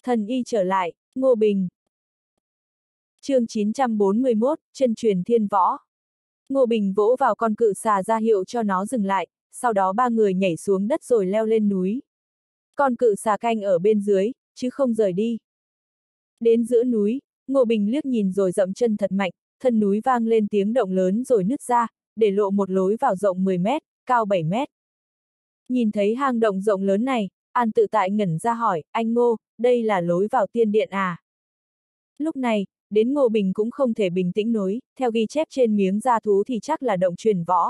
Thần y trở lại, Ngô Bình. Chương 941, chân truyền thiên võ. Ngô Bình vỗ vào con cự xà ra hiệu cho nó dừng lại, sau đó ba người nhảy xuống đất rồi leo lên núi. Con cự xà canh ở bên dưới, chứ không rời đi. Đến giữa núi, Ngô Bình liếc nhìn rồi dậm chân thật mạnh, thân núi vang lên tiếng động lớn rồi nứt ra, để lộ một lối vào rộng 10 mét, cao 7 mét. Nhìn thấy hang động rộng lớn này, An Tự Tại ngẩn ra hỏi, anh Ngô, đây là lối vào tiên điện à? Lúc này, đến Ngô Bình cũng không thể bình tĩnh nổi, theo ghi chép trên miếng da thú thì chắc là động truyền võ.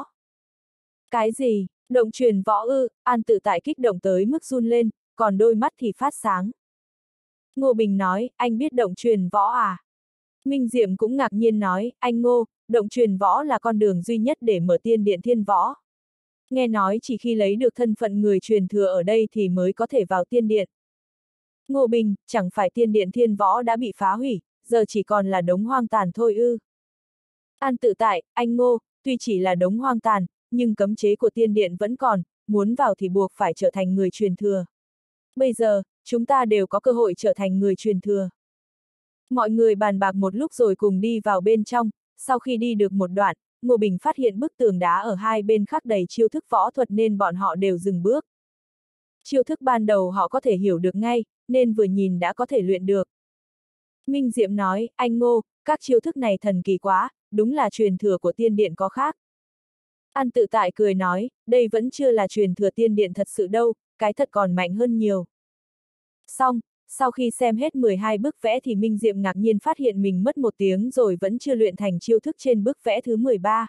Cái gì? Động truyền võ ư? An Tự Tại kích động tới mức run lên, còn đôi mắt thì phát sáng. Ngô Bình nói, anh biết động truyền võ à? Minh Diệm cũng ngạc nhiên nói, anh Ngô, động truyền võ là con đường duy nhất để mở tiên điện thiên võ. Nghe nói chỉ khi lấy được thân phận người truyền thừa ở đây thì mới có thể vào tiên điện. Ngô Bình, chẳng phải tiên điện thiên võ đã bị phá hủy, giờ chỉ còn là đống hoang tàn thôi ư? An Tự Tại, anh Ngô, tuy chỉ là đống hoang tàn, nhưng cấm chế của tiên điện vẫn còn, muốn vào thì buộc phải trở thành người truyền thừa. Bây giờ, chúng ta đều có cơ hội trở thành người truyền thừa. Mọi người bàn bạc một lúc rồi cùng đi vào bên trong, sau khi đi được một đoạn, Ngô Bình phát hiện bức tường đá ở hai bên khắc đầy chiêu thức võ thuật nên bọn họ đều dừng bước. Chiêu thức ban đầu họ có thể hiểu được ngay, nên vừa nhìn đã có thể luyện được. Minh Diệm nói, anh Ngô, các chiêu thức này thần kỳ quá, đúng là truyền thừa của tiên điện có khác. An Tự Tại cười nói, đây vẫn chưa là truyền thừa tiên điện thật sự đâu, cái thật còn mạnh hơn nhiều. Xong, sau khi xem hết 12 bức vẽ thì Minh Diệm ngạc nhiên phát hiện mình mất 1 tiếng rồi vẫn chưa luyện thành chiêu thức trên bức vẽ thứ 13.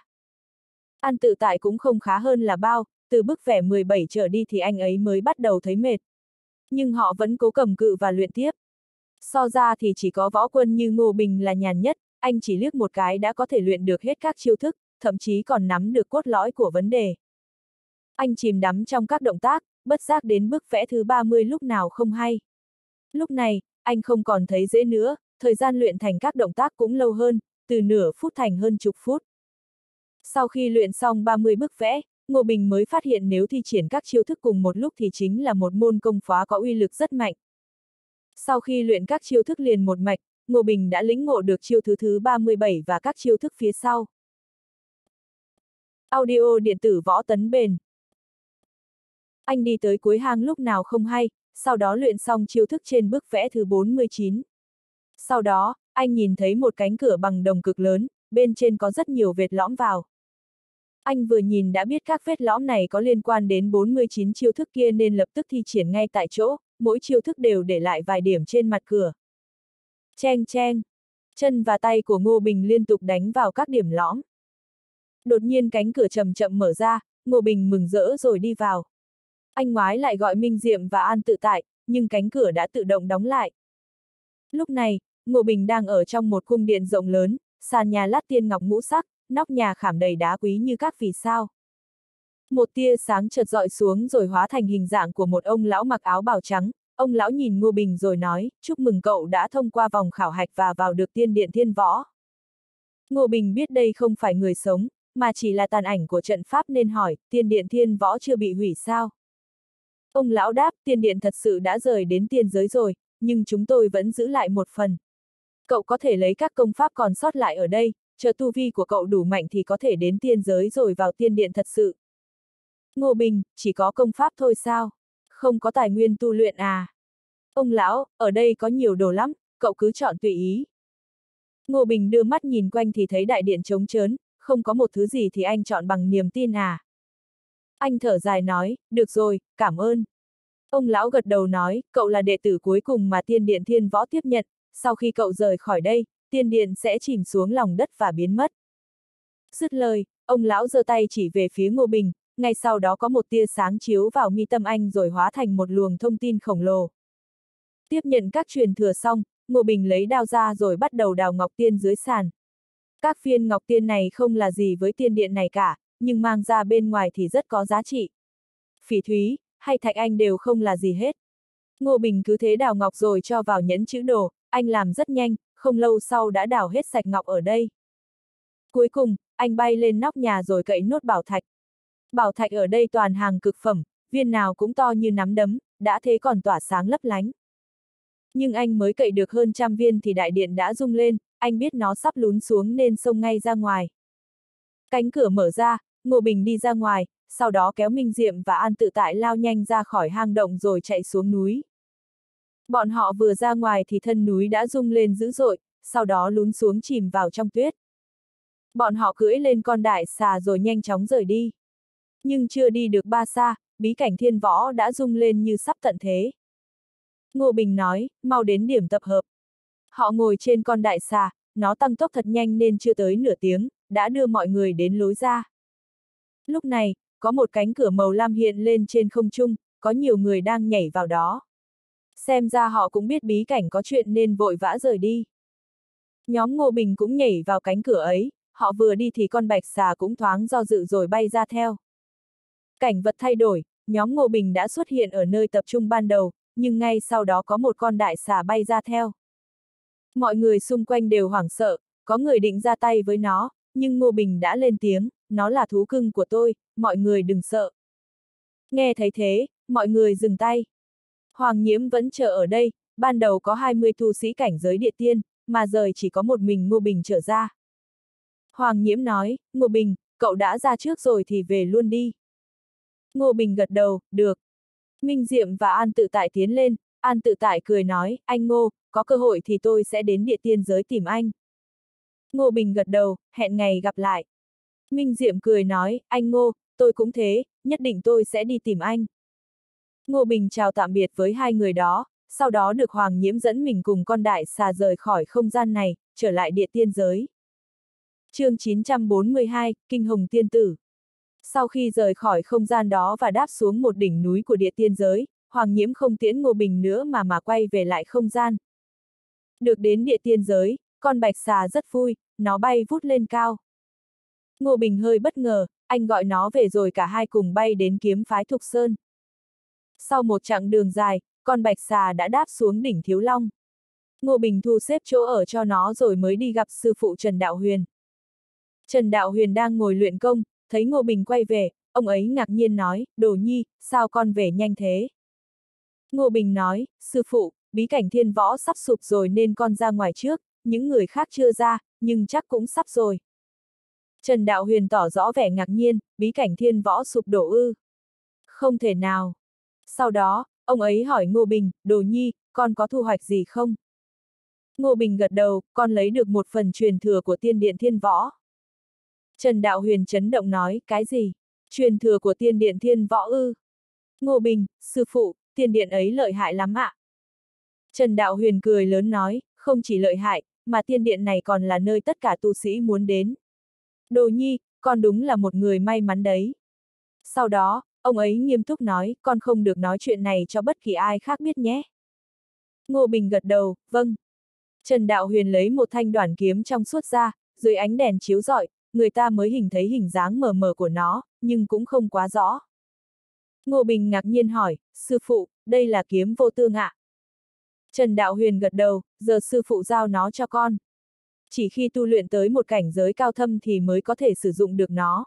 An Tự Tại cũng không khá hơn là bao, từ bức vẽ 17 trở đi thì anh ấy mới bắt đầu thấy mệt. Nhưng họ vẫn cố cầm cự và luyện tiếp. So ra thì chỉ có võ quân như Ngô Bình là nhàn nhất, anh chỉ liếc một cái đã có thể luyện được hết các chiêu thức, thậm chí còn nắm được cốt lõi của vấn đề. Anh chìm đắm trong các động tác, bất giác đến bức vẽ thứ 30 lúc nào không hay. Lúc này, anh không còn thấy dễ nữa, thời gian luyện thành các động tác cũng lâu hơn, từ nửa phút thành hơn chục phút. Sau khi luyện xong 30 bức vẽ, Ngô Bình mới phát hiện nếu thi triển các chiêu thức cùng một lúc thì chính là một môn công phá có uy lực rất mạnh. Sau khi luyện các chiêu thức liền một mạch, Ngô Bình đã lĩnh ngộ được chiêu thứ 37 và các chiêu thức phía sau. Audio điện tử Võ Tấn Bền. Anh đi tới cuối hang lúc nào không hay, sau đó luyện xong chiêu thức trên bức vẽ thứ 49. Sau đó, anh nhìn thấy một cánh cửa bằng đồng cực lớn, bên trên có rất nhiều vết lõm vào. Anh vừa nhìn đã biết các vết lõm này có liên quan đến 49 chiêu thức kia nên lập tức thi triển ngay tại chỗ, mỗi chiêu thức đều để lại vài điểm trên mặt cửa. Cheng cheng, chân và tay của Ngô Bình liên tục đánh vào các điểm lõm. Đột nhiên cánh cửa chậm chậm mở ra, Ngô Bình mừng rỡ rồi đi vào. Anh ngoái lại gọi Minh Diệm và An Tự Tại, nhưng cánh cửa đã tự động đóng lại. Lúc này, Ngô Bình đang ở trong một cung điện rộng lớn, sàn nhà lát tiên ngọc ngũ sắc, nóc nhà khảm đầy đá quý như các vì sao. Một tia sáng chợt dọi xuống rồi hóa thành hình dạng của một ông lão mặc áo bào trắng. Ông lão nhìn Ngô Bình rồi nói, chúc mừng cậu đã thông qua vòng khảo hạch và vào được tiên điện thiên võ. Ngô Bình biết đây không phải người sống, mà chỉ là tàn ảnh của trận pháp nên hỏi, tiên điện thiên võ chưa bị hủy sao? Ông lão đáp, tiên điện thật sự đã rời đến tiên giới rồi, nhưng chúng tôi vẫn giữ lại một phần. Cậu có thể lấy các công pháp còn sót lại ở đây, chờ tu vi của cậu đủ mạnh thì có thể đến tiên giới rồi vào tiên điện thật sự. Ngô Bình, chỉ có công pháp thôi sao? Không có tài nguyên tu luyện à? Ông lão, ở đây có nhiều đồ lắm, cậu cứ chọn tùy ý. Ngô Bình đưa mắt nhìn quanh thì thấy đại điện trống trơn, không có một thứ gì thì anh chọn bằng niềm tin à? Anh thở dài nói, được rồi, cảm ơn. Ông lão gật đầu nói, cậu là đệ tử cuối cùng mà tiên điện thiên võ tiếp nhận, sau khi cậu rời khỏi đây, tiên điện sẽ chìm xuống lòng đất và biến mất. Dứt lời, ông lão giơ tay chỉ về phía Ngô Bình, ngay sau đó có một tia sáng chiếu vào mi tâm anh rồi hóa thành một luồng thông tin khổng lồ. Tiếp nhận các truyền thừa xong, Ngô Bình lấy đao ra rồi bắt đầu đào ngọc tiên dưới sàn. Các viên ngọc tiên này không là gì với tiên điện này cả, nhưng mang ra bên ngoài thì rất có giá trị. Phỉ thúy, hay thạch anh đều không là gì hết. Ngô Bình cứ thế đào ngọc rồi cho vào nhẫn chữ đồ, anh làm rất nhanh, không lâu sau đã đào hết sạch ngọc ở đây. Cuối cùng, anh bay lên nóc nhà rồi cậy nốt bảo thạch. Bảo thạch ở đây toàn hàng cực phẩm, viên nào cũng to như nắm đấm, đã thế còn tỏa sáng lấp lánh. Nhưng anh mới cậy được hơn 100 viên thì đại điện đã rung lên, anh biết nó sắp lún xuống nên xông ngay ra ngoài. Cánh cửa mở ra, Ngô Bình đi ra ngoài, sau đó kéo Minh Diệm và An Tự Tại lao nhanh ra khỏi hang động rồi chạy xuống núi. Bọn họ vừa ra ngoài thì thân núi đã rung lên dữ dội, sau đó lún xuống chìm vào trong tuyết. Bọn họ cưỡi lên con đại xà rồi nhanh chóng rời đi. Nhưng chưa đi được ba xa, bí cảnh thiên võ đã rung lên như sắp tận thế. Ngô Bình nói, mau đến điểm tập hợp. Họ ngồi trên con đại xà, nó tăng tốc thật nhanh nên chưa tới nửa tiếng, đã đưa mọi người đến lối ra. Lúc này, có một cánh cửa màu lam hiện lên trên không trung, có nhiều người đang nhảy vào đó. Xem ra họ cũng biết bí cảnh có chuyện nên vội vã rời đi. Nhóm Ngô Bình cũng nhảy vào cánh cửa ấy, họ vừa đi thì con bạch xà cũng thoáng do dự rồi bay ra theo. Cảnh vật thay đổi, nhóm Ngô Bình đã xuất hiện ở nơi tập trung ban đầu, nhưng ngay sau đó có một con đại xà bay ra theo. Mọi người xung quanh đều hoảng sợ, có người định ra tay với nó, nhưng Ngô Bình đã lên tiếng, nó là thú cưng của tôi, mọi người đừng sợ. Nghe thấy thế, mọi người dừng tay. Hoàng Nhiễm vẫn chờ ở đây, ban đầu có 20 tu sĩ cảnh giới địa tiên, mà giờ chỉ có một mình Ngô Bình trở ra. Hoàng Nhiễm nói, Ngô Bình, cậu đã ra trước rồi thì về luôn đi. Ngô Bình gật đầu, được. Minh Diệm và An Tự Tại tiến lên, An Tự Tại cười nói, anh Ngô, có cơ hội thì tôi sẽ đến địa tiên giới tìm anh. Ngô Bình gật đầu, hẹn ngày gặp lại. Minh Diệm cười nói, anh Ngô, tôi cũng thế, nhất định tôi sẽ đi tìm anh. Ngô Bình chào tạm biệt với hai người đó, sau đó được Hoàng Nhiễm dẫn mình cùng con đại xà rời khỏi không gian này, trở lại địa tiên giới. Chương 942, Kinh Hồng Tiên Tử. Sau khi rời khỏi không gian đó và đáp xuống một đỉnh núi của địa tiên giới, Hoàng Nhiễm không tiễn Ngô Bình nữa mà quay về lại không gian. Được đến địa tiên giới, con bạch xà rất vui, nó bay vút lên cao. Ngô Bình hơi bất ngờ, anh gọi nó về rồi cả hai cùng bay đến kiếm phái Thục Sơn. Sau một chặng đường dài, con bạch xà đã đáp xuống đỉnh Thiếu Long. Ngô Bình thu xếp chỗ ở cho nó rồi mới đi gặp sư phụ Trần Đạo Huyền. Trần Đạo Huyền đang ngồi luyện công, thấy Ngô Bình quay về, ông ấy ngạc nhiên nói, Đồ Nhi, sao con về nhanh thế? Ngô Bình nói, sư phụ, bí cảnh thiên võ sắp sụp rồi nên con ra ngoài trước, những người khác chưa ra, nhưng chắc cũng sắp rồi. Trần Đạo Huyền tỏ rõ vẻ ngạc nhiên, bí cảnh thiên võ sụp đổ ư? Không thể nào. Sau đó, ông ấy hỏi Ngô Bình, Đồ Nhi, con có thu hoạch gì không? Ngô Bình gật đầu, con lấy được một phần truyền thừa của tiên điện thiên võ. Trần Đạo Huyền chấn động nói, cái gì? Truyền thừa của tiên điện thiên võ ư? Ngô Bình, sư phụ, tiên điện ấy lợi hại lắm ạ. Trần Đạo Huyền cười lớn nói, không chỉ lợi hại, mà tiên điện này còn là nơi tất cả tu sĩ muốn đến. Đồ Nhi, con đúng là một người may mắn đấy. Sau đó, ông ấy nghiêm túc nói, con không được nói chuyện này cho bất kỳ ai khác biết nhé. Ngô Bình gật đầu, vâng. Trần Đạo Huyền lấy một thanh đoản kiếm trong suốt ra, dưới ánh đèn chiếu rọi, người ta mới hình thấy hình dáng mờ mờ của nó, nhưng cũng không quá rõ. Ngô Bình ngạc nhiên hỏi, sư phụ, đây là kiếm vô tương ạ? Trần Đạo Huyền gật đầu, giờ sư phụ giao nó cho con. Chỉ khi tu luyện tới một cảnh giới cao thâm thì mới có thể sử dụng được nó.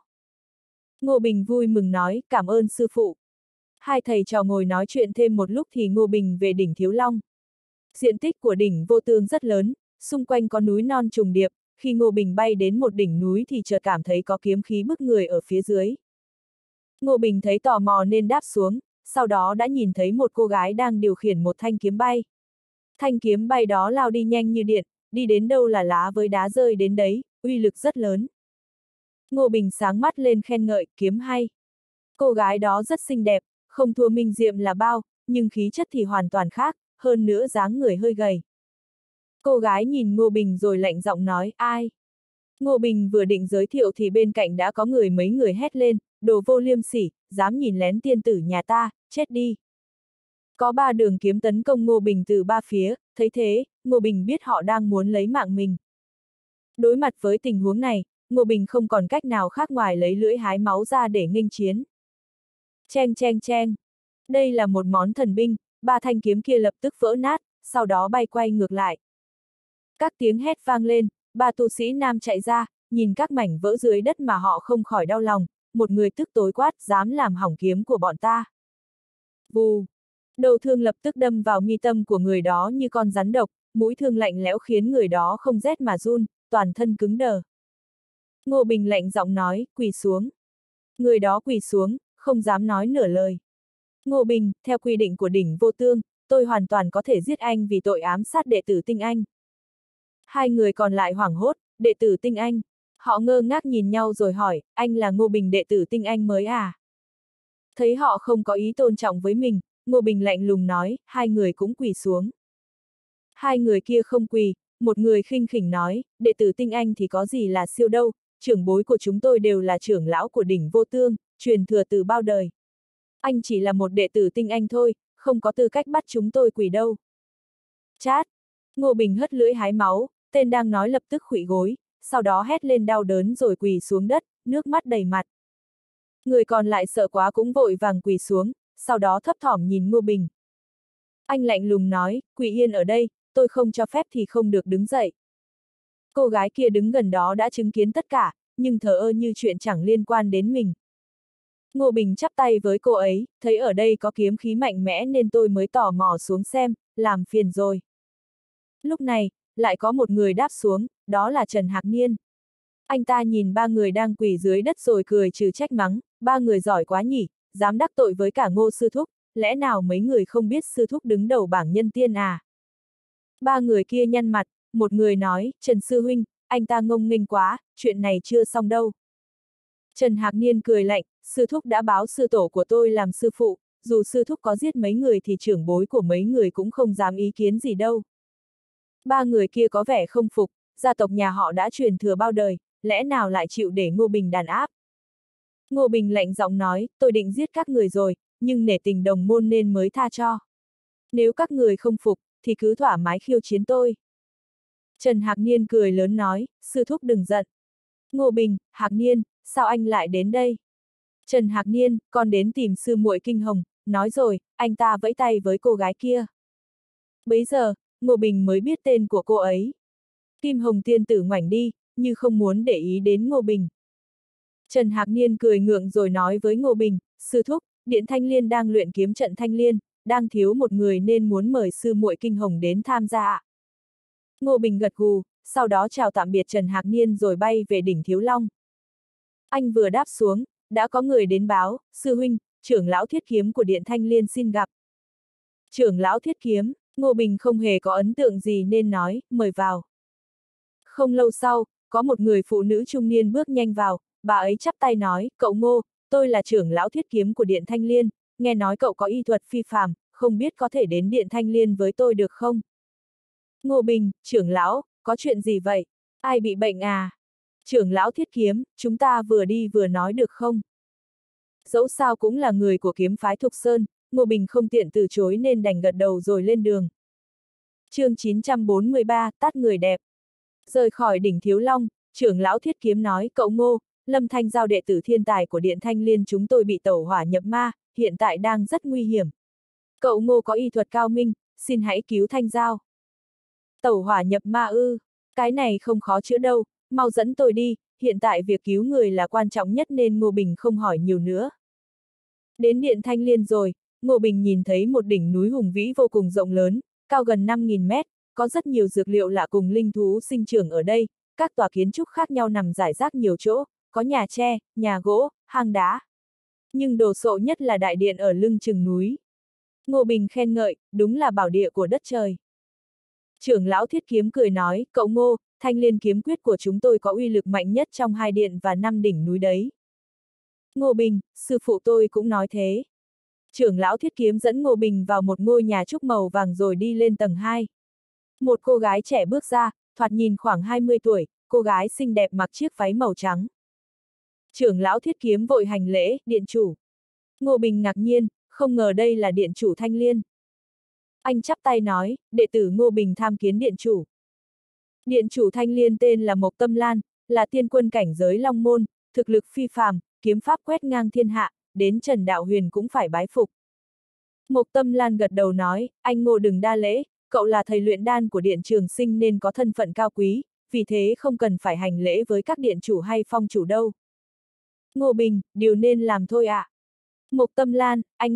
Ngô Bình vui mừng nói, cảm ơn sư phụ. Hai thầy trò ngồi nói chuyện thêm một lúc thì Ngô Bình về đỉnh Thiếu Long. Diện tích của đỉnh Vô Tương rất lớn, xung quanh có núi non trùng điệp, khi Ngô Bình bay đến một đỉnh núi thì chợt cảm thấy có kiếm khí bức người ở phía dưới. Ngô Bình thấy tò mò nên đáp xuống, sau đó đã nhìn thấy một cô gái đang điều khiển một thanh kiếm bay. Thanh kiếm bay đó lao đi nhanh như điện, đi đến đâu là lá với đá rơi đến đấy, uy lực rất lớn. Ngô Bình sáng mắt lên khen ngợi, kiếm hay. Cô gái đó rất xinh đẹp, không thua Minh Diệm là bao, nhưng khí chất thì hoàn toàn khác, hơn nữa dáng người hơi gầy. Cô gái nhìn Ngô Bình rồi lạnh giọng nói, ai? Ngô Bình vừa định giới thiệu thì bên cạnh đã có mấy người hét lên, đồ vô liêm sỉ, dám nhìn lén tiên tử nhà ta, chết đi. Có 3 đường kiếm tấn công Ngô Bình từ 3 phía, thấy thế, Ngô Bình biết họ đang muốn lấy mạng mình. Đối mặt với tình huống này, Ngô Bình không còn cách nào khác ngoài lấy lưỡi hái máu ra để nghênh chiến. Cheng cheng cheng. Đây là một món thần binh, 3 thanh kiếm kia lập tức vỡ nát, sau đó bay quay ngược lại. Các tiếng hét vang lên, 3 tu sĩ nam chạy ra, nhìn các mảnh vỡ dưới đất mà họ không khỏi đau lòng, một người tức tối quát, dám làm hỏng kiếm của bọn ta. Vù. Đầu thương lập tức đâm vào mi tâm của người đó như con rắn độc, mũi thương lạnh lẽo khiến người đó không rét mà run, toàn thân cứng đờ. Ngô Bình lạnh giọng nói, quỳ xuống. Người đó quỳ xuống, không dám nói nửa lời. Ngô Bình, theo quy định của đỉnh vô tương, tôi hoàn toàn có thể giết anh vì tội ám sát đệ tử Tinh Anh. Hai người còn lại hoảng hốt, đệ tử Tinh Anh. Họ ngơ ngác nhìn nhau rồi hỏi, anh là Ngô Bình đệ tử Tinh Anh mới à? Thấy họ không có ý tôn trọng với mình, Ngô Bình lạnh lùng nói, hai người cũng quỳ xuống. Hai người kia không quỳ, một người khinh khỉnh nói, đệ tử Tinh Anh thì có gì là siêu đâu, trưởng bối của chúng tôi đều là trưởng lão của đỉnh vô tương, truyền thừa từ bao đời. Anh chỉ là một đệ tử Tinh Anh thôi, không có tư cách bắt chúng tôi quỳ đâu. Chát! Ngô Bình hất lưỡi hái máu, tên đang nói lập tức khuỵu gối, sau đó hét lên đau đớn rồi quỳ xuống đất, nước mắt đầy mặt. Người còn lại sợ quá cũng vội vàng quỳ xuống, sau đó thấp thỏm nhìn Ngô Bình. Anh lạnh lùng nói, quỳ yên ở đây, tôi không cho phép thì không được đứng dậy. Cô gái kia đứng gần đó đã chứng kiến tất cả, nhưng thờ ơ như chuyện chẳng liên quan đến mình. Ngô Bình chắp tay với cô ấy, thấy ở đây có kiếm khí mạnh mẽ nên tôi mới tò mò xuống xem, làm phiền rồi. Lúc này, lại có một người đáp xuống, đó là Trần Hạc Niên. Anh ta nhìn ba người đang quỳ dưới đất rồi cười trừ trách mắng, ba người giỏi quá nhỉ, dám đắc tội với cả Ngô sư thúc, lẽ nào mấy người không biết sư thúc đứng đầu bảng nhân tiên à? Ba người kia nhăn mặt, một người nói, Trần sư huynh, anh ta ngông nghênh quá, chuyện này chưa xong đâu. Trần Hạc Niên cười lạnh, sư thúc đã báo sư tổ của tôi làm sư phụ, dù sư thúc có giết mấy người thì trưởng bối của mấy người cũng không dám ý kiến gì đâu. Ba người kia có vẻ không phục, gia tộc nhà họ đã truyền thừa bao đời, lẽ nào lại chịu để Ngô Bình đàn áp. Ngô Bình lạnh giọng nói, tôi định giết các người rồi, nhưng nể tình đồng môn nên mới tha cho. Nếu các người không phục, thì cứ thoải mái khiêu chiến tôi. Trần Hạc Niên cười lớn nói, sư thúc đừng giận. Ngô Bình, Hạc Niên, sao anh lại đến đây? Trần Hạc Niên, con đến tìm sư muội Kinh Hồng, nói rồi, anh ta vẫy tay với cô gái kia. Bấy giờ, Ngô Bình mới biết tên của cô ấy. Kim Hồng tiên tử ngoảnh đi, như không muốn để ý đến Ngô Bình. Trần Hạc Niên cười ngượng rồi nói với Ngô Bình, sư thúc, Điện Thanh Liên đang luyện kiếm trận Thanh Liên, đang thiếu một người nên muốn mời sư muội Kinh Hồng đến tham gia ạ. Ngô Bình gật gù, sau đó chào tạm biệt Trần Hạc Niên rồi bay về đỉnh Thiếu Long. Anh vừa đáp xuống, đã có người đến báo, sư huynh, trưởng lão Thiết Kiếm của Điện Thanh Liên xin gặp. Trưởng lão Thiết Kiếm, Ngô Bình không hề có ấn tượng gì nên nói, mời vào. Không lâu sau, có một người phụ nữ trung niên bước nhanh vào, bà ấy chắp tay nói, cậu Ngô, tôi là trưởng lão Thiết Kiếm của Điện Thanh Liên, nghe nói cậu có y thuật phi phàm, không biết có thể đến Điện Thanh Liên với tôi được không? Ngô Bình, trưởng lão, có chuyện gì vậy? Ai bị bệnh à? Trưởng lão Thiết Kiếm, chúng ta vừa đi vừa nói được không? Dẫu sao cũng là người của kiếm phái Thục Sơn, Ngô Bình không tiện từ chối nên đành gật đầu rồi lên đường. Chương 943, tát người đẹp. Rời khỏi đỉnh Thiếu Long, trưởng lão Thiết Kiếm nói, cậu Ngô, Lâm Thanh Giao đệ tử thiên tài của Điện Thanh Liên chúng tôi bị tẩu hỏa nhập ma, hiện tại đang rất nguy hiểm. Cậu Ngô có y thuật cao minh, xin hãy cứu Thanh Giao. Tẩu hỏa nhập ma ư, cái này không khó chữa đâu, mau dẫn tôi đi, hiện tại việc cứu người là quan trọng nhất nên Ngô Bình không hỏi nhiều nữa. Đến Điện Thanh Liên rồi, Ngô Bình nhìn thấy một đỉnh núi hùng vĩ vô cùng rộng lớn, cao gần 5.000 mét, có rất nhiều dược liệu lạ cùng linh thú sinh trưởng ở đây, các tòa kiến trúc khác nhau nằm rải rác nhiều chỗ, có nhà tre, nhà gỗ, hang đá. Nhưng đồ sộ nhất là đại điện ở lưng chừng núi. Ngô Bình khen ngợi, đúng là bảo địa của đất trời. Trưởng lão Thiết Kiếm cười nói, cậu Ngô, Thanh Liên kiếm quyết của chúng tôi có uy lực mạnh nhất trong 2 điện và 5 đỉnh núi đấy. Ngô Bình, sư phụ tôi cũng nói thế. Trưởng lão Thiết Kiếm dẫn Ngô Bình vào một ngôi nhà trúc màu vàng rồi đi lên tầng 2. Một cô gái trẻ bước ra, thoạt nhìn khoảng 20 tuổi, cô gái xinh đẹp mặc chiếc váy màu trắng. Trưởng lão Thiết Kiếm vội hành lễ, điện chủ. Ngô Bình ngạc nhiên, không ngờ đây là điện chủ Thanh Liên. Anh chắp tay nói, đệ tử Ngô Bình tham kiến điện chủ. Điện chủ Thanh Liên tên là Mộc Tâm Lan, là tiên quân cảnh giới Long Môn, thực lực phi phàm, kiếm pháp quét ngang thiên hạ, đến Trần Đạo Huyền cũng phải bái phục. Mộc Tâm Lan gật đầu nói, anh Ngô đừng đa lễ, cậu là thầy luyện đan của Điện Trường Sinh nên có thân phận cao quý, vì thế không cần phải hành lễ với các điện chủ hay phong chủ đâu. Ngô Bình, điều nên làm thôi ạ. Mộc Tâm Lan, anh Ngô,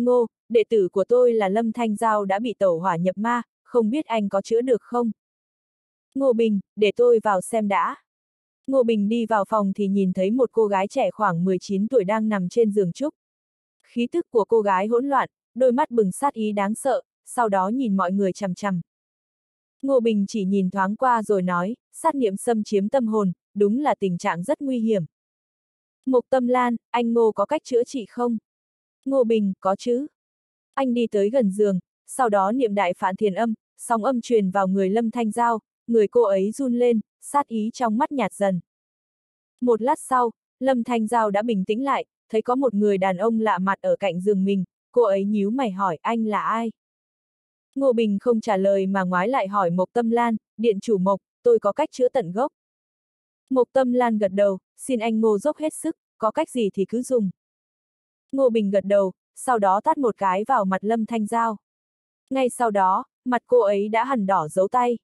đệ tử của tôi là Lâm Thanh Giao đã bị tẩu hỏa nhập ma, không biết anh có chữa được không? Ngô Bình, để tôi vào xem đã. Ngô Bình đi vào phòng thì nhìn thấy một cô gái trẻ khoảng 19 tuổi đang nằm trên giường trúc. Khí tức của cô gái hỗn loạn, đôi mắt bừng sát ý đáng sợ, sau đó nhìn mọi người chằm chằm. Ngô Bình chỉ nhìn thoáng qua rồi nói, sát niệm xâm chiếm tâm hồn, đúng là tình trạng rất nguy hiểm. Mộc Tâm Lan, anh Ngô có cách chữa trị không? Ngô Bình, có chứ. Anh đi tới gần giường, sau đó niệm đại phạn thiền âm, sóng âm truyền vào người Lâm Thanh Giao, người cô ấy run lên, sát ý trong mắt nhạt dần. Một lát sau, Lâm Thanh Giao đã bình tĩnh lại, thấy có một người đàn ông lạ mặt ở cạnh giường mình, cô ấy nhíu mày hỏi anh là ai? Ngô Bình không trả lời mà ngoái lại hỏi Mộc Tâm Lan, điện chủ Mộc, tôi có cách chữa tận gốc. Mộc Tâm Lan gật đầu, xin anh Ngô dốc hết sức, có cách gì thì cứ dùng. Ngô Bình gật đầu, sau đó tát một cái vào mặt Lâm Thanh Giao. Ngay sau đó, mặt cô ấy đã hằn đỏ dấu tay.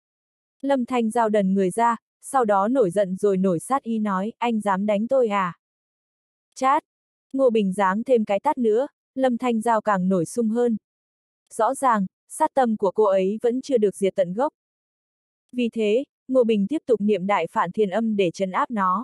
Lâm Thanh Giao đần người ra, sau đó nổi giận rồi nổi sát ý nói, anh dám đánh tôi à? Chát! Ngô Bình giáng thêm cái tát nữa, Lâm Thanh Giao càng nổi sung hơn. Rõ ràng, sát tâm của cô ấy vẫn chưa được diệt tận gốc. Vì thế, Ngô Bình tiếp tục niệm đại phạn thiền âm để trấn áp nó.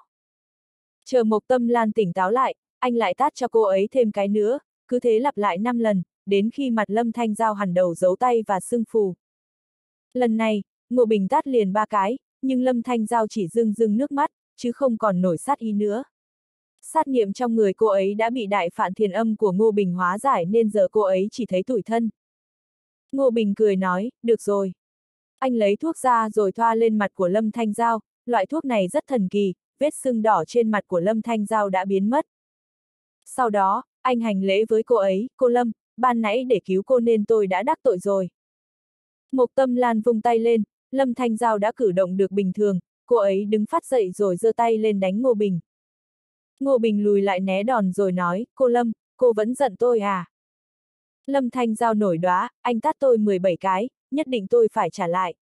Chờ Mộc Tâm Lan tỉnh táo lại, anh lại tát cho cô ấy thêm cái nữa, cứ thế lặp lại 5 lần, đến khi mặt Lâm Thanh Giao hằn đầu dấu tay và sưng phù. Lần này, Ngô Bình tát liền 3 cái, nhưng Lâm Thanh Giao chỉ rưng rưng nước mắt, chứ không còn nổi sát ý nữa. Sát niệm trong người cô ấy đã bị đại phạn thiền âm của Ngô Bình hóa giải nên giờ cô ấy chỉ thấy tủi thân. Ngô Bình cười nói, được rồi. Anh lấy thuốc ra rồi thoa lên mặt của Lâm Thanh Giao, loại thuốc này rất thần kỳ, vết sưng đỏ trên mặt của Lâm Thanh Giao đã biến mất. Sau đó, anh hành lễ với cô ấy, cô Lâm, ban nãy để cứu cô nên tôi đã đắc tội rồi. Mộc Tâm Lan vung tay lên, Lâm Thanh Giao đã cử động được bình thường, cô ấy đứng phát dậy rồi giơ tay lên đánh Ngô Bình. Ngô Bình lùi lại né đòn rồi nói, cô Lâm, cô vẫn giận tôi à? Lâm Thanh Giao nổi đoá, anh tát tôi 17 cái, nhất định tôi phải trả lại.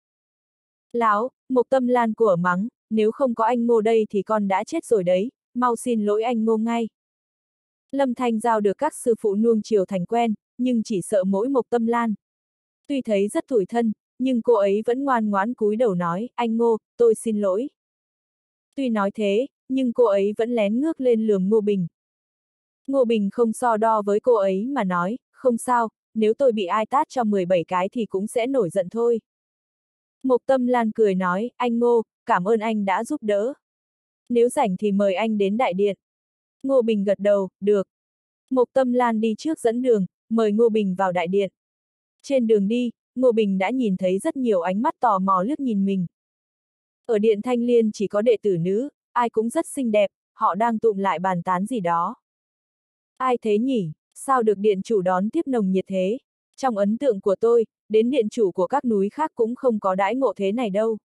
Láo, Mộc Tâm Lan của mắng, nếu không có anh Ngô đây thì con đã chết rồi đấy, mau xin lỗi anh Ngô ngay. Lâm Thanh Giao được các sư phụ nuông chiều thành quen, nhưng chỉ sợ mỗi Mộc Tâm Lan. Tuy thấy rất tủi thân, nhưng cô ấy vẫn ngoan ngoãn cúi đầu nói, anh Ngô, tôi xin lỗi. Tuy nói thế, nhưng cô ấy vẫn lén ngước lên lườm Ngô Bình. Ngô Bình không so đo với cô ấy mà nói, không sao, nếu tôi bị ai tát cho 17 cái thì cũng sẽ nổi giận thôi. Mộc Tâm Lan cười nói, anh Ngô, cảm ơn anh đã giúp đỡ. Nếu rảnh thì mời anh đến đại điện. Ngô Bình gật đầu, được. Mộc Tâm Lan đi trước dẫn đường, mời Ngô Bình vào đại điện. Trên đường đi, Ngô Bình đã nhìn thấy rất nhiều ánh mắt tò mò liếc nhìn mình. Ở điện Thanh Liên chỉ có đệ tử nữ, ai cũng rất xinh đẹp, họ đang tụm lại bàn tán gì đó. Ai thế nhỉ, sao được điện chủ đón tiếp nồng nhiệt thế? Trong ấn tượng của tôi, đến điện chủ của các núi khác cũng không có đãi ngộ thế này đâu.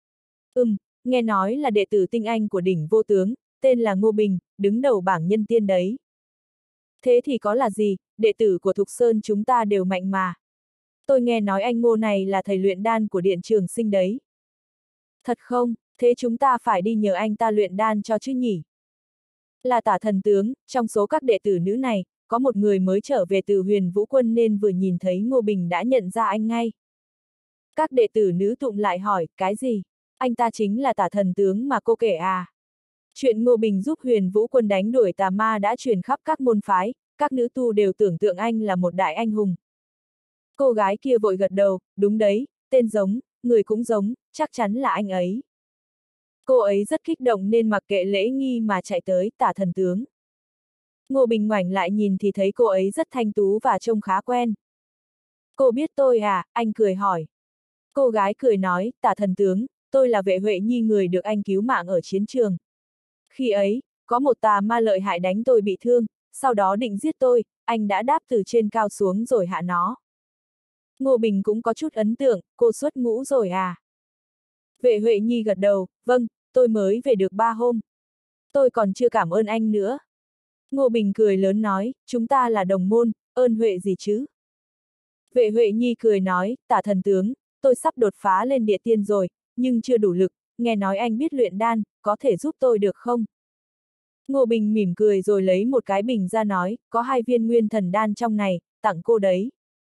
Nghe nói là đệ tử tinh anh của đỉnh vô tướng, tên là Ngô Bình, đứng đầu bảng nhân tiên đấy. Thế thì có là gì, đệ tử của Thục Sơn chúng ta đều mạnh mà. Tôi nghe nói anh Ngô này là thầy luyện đan của điện trường sinh đấy. Thật không, thế chúng ta phải đi nhờ anh ta luyện đan cho chứ nhỉ? Là Tả thần tướng, trong số các đệ tử nữ này, có một người mới trở về từ Huyền Vũ Quân nên vừa nhìn thấy Ngô Bình đã nhận ra anh ngay. Các đệ tử nữ tụm lại hỏi, cái gì? Anh ta chính là Tả thần tướng mà cô kể à? Chuyện Ngô Bình giúp Huyền Vũ Quân đánh đuổi tà ma đã truyền khắp các môn phái, các nữ tu đều tưởng tượng anh là một đại anh hùng. Cô gái kia vội gật đầu, đúng đấy, tên giống, người cũng giống, chắc chắn là anh ấy. Cô ấy rất kích động nên mặc kệ lễ nghi mà chạy tới, Tả thần tướng. Ngô Bình ngoảnh lại nhìn thì thấy cô ấy rất thanh tú và trông khá quen. Cô biết tôi à, anh cười hỏi. Cô gái cười nói, Tả thần tướng, tôi là Vệ Huệ Nhi người được anh cứu mạng ở chiến trường. Khi ấy, có một tà ma lợi hại đánh tôi bị thương, sau đó định giết tôi, anh đã đáp từ trên cao xuống rồi hạ nó. Ngô Bình cũng có chút ấn tượng, cô xuất ngũ rồi à? Vệ Huệ Nhi gật đầu, vâng, tôi mới về được 3 hôm. Tôi còn chưa cảm ơn anh nữa. Ngô Bình cười lớn nói, chúng ta là đồng môn, ơn huệ gì chứ? Vệ Huệ Nhi cười nói, Tả thần tướng, tôi sắp đột phá lên địa tiên rồi, nhưng chưa đủ lực, nghe nói anh biết luyện đan, có thể giúp tôi được không? Ngô Bình mỉm cười rồi lấy một cái bình ra nói, có 2 viên nguyên thần đan trong này, tặng cô đấy.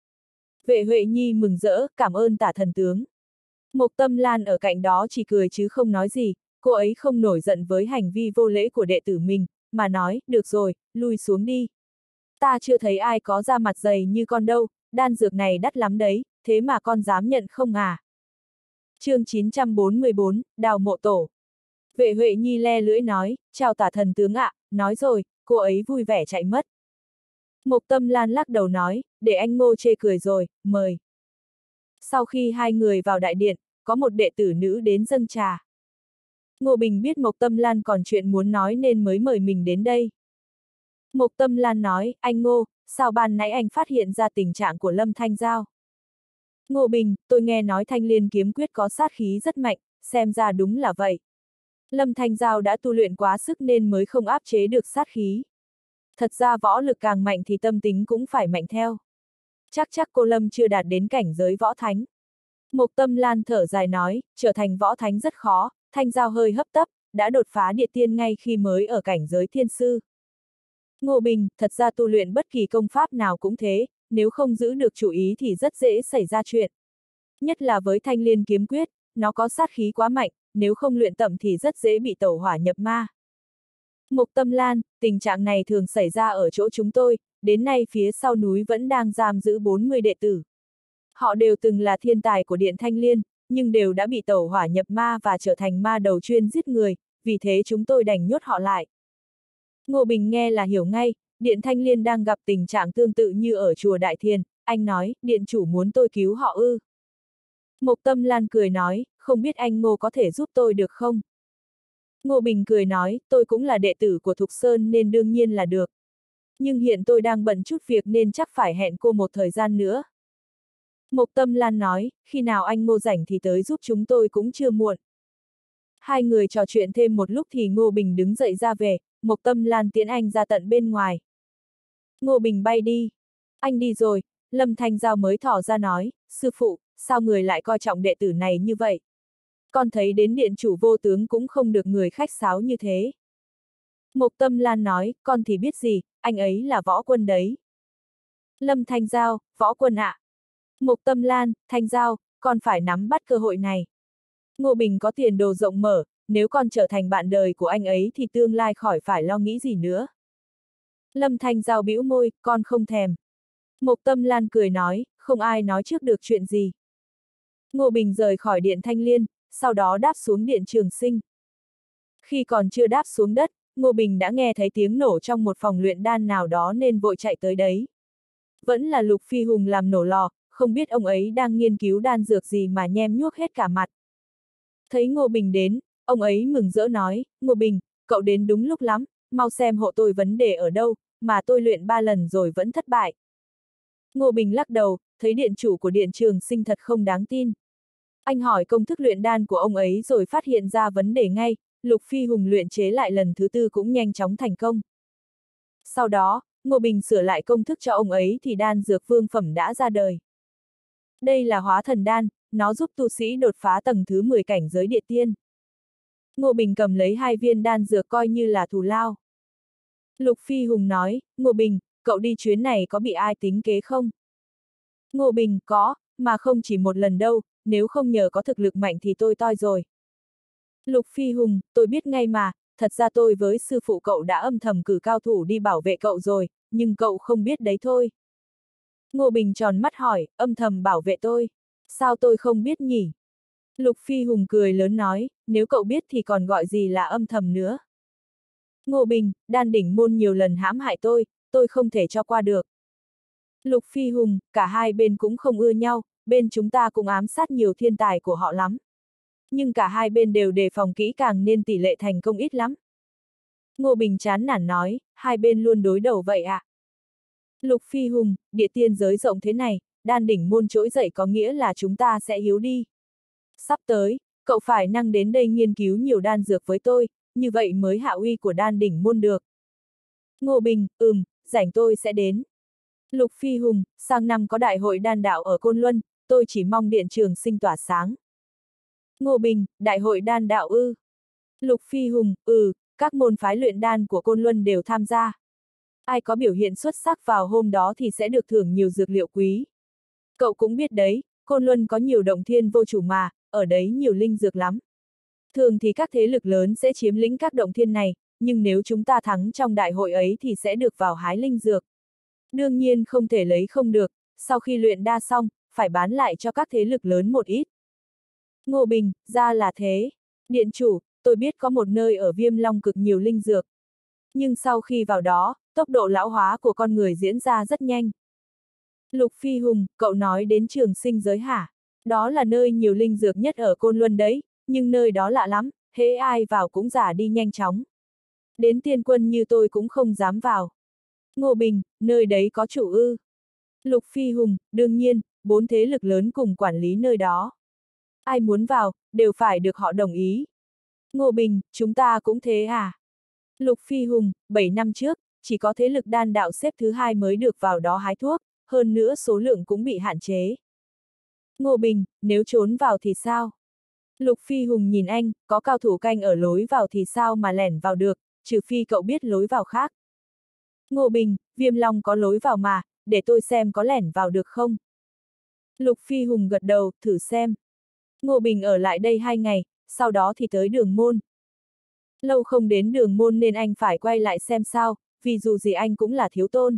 Vệ Huệ Nhi mừng rỡ, cảm ơn Tả thần tướng. Mộc Tâm Lan ở cạnh đó chỉ cười chứ không nói gì, cô ấy không nổi giận với hành vi vô lễ của đệ tử mình, mà nói, được rồi, lui xuống đi. Ta chưa thấy ai có da mặt dày như con đâu, đan dược này đắt lắm đấy, thế mà con dám nhận không à? Chương 944, Đào Mộ Tổ. Vệ Huệ Nhi le lưỡi nói, chào Tả thần tướng ạ, nói rồi, cô ấy vui vẻ chạy mất. Mộc Tâm Lan lắc đầu nói, để anh Ngô chê cười rồi, mời. Sau khi hai người vào đại điện, có một đệ tử nữ đến dâng trà. Ngô Bình biết Mộc Tâm Lan còn chuyện muốn nói nên mới mời mình đến đây. Mộc Tâm Lan nói, anh Ngô, sao ban nãy anh phát hiện ra tình trạng của Lâm Thanh Giao? Ngô Bình, tôi nghe nói Thanh Liên kiếm quyết có sát khí rất mạnh, xem ra đúng là vậy. Lâm Thanh Giao đã tu luyện quá sức nên mới không áp chế được sát khí. Thật ra võ lực càng mạnh thì tâm tính cũng phải mạnh theo. Chắc cô Lâm chưa đạt đến cảnh giới võ thánh. Mộc Tâm Lan thở dài nói, trở thành võ thánh rất khó, Thanh Giao hơi hấp tấp, đã đột phá địa tiên ngay khi mới ở cảnh giới thiên sư. Ngô Bình, thật ra tu luyện bất kỳ công pháp nào cũng thế, nếu không giữ được chủ ý thì rất dễ xảy ra chuyện. Nhất là với Thanh Liên kiếm quyết, nó có sát khí quá mạnh, nếu không luyện tẩm thì rất dễ bị tẩu hỏa nhập ma. Mộc Tâm Lan, tình trạng này thường xảy ra ở chỗ chúng tôi, đến nay phía sau núi vẫn đang giam giữ 40 đệ tử. Họ đều từng là thiên tài của Điện Thanh Liên, nhưng đều đã bị tẩu hỏa nhập ma và trở thành ma đầu chuyên giết người, vì thế chúng tôi đành nhốt họ lại. Ngô Bình nghe là hiểu ngay, Điện Thanh Liên đang gặp tình trạng tương tự như ở chùa Đại Thiền, anh nói, Điện chủ muốn tôi cứu họ ư. Mộc Tâm Lan cười nói, không biết anh Ngô có thể giúp tôi được không? Ngô Bình cười nói, tôi cũng là đệ tử của Thục Sơn nên đương nhiên là được. Nhưng hiện tôi đang bận chút việc nên chắc phải hẹn cô một thời gian nữa. Mộc Tâm Lan nói, khi nào anh Ngô rảnh thì tới giúp chúng tôi cũng chưa muộn. Hai người trò chuyện thêm một lúc thì Ngô Bình đứng dậy ra về, Mộc Tâm Lan tiễn anh ra tận bên ngoài. Ngô Bình bay đi. Anh đi rồi, Lâm Thanh Giao mới thỏ ra nói, sư phụ, sao người lại coi trọng đệ tử này như vậy? Con thấy đến điện chủ vô tướng cũng không được người khách sáo như thế. Mộc Tâm Lan nói, con thì biết gì, anh ấy là võ quân đấy. Lâm Thanh Giao, võ quân ạ. Mộc Tâm Lan, Thanh Giao, con phải nắm bắt cơ hội này. Ngô Bình có tiền đồ rộng mở, nếu con trở thành bạn đời của anh ấy thì tương lai khỏi phải lo nghĩ gì nữa. Lâm Thanh Giao bĩu môi, con không thèm. Mộc Tâm Lan cười nói, không ai nói trước được chuyện gì. Ngô Bình rời khỏi Điện Thanh Liên, sau đó đáp xuống Điện Trường Sinh. Khi còn chưa đáp xuống đất, Ngô Bình đã nghe thấy tiếng nổ trong một phòng luyện đan nào đó nên vội chạy tới đấy. Vẫn là Lục Phi Hùng làm nổ lò, không biết ông ấy đang nghiên cứu đan dược gì mà nhem nhuốc hết cả mặt. Thấy Ngô Bình đến, ông ấy mừng rỡ nói, Ngô Bình, cậu đến đúng lúc lắm, mau xem hộ tôi vấn đề ở đâu, mà tôi luyện 3 lần rồi vẫn thất bại. Ngô Bình lắc đầu, thấy điện chủ của Điện Trường Sinh thật không đáng tin. Anh hỏi công thức luyện đan của ông ấy rồi phát hiện ra vấn đề ngay, Lục Phi Hùng luyện chế lại lần thứ 4 cũng nhanh chóng thành công. Sau đó, Ngô Bình sửa lại công thức cho ông ấy thì đan dược vương phẩm đã ra đời. Đây là hóa thần đan, nó giúp tu sĩ đột phá tầng thứ 10 cảnh giới địa tiên. Ngô Bình cầm lấy 2 viên đan dược coi như là thù lao. Lục Phi Hùng nói, Ngô Bình, cậu đi chuyến này có bị ai tính kế không? Ngô Bình, có, mà không chỉ một lần đâu, nếu không nhờ có thực lực mạnh thì tôi toi rồi. Lục Phi Hùng, tôi biết ngay mà, thật ra tôi với sư phụ cậu đã âm thầm cử cao thủ đi bảo vệ cậu rồi, nhưng cậu không biết đấy thôi. Ngô Bình tròn mắt hỏi, âm thầm bảo vệ tôi. Sao tôi không biết nhỉ? Lục Phi Hùng cười lớn nói, nếu cậu biết thì còn gọi gì là âm thầm nữa. Ngô Bình, Đan Đỉnh Môn nhiều lần hãm hại tôi không thể cho qua được. Lục Phi Hùng, cả hai bên cũng không ưa nhau, bên chúng ta cũng ám sát nhiều thiên tài của họ lắm. Nhưng cả hai bên đều đề phòng kỹ càng nên tỷ lệ thành công ít lắm. Ngô Bình chán nản nói, hai bên luôn đối đầu vậy ạ. Lục Phi Hùng, địa tiên giới rộng thế này, Đan Đỉnh Môn trỗi dậy có nghĩa là chúng ta sẽ yếu đi. Sắp tới, cậu phải năng đến đây nghiên cứu nhiều đan dược với tôi, như vậy mới hạ uy của Đan Đỉnh Môn được. Ngô Bình, rảnh tôi sẽ đến. Lục Phi Hùng, sang năm có đại hội đan đạo ở Côn Luân, tôi chỉ mong Điện Trường Sinh tỏa sáng. Ngô Bình, đại hội đan đạo ư? Lục Phi Hùng, các môn phái luyện đan của Côn Luân đều tham gia. Ai có biểu hiện xuất sắc vào hôm đó thì sẽ được thưởng nhiều dược liệu quý. Cậu cũng biết đấy, Côn Luân có nhiều động thiên vô chủ mà, ở đấy nhiều linh dược lắm. Thường thì các thế lực lớn sẽ chiếm lĩnh các động thiên này, nhưng nếu chúng ta thắng trong đại hội ấy thì sẽ được vào hái linh dược. Đương nhiên không thể lấy không được, sau khi luyện đa xong, phải bán lại cho các thế lực lớn một ít. Ngô Bình, ra là thế. Điện chủ, tôi biết có một nơi ở Viêm Long cực nhiều linh dược. Nhưng sau khi vào đó, tốc độ lão hóa của con người diễn ra rất nhanh. Lục Phi Hùng, cậu nói đến Trường Sinh giới hả? Đó là nơi nhiều linh dược nhất ở Côn Luân đấy, nhưng nơi đó lạ lắm, hễ ai vào cũng già đi nhanh chóng. Đến tiên quân như tôi cũng không dám vào. Ngô Bình, nơi đấy có chủ ư? Lục Phi Hùng, đương nhiên, 4 thế lực lớn cùng quản lý nơi đó. Ai muốn vào, đều phải được họ đồng ý. Ngô Bình, chúng ta cũng thế à? Lục Phi Hùng, 7 năm trước, chỉ có thế lực đan đạo xếp thứ 2 mới được vào đó hái thuốc, hơn nữa số lượng cũng bị hạn chế. Ngô Bình, nếu trốn vào thì sao? Lục Phi Hùng nhìn anh, có cao thủ canh ở lối vào thì sao mà lẻn vào được, trừ phi cậu biết lối vào khác. Ngô Bình, Viêm Long có lối vào mà, để tôi xem có lẻn vào được không? Lục Phi Hùng gật đầu, thử xem. Ngô Bình ở lại đây 2 ngày, sau đó thì tới Đường Môn. Lâu không đến Đường Môn nên anh phải quay lại xem sao, vì dù gì anh cũng là thiếu tôn.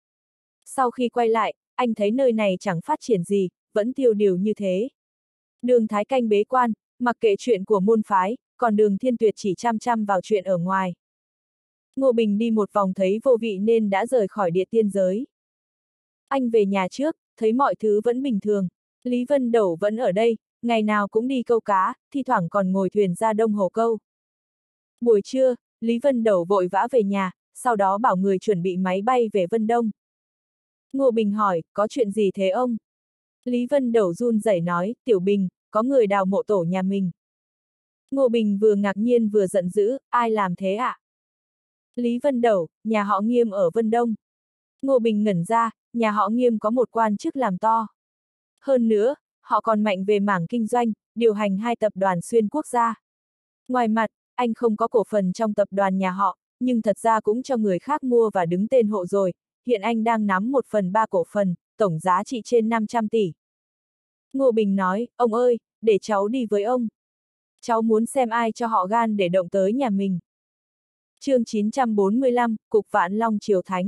Sau khi quay lại, anh thấy nơi này chẳng phát triển gì, vẫn tiêu điều như thế. Đường Thái Canh bế quan, mặc kệ chuyện của môn phái, còn Đường Thiên Tuyệt chỉ chăm chăm vào chuyện ở ngoài. Ngô Bình đi một vòng thấy vô vị nên đã rời khỏi địa tiên giới. Anh về nhà trước, thấy mọi thứ vẫn bình thường. Lý Vân Đẩu vẫn ở đây, ngày nào cũng đi câu cá, thi thoảng còn ngồi thuyền ra Đông Hồ câu. Buổi trưa, Lý Vân Đẩu vội vã về nhà, sau đó bảo người chuẩn bị máy bay về Vân Đông. Ngô Bình hỏi, có chuyện gì thế ông? Lý Vân Đẩu run rẩy nói, Tiểu Bình, có người đào mộ tổ nhà mình. Ngô Bình vừa ngạc nhiên vừa giận dữ, ai làm thế ạ? Lý Vân Đẩu, nhà họ Nghiêm ở Vân Đông. Ngô Bình ngẩn ra, nhà họ Nghiêm có một quan chức làm to. Hơn nữa, họ còn mạnh về mảng kinh doanh, điều hành 2 tập đoàn xuyên quốc gia. Ngoài mặt, anh không có cổ phần trong tập đoàn nhà họ, nhưng thật ra cũng cho người khác mua và đứng tên hộ rồi, hiện anh đang nắm 1/3 cổ phần, tổng giá trị trên 500 tỷ. Ngô Bình nói, ông ơi, để cháu đi với ông. Cháu muốn xem ai cho họ gan để động tới nhà mình. Chương 945, Cục Vạn Long Triều Thánh.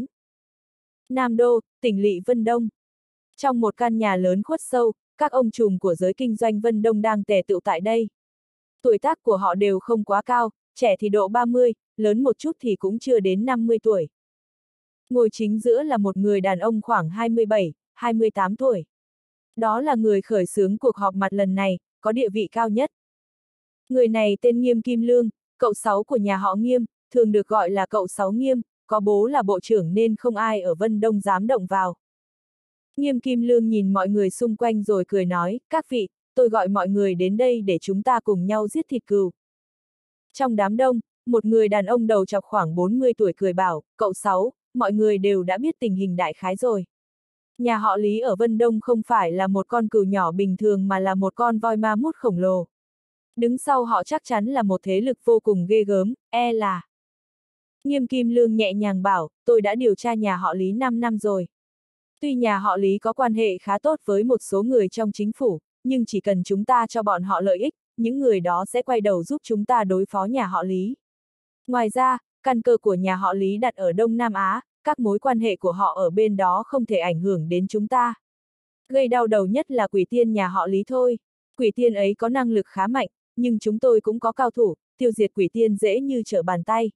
Nam Đô, tỉnh lỵ Vân Đông. Trong một căn nhà lớn khuất sâu, các ông trùm của giới kinh doanh Vân Đông đang tề tựu tại đây. Tuổi tác của họ đều không quá cao, trẻ thì độ 30, lớn một chút thì cũng chưa đến 50 tuổi. Ngồi chính giữa là một người đàn ông khoảng 27, 28 tuổi. Đó là người khởi xướng cuộc họp mặt lần này, có địa vị cao nhất. Người này tên Nghiêm Kim Lương, cậu sáu của nhà họ Nghiêm, thường được gọi là cậu sáu Nghiêm, có bố là bộ trưởng nên không ai ở Vân Đông dám động vào. Nghiêm Kim Lương nhìn mọi người xung quanh rồi cười nói, các vị, tôi gọi mọi người đến đây để chúng ta cùng nhau giết thịt cừu. Trong đám đông, một người đàn ông đầu chọc khoảng 40 tuổi cười bảo, cậu sáu, mọi người đều đã biết tình hình đại khái rồi. Nhà họ Lý ở Vân Đông không phải là một con cừu nhỏ bình thường mà là một con voi ma mút khổng lồ. Đứng sau họ chắc chắn là một thế lực vô cùng ghê gớm, là. Nghiêm Kim Lương nhẹ nhàng bảo, tôi đã điều tra nhà họ Lý 5 năm rồi. Tuy nhà họ Lý có quan hệ khá tốt với một số người trong chính phủ, nhưng chỉ cần chúng ta cho bọn họ lợi ích, những người đó sẽ quay đầu giúp chúng ta đối phó nhà họ Lý. Ngoài ra, căn cơ của nhà họ Lý đặt ở Đông Nam Á, các mối quan hệ của họ ở bên đó không thể ảnh hưởng đến chúng ta. Gây đau đầu nhất là quỷ tiên nhà họ Lý thôi. Quỷ tiên ấy có năng lực khá mạnh, nhưng chúng tôi cũng có cao thủ, tiêu diệt quỷ tiên dễ như trở bàn tay.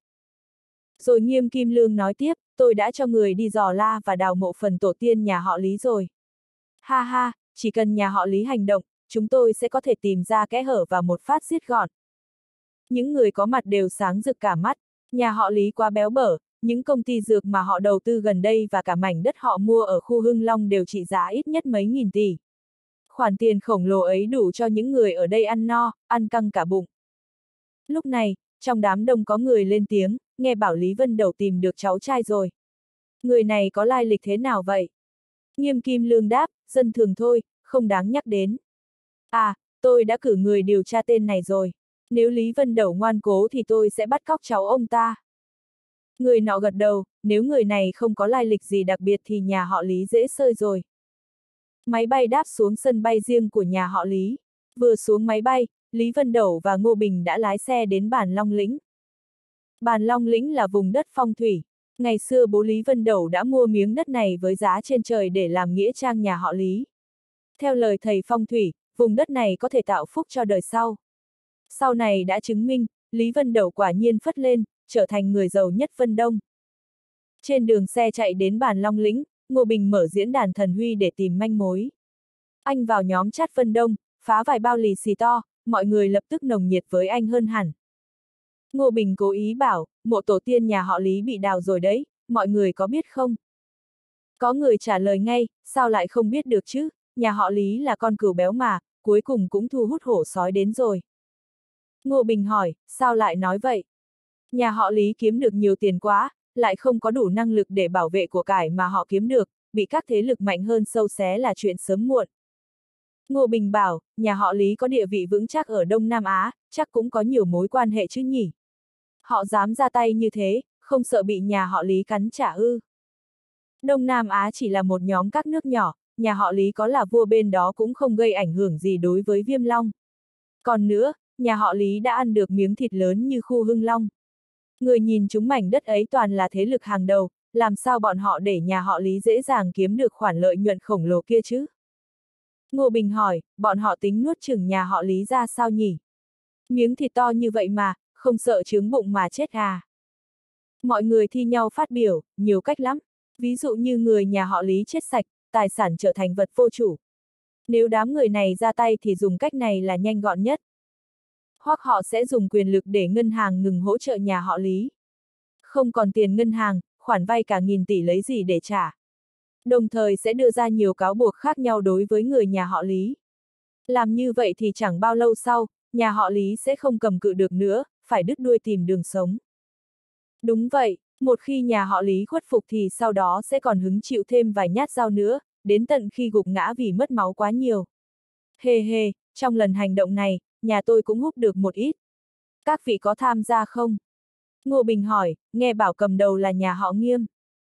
Rồi Nghiêm Kim Lương nói tiếp, tôi đã cho người đi dò la và đào mộ phần tổ tiên nhà họ Lý rồi. Ha ha, chỉ cần nhà họ Lý hành động, chúng tôi sẽ có thể tìm ra kẽ hở và một phát giết gọn. Những người có mặt đều sáng rực cả mắt, nhà họ Lý quá béo bở, những công ty dược mà họ đầu tư gần đây và cả mảnh đất họ mua ở khu Hưng Long đều trị giá ít nhất mấy nghìn tỷ. Khoản tiền khổng lồ ấy đủ cho những người ở đây ăn no, ăn căng cả bụng. Lúc này, trong đám đông có người lên tiếng, nghe bảo Lý Vân Đẩu tìm được cháu trai rồi. Người này có lai lịch thế nào vậy? Nghiêm Kim Lương đáp, dân thường thôi, không đáng nhắc đến. À, tôi đã cử người điều tra tên này rồi. Nếu Lý Vân Đẩu ngoan cố thì tôi sẽ bắt cóc cháu ông ta. Người nọ gật đầu, nếu người này không có lai lịch gì đặc biệt thì nhà họ Lý dễ xơi rồi. Máy bay đáp xuống sân bay riêng của nhà họ Lý. Vừa xuống máy bay, Lý Vân Đẩu và Ngô Bình đã lái xe đến Bàn Long Lĩnh. Bàn Long Lĩnh là vùng đất phong thủy. Ngày xưa bố Lý Vân Đẩu đã mua miếng đất này với giá trên trời để làm nghĩa trang nhà họ Lý. Theo lời thầy phong thủy, vùng đất này có thể tạo phúc cho đời sau. Sau này đã chứng minh, Lý Vân Đẩu quả nhiên phất lên, trở thành người giàu nhất Vân Đông. Trên đường xe chạy đến Bàn Long Lĩnh, Ngô Bình mở diễn đàn thần huy để tìm manh mối. Anh vào nhóm chat Vân Đông, phá vài bao lì xì to, mọi người lập tức nồng nhiệt với anh hơn hẳn. Ngô Bình cố ý bảo, mộ tổ tiên nhà họ Lý bị đào rồi đấy, mọi người có biết không? Có người trả lời ngay, sao lại không biết được chứ, nhà họ Lý là con cừu béo mà, cuối cùng cũng thu hút hổ sói đến rồi. Ngô Bình hỏi, sao lại nói vậy? Nhà họ Lý kiếm được nhiều tiền quá, lại không có đủ năng lực để bảo vệ của cải mà họ kiếm được, bị các thế lực mạnh hơn sâu xé là chuyện sớm muộn. Ngô Bình bảo, nhà họ Lý có địa vị vững chắc ở Đông Nam Á, chắc cũng có nhiều mối quan hệ chứ nhỉ? Họ dám ra tay như thế, không sợ bị nhà họ Lý cắn trả ư? Đông Nam Á chỉ là một nhóm các nước nhỏ, nhà họ Lý có là vua bên đó cũng không gây ảnh hưởng gì đối với Viêm Long. Còn nữa, nhà họ Lý đã ăn được miếng thịt lớn như khu Hưng Long. Người nhìn chúng mảnh đất ấy toàn là thế lực hàng đầu, làm sao bọn họ để nhà họ Lý dễ dàng kiếm được khoản lợi nhuận khổng lồ kia chứ? Ngô Bình hỏi, bọn họ tính nuốt chửng nhà họ Lý ra sao nhỉ? Miếng thịt to như vậy mà, không sợ chướng bụng mà chết à? Mọi người thi nhau phát biểu, nhiều cách lắm. Ví dụ như người nhà họ Lý chết sạch, tài sản trở thành vật vô chủ. Nếu đám người này ra tay thì dùng cách này là nhanh gọn nhất. Hoặc họ sẽ dùng quyền lực để ngân hàng ngừng hỗ trợ nhà họ Lý. Không còn tiền ngân hàng, khoản vay cả nghìn tỷ lấy gì để trả. Đồng thời sẽ đưa ra nhiều cáo buộc khác nhau đối với người nhà họ Lý. Làm như vậy thì chẳng bao lâu sau, nhà họ Lý sẽ không cầm cự được nữa, phải đứt đuôi tìm đường sống. Đúng vậy, một khi nhà họ Lý khuất phục thì sau đó sẽ còn hứng chịu thêm vài nhát dao nữa, đến tận khi gục ngã vì mất máu quá nhiều. Hề hề, trong lần hành động này, nhà tôi cũng hút được một ít. Các vị có tham gia không? Ngô Bình hỏi, nghe bảo cầm đầu là nhà họ Nghiêm.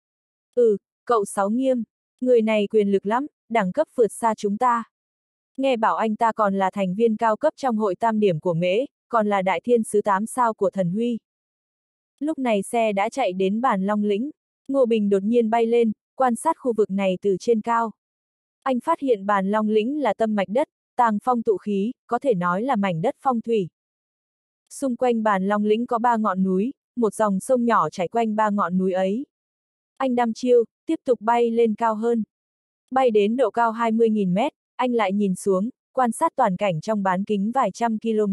Ừ, cậu Sáu Nghiêm, người này quyền lực lắm, đẳng cấp vượt xa chúng ta. Nghe bảo anh ta còn là thành viên cao cấp trong hội tam điểm của Mễ, còn là đại thiên sứ 8 sao của thần Huy. Lúc này xe đã chạy đến Bàn Long Lĩnh, Ngô Bình đột nhiên bay lên, quan sát khu vực này từ trên cao. Anh phát hiện Bàn Long Lĩnh là tâm mạch đất, tàng phong tụ khí, có thể nói là mảnh đất phong thủy. Xung quanh Bàn Long Lĩnh có 3 ngọn núi, một dòng sông nhỏ chảy quanh 3 ngọn núi ấy. Anh đăm chiêu, tiếp tục bay lên cao hơn. Bay đến độ cao 20.000 mét, anh lại nhìn xuống, quan sát toàn cảnh trong bán kính vài trăm km.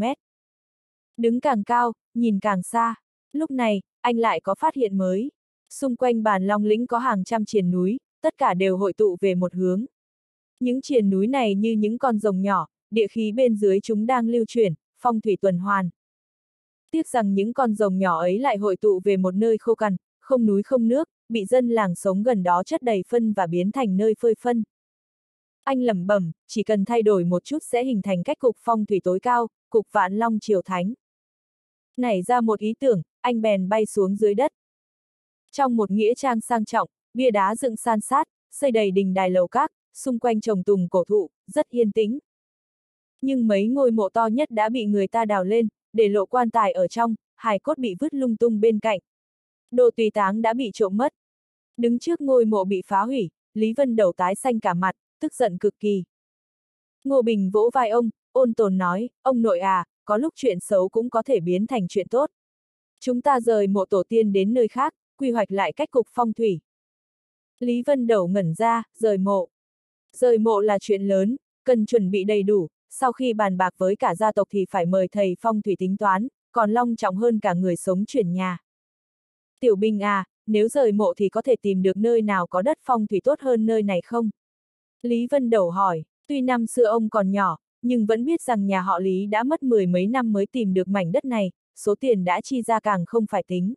Đứng càng cao, nhìn càng xa. Lúc này, anh lại có phát hiện mới. Xung quanh Bàn Long Lĩnh có hàng trăm triền núi, tất cả đều hội tụ về một hướng. Những triền núi này như những con rồng nhỏ, địa khí bên dưới chúng đang lưu chuyển, phong thủy tuần hoàn. Tiếc rằng những con rồng nhỏ ấy lại hội tụ về một nơi khô cằn, không núi không nước, bị dân làng sống gần đó chất đầy phân và biến thành nơi phơi phân. Anh lẩm bẩm, chỉ cần thay đổi một chút sẽ hình thành cách cục phong thủy tối cao, cục Vạn Long Triều Thánh. Nảy ra một ý tưởng, anh bèn bay xuống dưới đất. Trong một nghĩa trang sang trọng, bia đá dựng san sát, xây đầy đình đài lầu các, xung quanh trồng tùng cổ thụ, rất yên tĩnh. Nhưng mấy ngôi mộ to nhất đã bị người ta đào lên, để lộ quan tài ở trong, hài cốt bị vứt lung tung bên cạnh. Đồ tùy táng đã bị trộm mất. Đứng trước ngôi mộ bị phá hủy, Lý Vân Đẩu tái xanh cả mặt, tức giận cực kỳ. Ngô Bình vỗ vai ông, ôn tồn nói, ông nội à, có lúc chuyện xấu cũng có thể biến thành chuyện tốt. Chúng ta rời mộ tổ tiên đến nơi khác, quy hoạch lại cách cục phong thủy. Lý Vân Đẩu ngẩn ra, rời mộ. Rời mộ là chuyện lớn, cần chuẩn bị đầy đủ, sau khi bàn bạc với cả gia tộc thì phải mời thầy phong thủy tính toán, còn long trọng hơn cả người sống chuyển nhà. Tiểu Bình à, nếu rời mộ thì có thể tìm được nơi nào có đất phong thủy tốt hơn nơi này không? Lý Vân Đẩu hỏi, tuy năm xưa ông còn nhỏ, nhưng vẫn biết rằng nhà họ Lý đã mất 10 mấy năm mới tìm được mảnh đất này, số tiền đã chi ra càng không phải tính.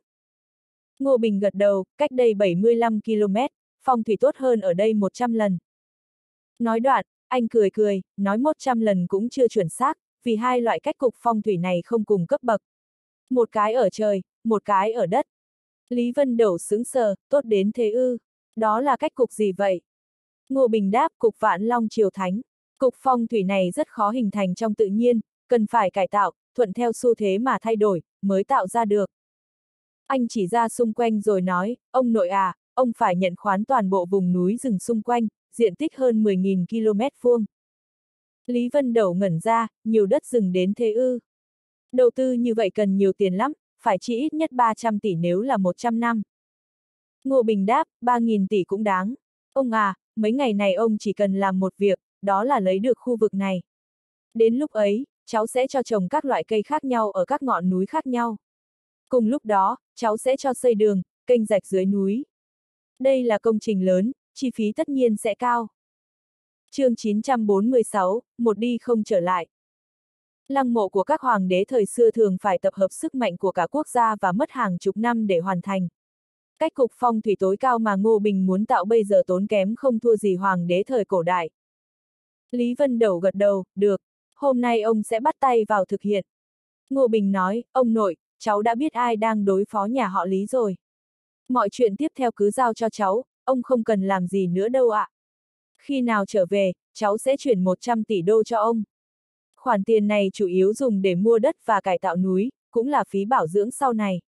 Ngô Bình gật đầu, cách đây 75 km, phong thủy tốt hơn ở đây 100 lần. Nói đoạn, anh cười cười, nói 100 lần cũng chưa chuẩn xác, vì hai loại cách cục phong thủy này không cùng cấp bậc. Một cái ở trời, một cái ở đất. Lý Vân Đẩu sững sờ, tốt đến thế ư? Đó là cách cục gì vậy? Ngô Bình đáp, cục Vạn Long Triều Thánh. Cục phong thủy này rất khó hình thành trong tự nhiên, cần phải cải tạo, thuận theo xu thế mà thay đổi, mới tạo ra được. Anh chỉ ra xung quanh rồi nói, ông nội à, ông phải nhận khoán toàn bộ vùng núi rừng xung quanh, diện tích hơn 10.000 km vuông. Lý Vân Đẩu ngẩn ra, nhiều đất rừng đến thế ư? Đầu tư như vậy cần nhiều tiền lắm, phải chi ít nhất 300 tỷ nếu là 100 năm. Ngô Bình đáp, 3.000 tỷ cũng đáng. Ông à, mấy ngày này ông chỉ cần làm một việc, đó là lấy được khu vực này. Đến lúc ấy, cháu sẽ cho trồng các loại cây khác nhau ở các ngọn núi khác nhau. Cùng lúc đó, cháu sẽ cho xây đường, kênh rạch dưới núi. Đây là công trình lớn, chi phí tất nhiên sẽ cao. Chương 946, một đi không trở lại. Lăng mộ của các hoàng đế thời xưa thường phải tập hợp sức mạnh của cả quốc gia và mất hàng chục năm để hoàn thành. Cách cục phong thủy tối cao mà Ngô Bình muốn tạo bây giờ tốn kém không thua gì hoàng đế thời cổ đại. Lý Vân Đẩu gật đầu, được, hôm nay ông sẽ bắt tay vào thực hiện. Ngô Bình nói, ông nội, cháu đã biết ai đang đối phó nhà họ Lý rồi. Mọi chuyện tiếp theo cứ giao cho cháu, ông không cần làm gì nữa đâu ạ. Khi nào trở về, cháu sẽ chuyển 100 tỷ đô cho ông. Khoản tiền này chủ yếu dùng để mua đất và cải tạo núi, cũng là phí bảo dưỡng sau này.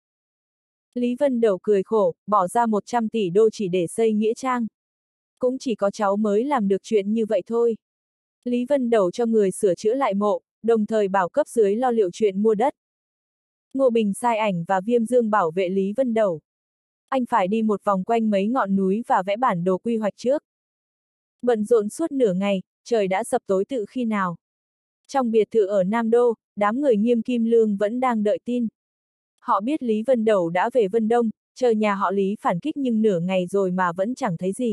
Lý Vân Đẩu cười khổ, bỏ ra 100 tỷ đô chỉ để xây nghĩa trang. Cũng chỉ có cháu mới làm được chuyện như vậy thôi. Lý Vân Đẩu cho người sửa chữa lại mộ, đồng thời bảo cấp dưới lo liệu chuyện mua đất. Ngô Bình sai ảnh và Viêm Dương bảo vệ Lý Vân Đẩu. Anh phải đi một vòng quanh mấy ngọn núi và vẽ bản đồ quy hoạch trước. Bận rộn suốt nửa ngày, trời đã sập tối tự khi nào. Trong biệt thự ở Nam Đô, đám người Nghiêm Kim Lương vẫn đang đợi tin. Họ biết Lý Vân Đẩu đã về Vân Đông, chờ nhà họ Lý phản kích nhưng nửa ngày rồi mà vẫn chẳng thấy gì.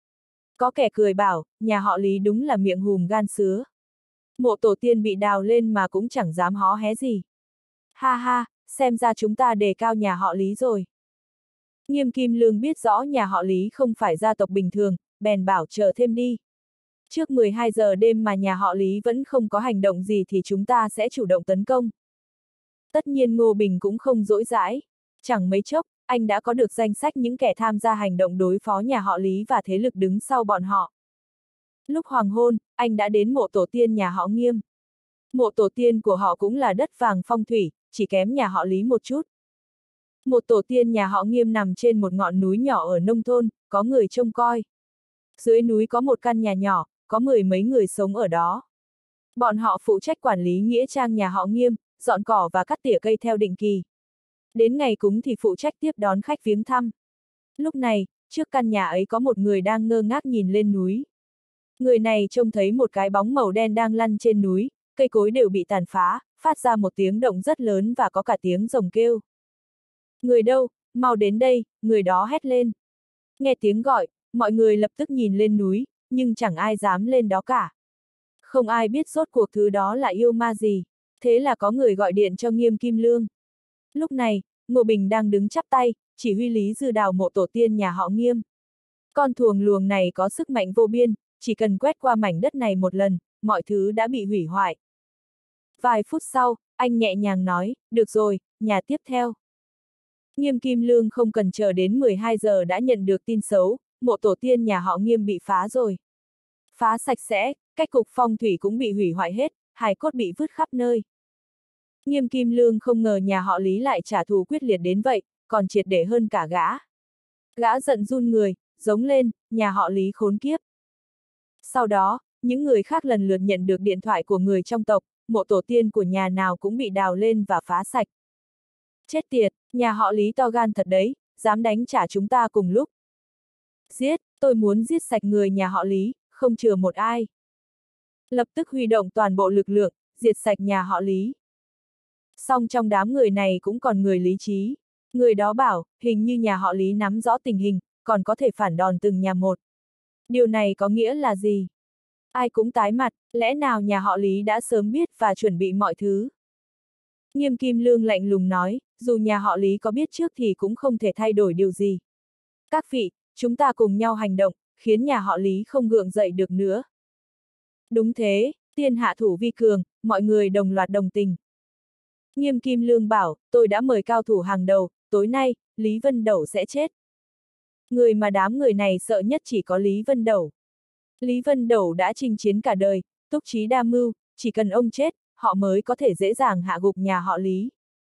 Có kẻ cười bảo, nhà họ Lý đúng là miệng hùm gan sứa. Mộ tổ tiên bị đào lên mà cũng chẳng dám hó hé gì. Ha ha, xem ra chúng ta đề cao nhà họ Lý rồi. Nghiêm Kim Lương biết rõ nhà họ Lý không phải gia tộc bình thường, bèn bảo chờ thêm đi. Trước 12 giờ đêm mà nhà họ Lý vẫn không có hành động gì thì chúng ta sẽ chủ động tấn công. Tất nhiên Ngô Bình cũng không dỗi dãi. Chẳng mấy chốc, anh đã có được danh sách những kẻ tham gia hành động đối phó nhà họ Lý và thế lực đứng sau bọn họ. Lúc hoàng hôn, anh đã đến mộ tổ tiên nhà họ Nghiêm. Mộ tổ tiên của họ cũng là đất vàng phong thủy, chỉ kém nhà họ Lý một chút. Một tổ tiên nhà họ Nghiêm nằm trên một ngọn núi nhỏ ở nông thôn, có người trông coi. Dưới núi có một căn nhà nhỏ, có 10 mấy người sống ở đó. Bọn họ phụ trách quản lý nghĩa trang nhà họ Nghiêm, dọn cỏ và cắt tỉa cây theo định kỳ. Đến ngày cúng thì phụ trách tiếp đón khách viếng thăm. Lúc này, trước căn nhà ấy có một người đang ngơ ngác nhìn lên núi. Người này trông thấy một cái bóng màu đen đang lăn trên núi, cây cối đều bị tàn phá, phát ra một tiếng động rất lớn và có cả tiếng rồng kêu. Người đâu, mau đến đây, người đó hét lên. Nghe tiếng gọi, mọi người lập tức nhìn lên núi, nhưng chẳng ai dám lên đó cả. Không ai biết rốt cuộc thứ đó là yêu ma gì, thế là có người gọi điện cho Nghiêm Kim Lương. Lúc này, Ngô Bình đang đứng chắp tay, chỉ huy Lý Dư đào mộ tổ tiên nhà họ Nghiêm. Con thuồng luồng này có sức mạnh vô biên, chỉ cần quét qua mảnh đất này một lần, mọi thứ đã bị hủy hoại. Vài phút sau, anh nhẹ nhàng nói, được rồi, nhà tiếp theo. Nghiêm Kim Lương không cần chờ đến 12 giờ đã nhận được tin xấu, mộ tổ tiên nhà họ Nghiêm bị phá rồi. Phá sạch sẽ, cách cục phong thủy cũng bị hủy hoại hết, hài cốt bị vứt khắp nơi. Nghiêm Kim Lương không ngờ nhà họ Lý lại trả thù quyết liệt đến vậy, còn triệt để hơn cả gã. Gã giận run người, giống lên, nhà họ Lý khốn kiếp. Sau đó, những người khác lần lượt nhận được điện thoại của người trong tộc, mộ tổ tiên của nhà nào cũng bị đào lên và phá sạch. Chết tiệt, nhà họ Lý to gan thật đấy, dám đánh trả chúng ta cùng lúc. Giết, tôi muốn giết sạch người nhà họ Lý, không chừa một ai. Lập tức huy động toàn bộ lực lượng, diệt sạch nhà họ Lý. Song trong đám người này cũng còn người lý trí. Người đó bảo, hình như nhà họ Lý nắm rõ tình hình, còn có thể phản đòn từng nhà một. Điều này có nghĩa là gì? Ai cũng tái mặt, lẽ nào nhà họ Lý đã sớm biết và chuẩn bị mọi thứ? Nghiêm Kim Lương lạnh lùng nói, dù nhà họ Lý có biết trước thì cũng không thể thay đổi điều gì. Các vị, chúng ta cùng nhau hành động, khiến nhà họ Lý không gượng dậy được nữa. Đúng thế, tiên hạ thủ vi cường, mọi người đồng loạt đồng tình. Nghiêm Kim Lương bảo, tôi đã mời cao thủ hàng đầu, tối nay, Lý Vân Đẩu sẽ chết. Người mà đám người này sợ nhất chỉ có Lý Vân Đẩu. Lý Vân Đẩu đã chinh chiến cả đời, túc trí đa mưu, chỉ cần ông chết, họ mới có thể dễ dàng hạ gục nhà họ Lý.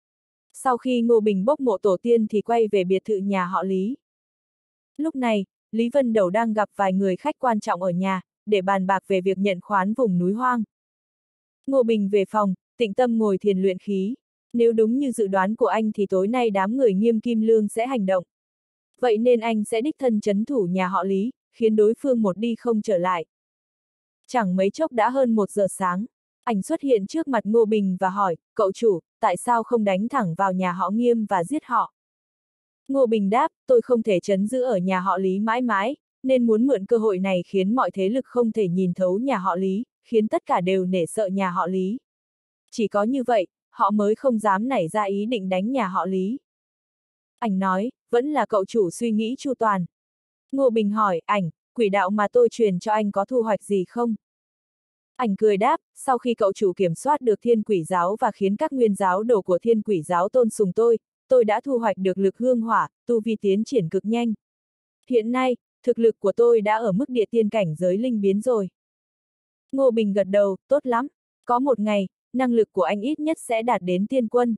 Sau khi Ngô Bình bốc mộ tổ tiên thì quay về biệt thự nhà họ Lý. Lúc này, Lý Vân Đẩu đang gặp vài người khách quan trọng ở nhà, để bàn bạc về việc nhận khoán vùng núi hoang. Ngô Bình về phòng, tĩnh tâm ngồi thiền luyện khí. Nếu đúng như dự đoán của anh thì tối nay đám người Nghiêm Kim Lương sẽ hành động. Vậy nên anh sẽ đích thân trấn thủ nhà họ Lý, khiến đối phương một đi không trở lại. Chẳng mấy chốc đã hơn 1 giờ sáng, ảnh xuất hiện trước mặt Ngô Bình và hỏi, cậu chủ, tại sao không đánh thẳng vào nhà họ Nghiêm và giết họ? Ngô Bình đáp, tôi không thể trấn giữ ở nhà họ Lý mãi mãi, nên muốn mượn cơ hội này khiến mọi thế lực không thể nhìn thấu nhà họ Lý, khiến tất cả đều nể sợ nhà họ Lý. Chỉ có như vậy, họ mới không dám nảy ra ý định đánh nhà họ Lý. Ảnh nói, vẫn là cậu chủ suy nghĩ chu toàn. Ngô Bình hỏi, ảnh, quỷ đạo mà tôi truyền cho anh có thu hoạch gì không? Ảnh cười đáp, sau khi cậu chủ kiểm soát được Thiên Quỷ Giáo và khiến các nguyên giáo đồ của Thiên Quỷ Giáo tôn sùng tôi đã thu hoạch được lực hương hỏa, tu vi tiến triển cực nhanh. Hiện nay, thực lực của tôi đã ở mức địa tiên cảnh giới linh biến rồi. Ngô Bình gật đầu, tốt lắm. Có một ngày, năng lực của anh ít nhất sẽ đạt đến tiên quân.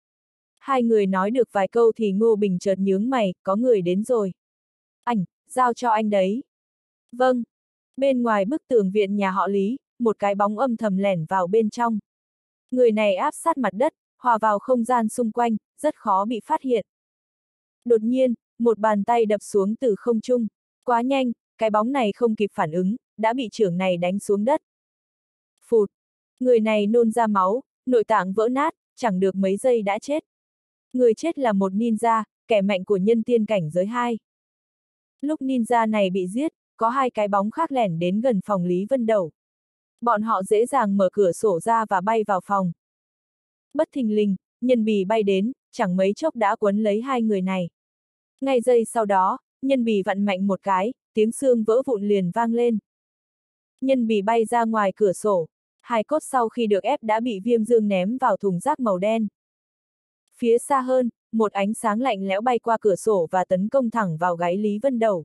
Hai người nói được vài câu thì Ngô Bình chợt nhướng mày, có người đến rồi. Ảnh, giao cho anh đấy. Vâng. Bên ngoài bức tường viện nhà họ Lý, một cái bóng âm thầm lẻn vào bên trong. Người này áp sát mặt đất, hòa vào không gian xung quanh, rất khó bị phát hiện. Đột nhiên, một bàn tay đập xuống từ không trung. Quá nhanh, cái bóng này không kịp phản ứng, đã bị chưởng này đánh xuống đất. Phụt! Người này nôn ra máu, nội tạng vỡ nát, chẳng được mấy giây đã chết. Người chết là một ninja, kẻ mạnh của nhân tiên cảnh giới 2. Lúc ninja này bị giết, có hai cái bóng khác lẻn đến gần phòng Lý Vân Đẩu. Bọn họ dễ dàng mở cửa sổ ra và bay vào phòng. Bất thình lình, nhân bì bay đến, chẳng mấy chốc đã quấn lấy hai người này. Ngay giây sau đó, nhân bì vặn mạnh một cái, tiếng xương vỡ vụn liền vang lên. Nhân bì bay ra ngoài cửa sổ, hài cốt sau khi được ép đã bị Viêm Dương ném vào thùng rác màu đen. Phía xa hơn, một ánh sáng lạnh lẽo bay qua cửa sổ và tấn công thẳng vào gáy Lý Vân Đẩu.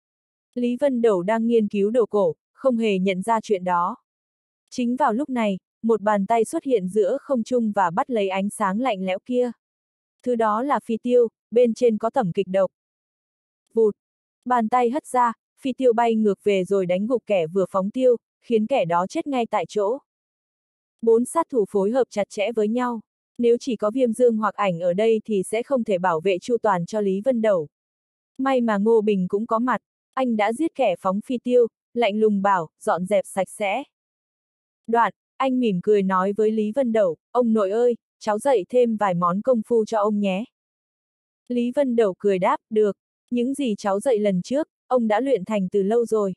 Lý Vân Đẩu đang nghiên cứu đồ cổ, không hề nhận ra chuyện đó. Chính vào lúc này, một bàn tay xuất hiện giữa không trung và bắt lấy ánh sáng lạnh lẽo kia. Thứ đó là phi tiêu, bên trên có tẩm kịch độc. Vụt! Bàn tay hất ra, phi tiêu bay ngược về rồi đánh gục kẻ vừa phóng tiêu, khiến kẻ đó chết ngay tại chỗ. 4 sát thủ phối hợp chặt chẽ với nhau. Nếu chỉ có Viêm Dương hoặc ảnh ở đây thì sẽ không thể bảo vệ chu toàn cho Lý Vân Đẩu. May mà Ngô Bình cũng có mặt, anh đã giết kẻ phóng phi tiêu, lạnh lùng bảo, dọn dẹp sạch sẽ. Đoạn, anh mỉm cười nói với Lý Vân Đẩu, ông nội ơi, cháu dạy thêm vài món công phu cho ông nhé. Lý Vân Đẩu cười đáp, được, những gì cháu dạy lần trước, ông đã luyện thành từ lâu rồi.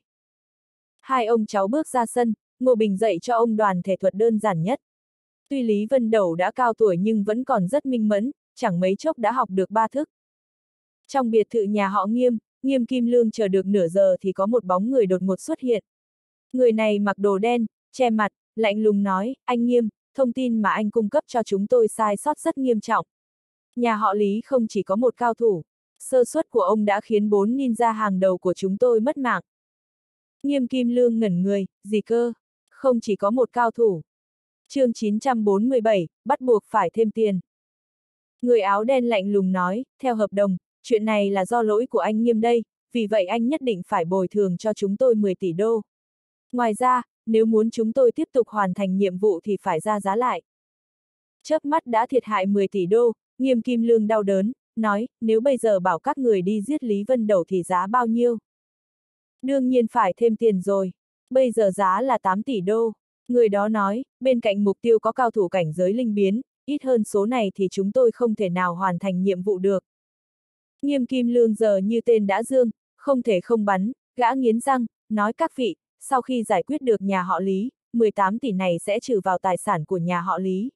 Hai ông cháu bước ra sân, Ngô Bình dạy cho ông đoàn thể thuật đơn giản nhất. Tuy Lý Vân Đẩu đã cao tuổi nhưng vẫn còn rất minh mẫn, chẳng mấy chốc đã học được 3 thức. Trong biệt thự nhà họ Nghiêm, Nghiêm Kim Lương chờ được nửa giờ thì có một bóng người đột ngột xuất hiện. Người này mặc đồ đen, che mặt, lạnh lùng nói, anh Nghiêm, thông tin mà anh cung cấp cho chúng tôi sai sót rất nghiêm trọng. Nhà họ Lý không chỉ có một cao thủ, sơ suất của ông đã khiến 4 ninja hàng đầu của chúng tôi mất mạng. Nghiêm Kim Lương ngẩn người, gì cơ? Không chỉ có một cao thủ. Chương 947, bắt buộc phải thêm tiền. Người áo đen lạnh lùng nói, theo hợp đồng, chuyện này là do lỗi của anh Nghiêm đây, vì vậy anh nhất định phải bồi thường cho chúng tôi 10 tỷ đô. Ngoài ra, nếu muốn chúng tôi tiếp tục hoàn thành nhiệm vụ thì phải ra giá lại. Chớp mắt đã thiệt hại 10 tỷ đô, Nghiêm Kim Lương đau đớn, nói, nếu bây giờ bảo các người đi giết Lý Vân Đẩu thì giá bao nhiêu? Đương nhiên phải thêm tiền rồi, bây giờ giá là 8 tỷ đô. Người đó nói, bên cạnh mục tiêu có cao thủ cảnh giới linh biến, ít hơn số này thì chúng tôi không thể nào hoàn thành nhiệm vụ được. Nghiêm Kim Lương giờ như tên đã dương, không thể không bắn, gã nghiến răng, nói các vị, sau khi giải quyết được nhà họ Lý, 18 tỷ này sẽ trừ vào tài sản của nhà họ Lý.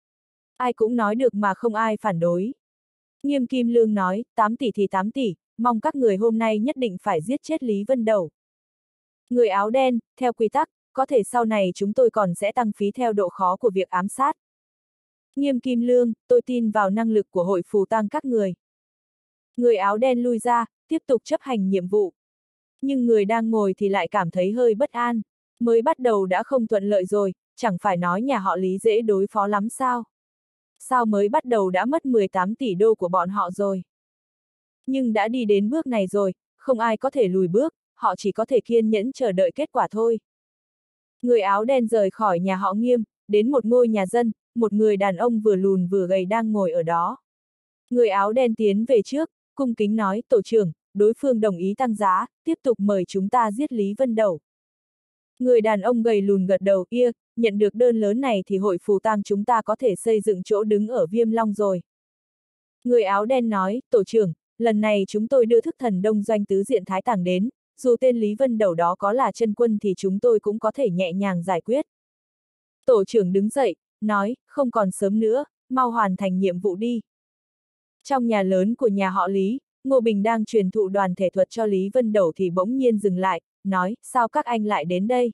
Ai cũng nói được mà không ai phản đối. Nghiêm Kim Lương nói, 8 tỷ thì 8 tỷ, mong các người hôm nay nhất định phải giết chết Lý Vân Đẩu. Người áo đen, theo quy tắc, có thể sau này chúng tôi còn sẽ tăng phí theo độ khó của việc ám sát. Nghiêm Kim Lương, tôi tin vào năng lực của hội phù tang các người. Người áo đen lui ra, tiếp tục chấp hành nhiệm vụ. Nhưng người đang ngồi thì lại cảm thấy hơi bất an. Mới bắt đầu đã không thuận lợi rồi, chẳng phải nói nhà họ Lý dễ đối phó lắm sao? Sao mới bắt đầu đã mất 18 tỷ đô của bọn họ rồi? Nhưng đã đi đến bước này rồi, không ai có thể lùi bước, họ chỉ có thể kiên nhẫn chờ đợi kết quả thôi. Người áo đen rời khỏi nhà họ Nghiêm, đến một ngôi nhà dân, một người đàn ông vừa lùn vừa gầy đang ngồi ở đó. Người áo đen tiến về trước, cung kính nói, tổ trưởng, đối phương đồng ý tăng giá, tiếp tục mời chúng ta giết Lý Vân Đẩu. Người đàn ông gầy lùn gật đầu, nhận được đơn lớn này thì hội phù tang chúng ta có thể xây dựng chỗ đứng ở Viêm Long rồi. Người áo đen nói, tổ trưởng, lần này chúng tôi đưa thức thần đông doanh tứ diện thái tàng đến, dù tên Lý Vân Đẩu đó có là chân quân thì chúng tôi cũng có thể nhẹ nhàng giải quyết. Tổ trưởng đứng dậy, nói, không còn sớm nữa, mau hoàn thành nhiệm vụ đi. Trong nhà lớn của nhà họ Lý, Ngô Bình đang truyền thụ đoàn thể thuật cho Lý Vân Đẩu thì bỗng nhiên dừng lại, nói, sao các anh lại đến đây?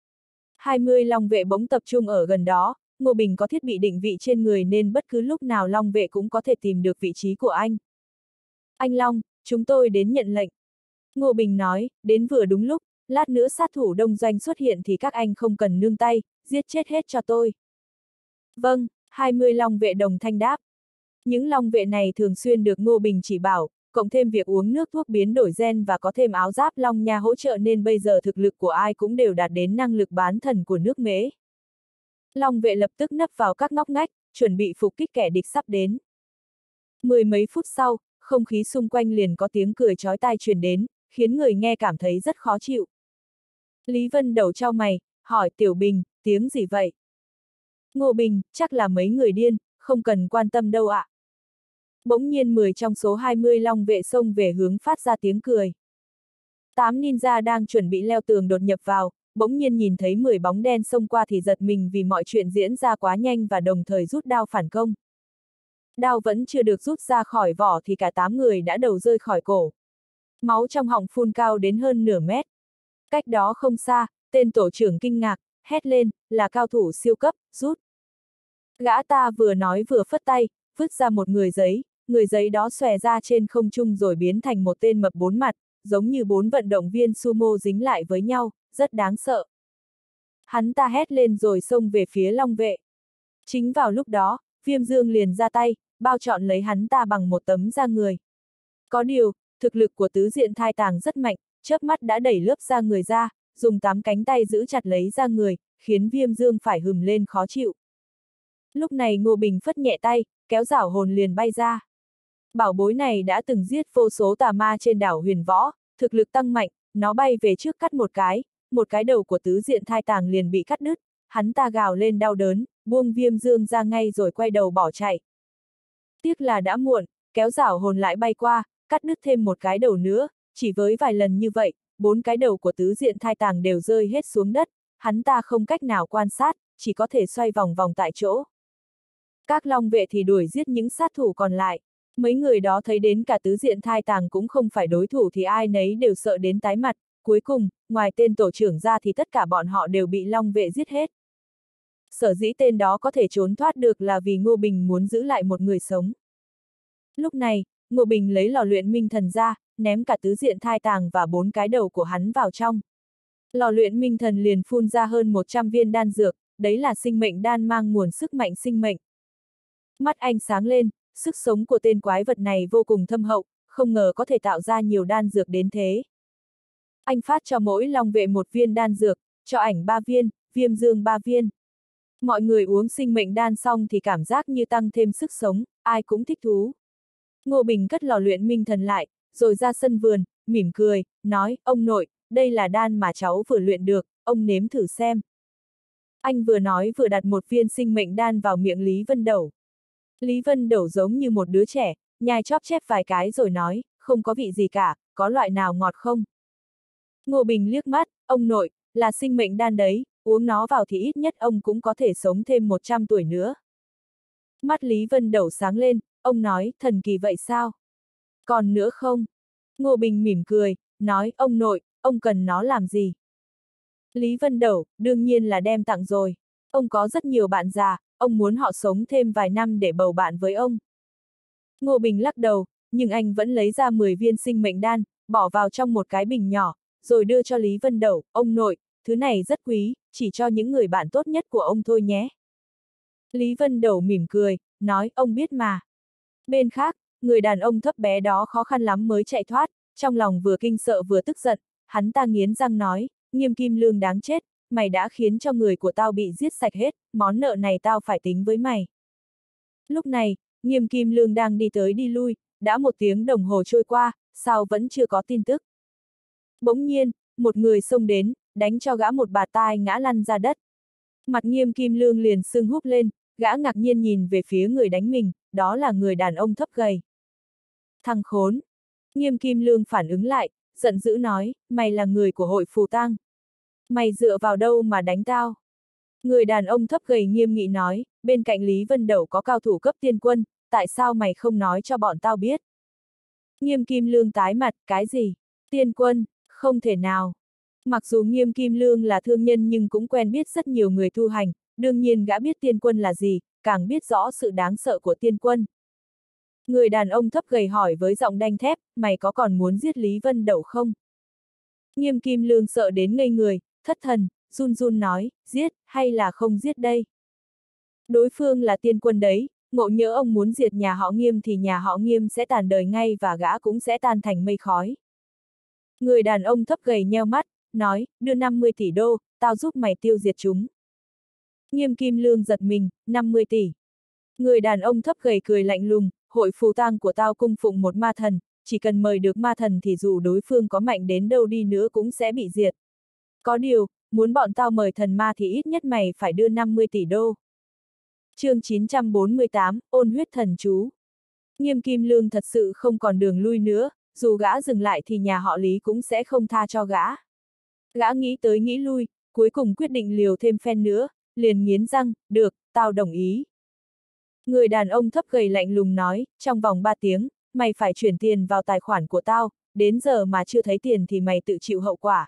20 long vệ bỗng tập trung ở gần đó, Ngô Bình có thiết bị định vị trên người nên bất cứ lúc nào long vệ cũng có thể tìm được vị trí của anh. Anh Long, chúng tôi đến nhận lệnh. Ngô Bình nói, đến vừa đúng lúc, lát nữa sát thủ đông doanh xuất hiện thì các anh không cần nương tay, giết chết hết cho tôi. Vâng, 20 long vệ đồng thanh đáp. Những long vệ này thường xuyên được Ngô Bình chỉ bảo, cộng thêm việc uống nước thuốc biến đổi gen và có thêm áo giáp long nha hỗ trợ nên bây giờ thực lực của ai cũng đều đạt đến năng lực bán thần của nước Mễ. Long vệ lập tức nấp vào các ngóc ngách, chuẩn bị phục kích kẻ địch sắp đến. Mười mấy phút sau, không khí xung quanh liền có tiếng cười chói tai truyền đến, khiến người nghe cảm thấy rất khó chịu. Lý Vân Đẩu chau mày, hỏi Tiểu Bình, tiếng gì vậy? Ngô Bình, chắc là mấy người điên, không cần quan tâm đâu ạ. Bỗng nhiên 10 trong số 20 long vệ xông về hướng phát ra tiếng cười. 8 ninja đang chuẩn bị leo tường đột nhập vào, bỗng nhiên nhìn thấy 10 bóng đen xông qua thì giật mình vì mọi chuyện diễn ra quá nhanh và đồng thời rút đao phản công. Đao vẫn chưa được rút ra khỏi vỏ thì cả 8 người đã đầu rơi khỏi cổ. Máu trong họng phun cao đến hơn nửa mét. Cách đó không xa, tên tổ trưởng kinh ngạc, hét lên, là cao thủ siêu cấp, rút. Gã ta vừa nói vừa phất tay, vứt ra một người giấy đó xòe ra trên không trung rồi biến thành một tên mập 4 mặt, giống như 4 vận động viên sumo dính lại với nhau, rất đáng sợ. Hắn ta hét lên rồi xông về phía long vệ. Chính vào lúc đó, Viêm Dương liền ra tay, bao trọn lấy hắn ta bằng một tấm da người. Có điều, thực lực của tứ diện thai tàng rất mạnh, chớp mắt đã đẩy lớp da người ra, dùng 8 cánh tay giữ chặt lấy da người, khiến Viêm Dương phải hừm lên khó chịu. Lúc này Ngô Bình phất nhẹ tay, kéo giảo hồn liền bay ra. Bảo bối này đã từng giết vô số tà ma trên đảo Huyền Võ, thực lực tăng mạnh, nó bay về trước cắt một cái đầu của tứ diện thai tàng liền bị cắt đứt, hắn ta gào lên đau đớn, buông Viêm Dương ra ngay rồi quay đầu bỏ chạy. Tiếc là đã muộn, kéo giảo hồn lại bay qua, cắt đứt thêm một cái đầu nữa, chỉ với vài lần như vậy, 4 cái đầu của tứ diện thai tàng đều rơi hết xuống đất, hắn ta không cách nào quan sát, chỉ có thể xoay vòng vòng tại chỗ. Các long vệ thì đuổi giết những sát thủ còn lại. Mấy người đó thấy đến cả tứ diện thai tàng cũng không phải đối thủ thì ai nấy đều sợ đến tái mặt, cuối cùng, ngoài tên tổ trưởng ra thì tất cả bọn họ đều bị long vệ giết hết. Sở dĩ tên đó có thể trốn thoát được là vì Ngô Bình muốn giữ lại một người sống. Lúc này, Ngô Bình lấy lò luyện minh thần ra, ném cả tứ diện thai tàng và 4 cái đầu của hắn vào trong. Lò luyện minh thần liền phun ra hơn 100 viên đan dược, đấy là sinh mệnh đan mang nguồn sức mạnh sinh mệnh. Mắt anh sáng lên, sức sống của tên quái vật này vô cùng thâm hậu, không ngờ có thể tạo ra nhiều đan dược đến thế. Anh phát cho mỗi long vệ 1 viên đan dược, cho ảnh 3 viên, Viêm Dương 3 viên. Mọi người uống sinh mệnh đan xong thì cảm giác như tăng thêm sức sống, ai cũng thích thú. Ngô Bình cất lò luyện minh thần lại, rồi ra sân vườn, mỉm cười, nói, ông nội, đây là đan mà cháu vừa luyện được, ông nếm thử xem. Anh vừa nói vừa đặt 1 viên sinh mệnh đan vào miệng Lý Vân Đẩu. Lý Vân Đẩu giống như một đứa trẻ, nhai chóp chép vài cái rồi nói, không có vị gì cả, có loại nào ngọt không? Ngô Bình liếc mắt, ông nội, là sinh mệnh đan đấy, uống nó vào thì ít nhất ông cũng có thể sống thêm 100 tuổi nữa. Mắt Lý Vân Đẩu sáng lên, ông nói, thần kỳ vậy sao? Còn nữa không? Ngô Bình mỉm cười, nói, ông nội, ông cần nó làm gì? Lý Vân Đẩu, đương nhiên là đem tặng rồi. Ông có rất nhiều bạn già, ông muốn họ sống thêm vài năm để bầu bạn với ông. Ngô Bình lắc đầu, nhưng anh vẫn lấy ra 10 viên sinh mệnh đan, bỏ vào trong một cái bình nhỏ, rồi đưa cho Lý Vân Đẩu, ông nội, thứ này rất quý, chỉ cho những người bạn tốt nhất của ông thôi nhé. Lý Vân Đẩu mỉm cười, nói, ông biết mà. Bên khác, người đàn ông thấp bé đó khó khăn lắm mới chạy thoát, trong lòng vừa kinh sợ vừa tức giận, hắn ta nghiến răng nói, Nghiêm Kim Lương đáng chết, mày đã khiến cho người của tao bị giết sạch hết, món nợ này tao phải tính với mày. Lúc này, Nghiêm Kim Lương đang đi tới đi lui, đã 1 tiếng đồng hồ trôi qua, sao vẫn chưa có tin tức. Bỗng nhiên, một người xông đến, đánh cho gã một bạt tai ngã lăn ra đất. Mặt Nghiêm Kim Lương liền sưng húp lên, gã ngạc nhiên nhìn về phía người đánh mình, đó là người đàn ông thấp gầy. Thằng khốn! Nghiêm Kim Lương phản ứng lại, giận dữ nói, mày là người của hội phù tang. Mày dựa vào đâu mà đánh tao? Người đàn ông thấp gầy nghiêm nghị nói, bên cạnh Lý Vân Đẩu có cao thủ cấp tiên quân, tại sao mày không nói cho bọn tao biết? Nghiêm Kim Lương tái mặt, cái gì? Tiên quân, không thể nào. Mặc dù Nghiêm Kim Lương là thương nhân nhưng cũng quen biết rất nhiều người tu hành, đương nhiên gã biết tiên quân là gì, càng biết rõ sự đáng sợ của tiên quân. Người đàn ông thấp gầy hỏi với giọng đanh thép, mày có còn muốn giết Lý Vân Đẩu không? Nghiêm Kim Lương sợ đến ngây người, thất thần, run run nói, giết, hay là không giết đây? Đối phương là tiên quân đấy, ngộ nhỡ ông muốn diệt nhà họ Nghiêm thì nhà họ Nghiêm sẽ tàn đời ngay và gã cũng sẽ tan thành mây khói. Người đàn ông thấp gầy nheo mắt, nói, đưa 50 tỷ đô, tao giúp mày tiêu diệt chúng. Nghiêm Kim Lương giật mình, 50 tỷ. Người đàn ông thấp gầy cười lạnh lùng, hội phù tang của tao cung phụng một ma thần, chỉ cần mời được ma thần thì dù đối phương có mạnh đến đâu đi nữa cũng sẽ bị diệt. Có điều, muốn bọn tao mời thần ma thì ít nhất mày phải đưa 50 tỷ đô. Chương 948, ôn huyết thần chú. Nghiêm Kim Lương thật sự không còn đường lui nữa, dù gã dừng lại thì nhà họ Lý cũng sẽ không tha cho gã. Gã nghĩ tới nghĩ lui, cuối cùng quyết định liều thêm phen nữa, liền nghiến răng, được, tao đồng ý. Người đàn ông thấp gầy lạnh lùng nói, trong vòng 3 tiếng, mày phải chuyển tiền vào tài khoản của tao, đến giờ mà chưa thấy tiền thì mày tự chịu hậu quả.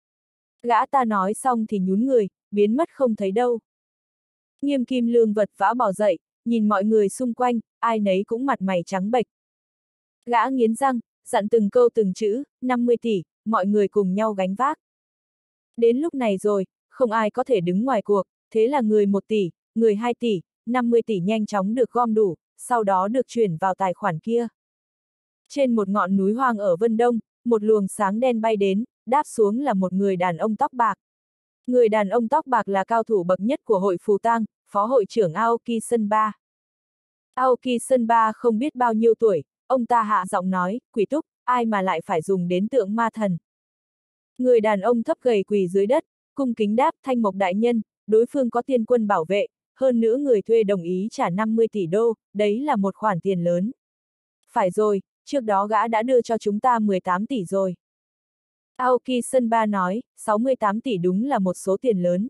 Gã ta nói xong thì nhún người, biến mất không thấy đâu. Nghiêm Kim Lương vật vã bỏ dậy, nhìn mọi người xung quanh, ai nấy cũng mặt mày trắng bệch. Gã nghiến răng, dặn từng câu từng chữ, 50 tỷ, mọi người cùng nhau gánh vác. Đến lúc này rồi, không ai có thể đứng ngoài cuộc, thế là người 1 tỷ, người 2 tỷ, 50 tỷ nhanh chóng được gom đủ, sau đó được chuyển vào tài khoản kia. Trên một ngọn núi hoang ở Vân Đông, một luồng sáng đen bay đến, đáp xuống là một người đàn ông tóc bạc. Người đàn ông tóc bạc là cao thủ bậc nhất của hội phù tang, phó hội trưởng Aoki Sơn Ba. Aoki Sơn Ba không biết bao nhiêu tuổi, ông ta hạ giọng nói, quỷ túc, ai mà lại phải dùng đến tượng ma thần. Người đàn ông thấp gầy quỳ dưới đất, cung kính đáp, Thanh Mộc đại nhân, đối phương có tiên quân bảo vệ, hơn nữa người thuê đồng ý trả 50 tỷ đô, đấy là một khoản tiền lớn. Phải rồi, trước đó gã đã đưa cho chúng ta 18 tỷ rồi. Aoki Sơn Ba nói, 68 tỷ đúng là một số tiền lớn.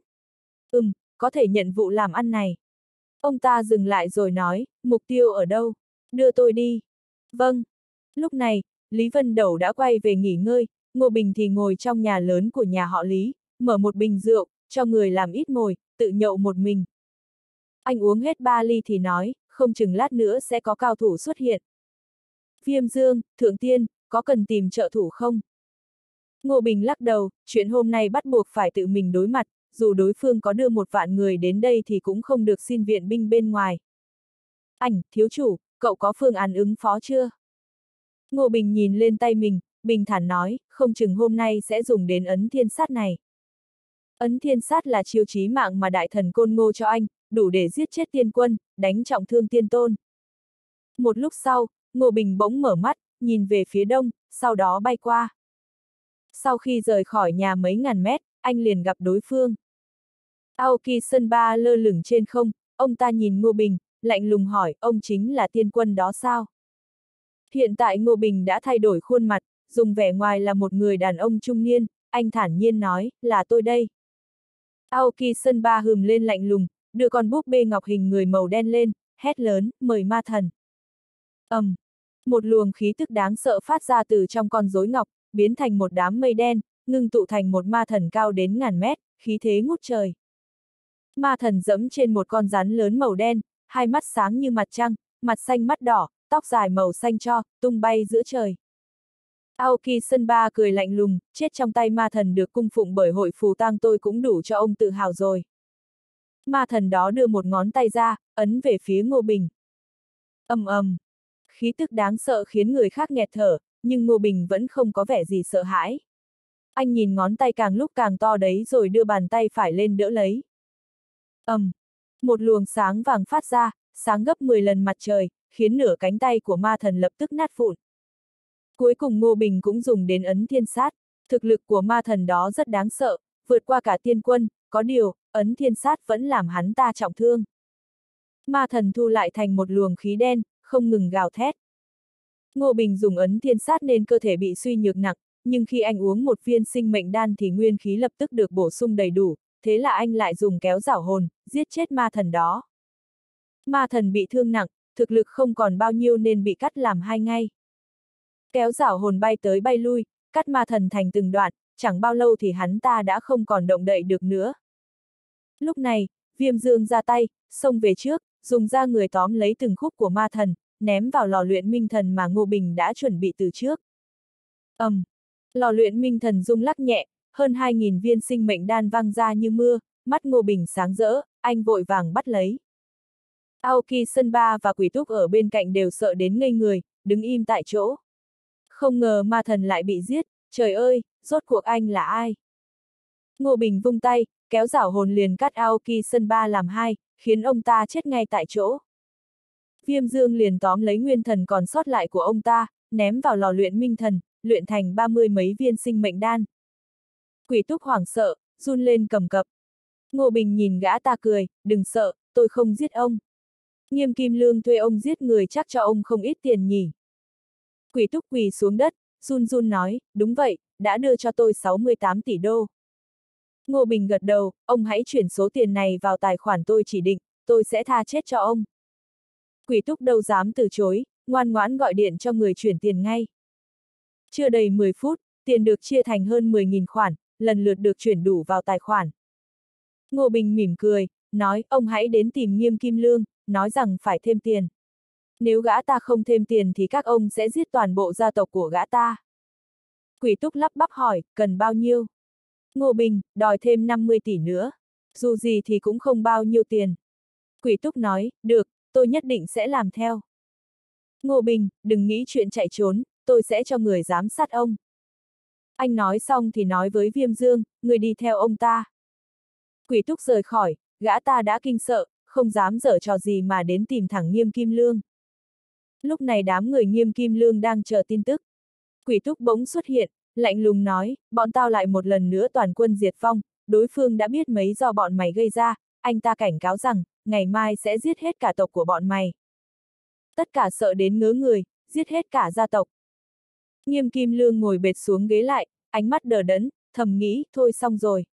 Có thể nhận vụ làm ăn này. Ông ta dừng lại rồi nói, mục tiêu ở đâu? Đưa tôi đi. Vâng. Lúc này, Lý Vân Đẩu đã quay về nghỉ ngơi, Ngô Bình thì ngồi trong nhà lớn của nhà họ Lý, mở một bình rượu, cho người làm ít mồi, tự nhậu một mình. Anh uống hết 3 ly thì nói, không chừng lát nữa sẽ có cao thủ xuất hiện. Viêm Dương, Thượng Tiên, có cần tìm trợ thủ không? Ngô Bình lắc đầu, chuyện hôm nay bắt buộc phải tự mình đối mặt, dù đối phương có đưa 1 vạn người đến đây thì cũng không được xin viện binh bên ngoài. Anh, thiếu chủ, cậu có phương án ứng phó chưa? Ngô Bình nhìn lên tay mình, bình thản nói, không chừng hôm nay sẽ dùng đến ấn thiên sát này. Ấn thiên sát là chiêu chí mạng mà đại thần Côn Ngô cho anh, đủ để giết chết tiên quân, đánh trọng thương tiên tôn. Một lúc sau, Ngô Bình bỗng mở mắt, nhìn về phía đông, sau đó bay qua. Sau khi rời khỏi nhà mấy ngàn mét, anh liền gặp đối phương. Aoki Sơn Ba lơ lửng trên không, ông ta nhìn Ngô Bình, lạnh lùng hỏi, ông chính là tiên quân đó sao? Hiện tại Ngô Bình đã thay đổi khuôn mặt, dùng vẻ ngoài là một người đàn ông trung niên, anh thản nhiên nói, là tôi đây. Aoki Sơn Ba hừm lên lạnh lùng, đưa con búp bê ngọc hình người màu đen lên, hét lớn, mời ma thần. Một luồng khí tức đáng sợ phát ra từ trong con rối ngọc, biến thành một đám mây đen, ngưng tụ thành một ma thần cao đến ngàn mét, khí thế ngút trời. Ma thần dẫm trên một con rắn lớn màu đen, hai mắt sáng như mặt trăng, mặt xanh mắt đỏ, tóc dài màu xanh tro, tung bay giữa trời. Aoki Sân Ba cười lạnh lùng, chết trong tay ma thần được cung phụng bởi hội phù tang tôi cũng đủ cho ông tự hào rồi. Ma thần đó đưa một ngón tay ra, ấn về phía Ngô Bình. Ầm ầm. Khí tức đáng sợ khiến người khác nghẹt thở, nhưng Ngô Bình vẫn không có vẻ gì sợ hãi. Anh nhìn ngón tay càng lúc càng to đấy rồi đưa bàn tay phải lên đỡ lấy. Một luồng sáng vàng phát ra, sáng gấp 10 lần mặt trời, khiến nửa cánh tay của ma thần lập tức nát vụn. Cuối cùng Ngô Bình cũng dùng đến ấn thiên sát. Thực lực của ma thần đó rất đáng sợ, vượt qua cả tiên quân, có điều, ấn thiên sát vẫn làm hắn ta trọng thương. Ma thần thu lại thành một luồng khí đen, không ngừng gào thét. Ngô Bình dùng ấn thiên sát nên cơ thể bị suy nhược nặng, nhưng khi anh uống một viên sinh mệnh đan thì nguyên khí lập tức được bổ sung đầy đủ, thế là anh lại dùng kéo giảo hồn, giết chết ma thần đó. Ma thần bị thương nặng, thực lực không còn bao nhiêu nên bị cắt làm hai ngay. Kéo giảo hồn bay tới bay lui, cắt ma thần thành từng đoạn, chẳng bao lâu thì hắn ta đã không còn động đậy được nữa. Lúc này, Viêm Dương ra tay, xông về trước, dùng ra người tóm lấy từng khúc của ma thần, ném vào lò luyện minh thần mà Ngô Bình đã chuẩn bị từ trước. Lò luyện minh thần rung lắc nhẹ, hơn 2.000 viên sinh mệnh đan văng ra như mưa, mắt Ngô Bình sáng rỡ, anh vội vàng bắt lấy. Aoki Sân Ba và Quỷ Túc ở bên cạnh đều sợ đến ngây người, đứng im tại chỗ. Không ngờ ma thần lại bị giết, trời ơi, rốt cuộc anh là ai? Ngô Bình vung tay, kéo giảo hồn liền cắt Aoki Sân Ba làm hai, khiến ông ta chết ngay tại chỗ. Viêm Dương liền tóm lấy nguyên thần còn sót lại của ông ta, ném vào lò luyện minh thần, luyện thành 30 mấy viên sinh mệnh đan. Quỷ Túc hoảng sợ, run lên cầm cập. Ngô Bình nhìn gã ta cười, đừng sợ, tôi không giết ông. Nghiêm Kim Lương thuê ông giết người chắc cho ông không ít tiền nhỉ. Quỷ Túc quỳ xuống đất, run run nói, đúng vậy, đã đưa cho tôi 68 tỷ đô. Ngô Bình gật đầu, ông hãy chuyển số tiền này vào tài khoản tôi chỉ định, tôi sẽ tha chết cho ông. Quỷ Túc đâu dám từ chối, ngoan ngoãn gọi điện cho người chuyển tiền ngay. Chưa đầy 10 phút, tiền được chia thành hơn 10.000 khoản, lần lượt được chuyển đủ vào tài khoản. Ngô Bình mỉm cười, nói, ông hãy đến tìm Nghiêm Kim Lương, nói rằng phải thêm tiền. Nếu gã ta không thêm tiền thì các ông sẽ giết toàn bộ gia tộc của gã ta. Quỷ Túc lắp bắp hỏi, cần bao nhiêu? Ngô Bình, đòi thêm 50 tỷ nữa. Dù gì thì cũng không bao nhiêu tiền. Quỷ Túc nói, được, tôi nhất định sẽ làm theo. Ngô Bình, đừng nghĩ chuyện chạy trốn, tôi sẽ cho người giám sát ông. Anh nói xong thì nói với Viêm Dương, người đi theo ông ta. Quỷ Túc rời khỏi, gã ta đã kinh sợ, không dám giở trò gì mà đến tìm thẳng Nghiêm Kim Lương. Lúc này đám người Nghiêm Kim Lương đang chờ tin tức. Quỷ Túc bỗng xuất hiện, lạnh lùng nói, bọn tao lại một lần nữa toàn quân diệt vong, đối phương đã biết mấy do bọn mày gây ra, anh ta cảnh cáo rằng, ngày mai sẽ giết hết cả tộc của bọn mày. Tất cả sợ đến ngớ người, giết hết cả gia tộc. Nghiêm Kim Lương ngồi bệt xuống ghế lại, ánh mắt đờ đẫn, thầm nghĩ, thôi xong rồi.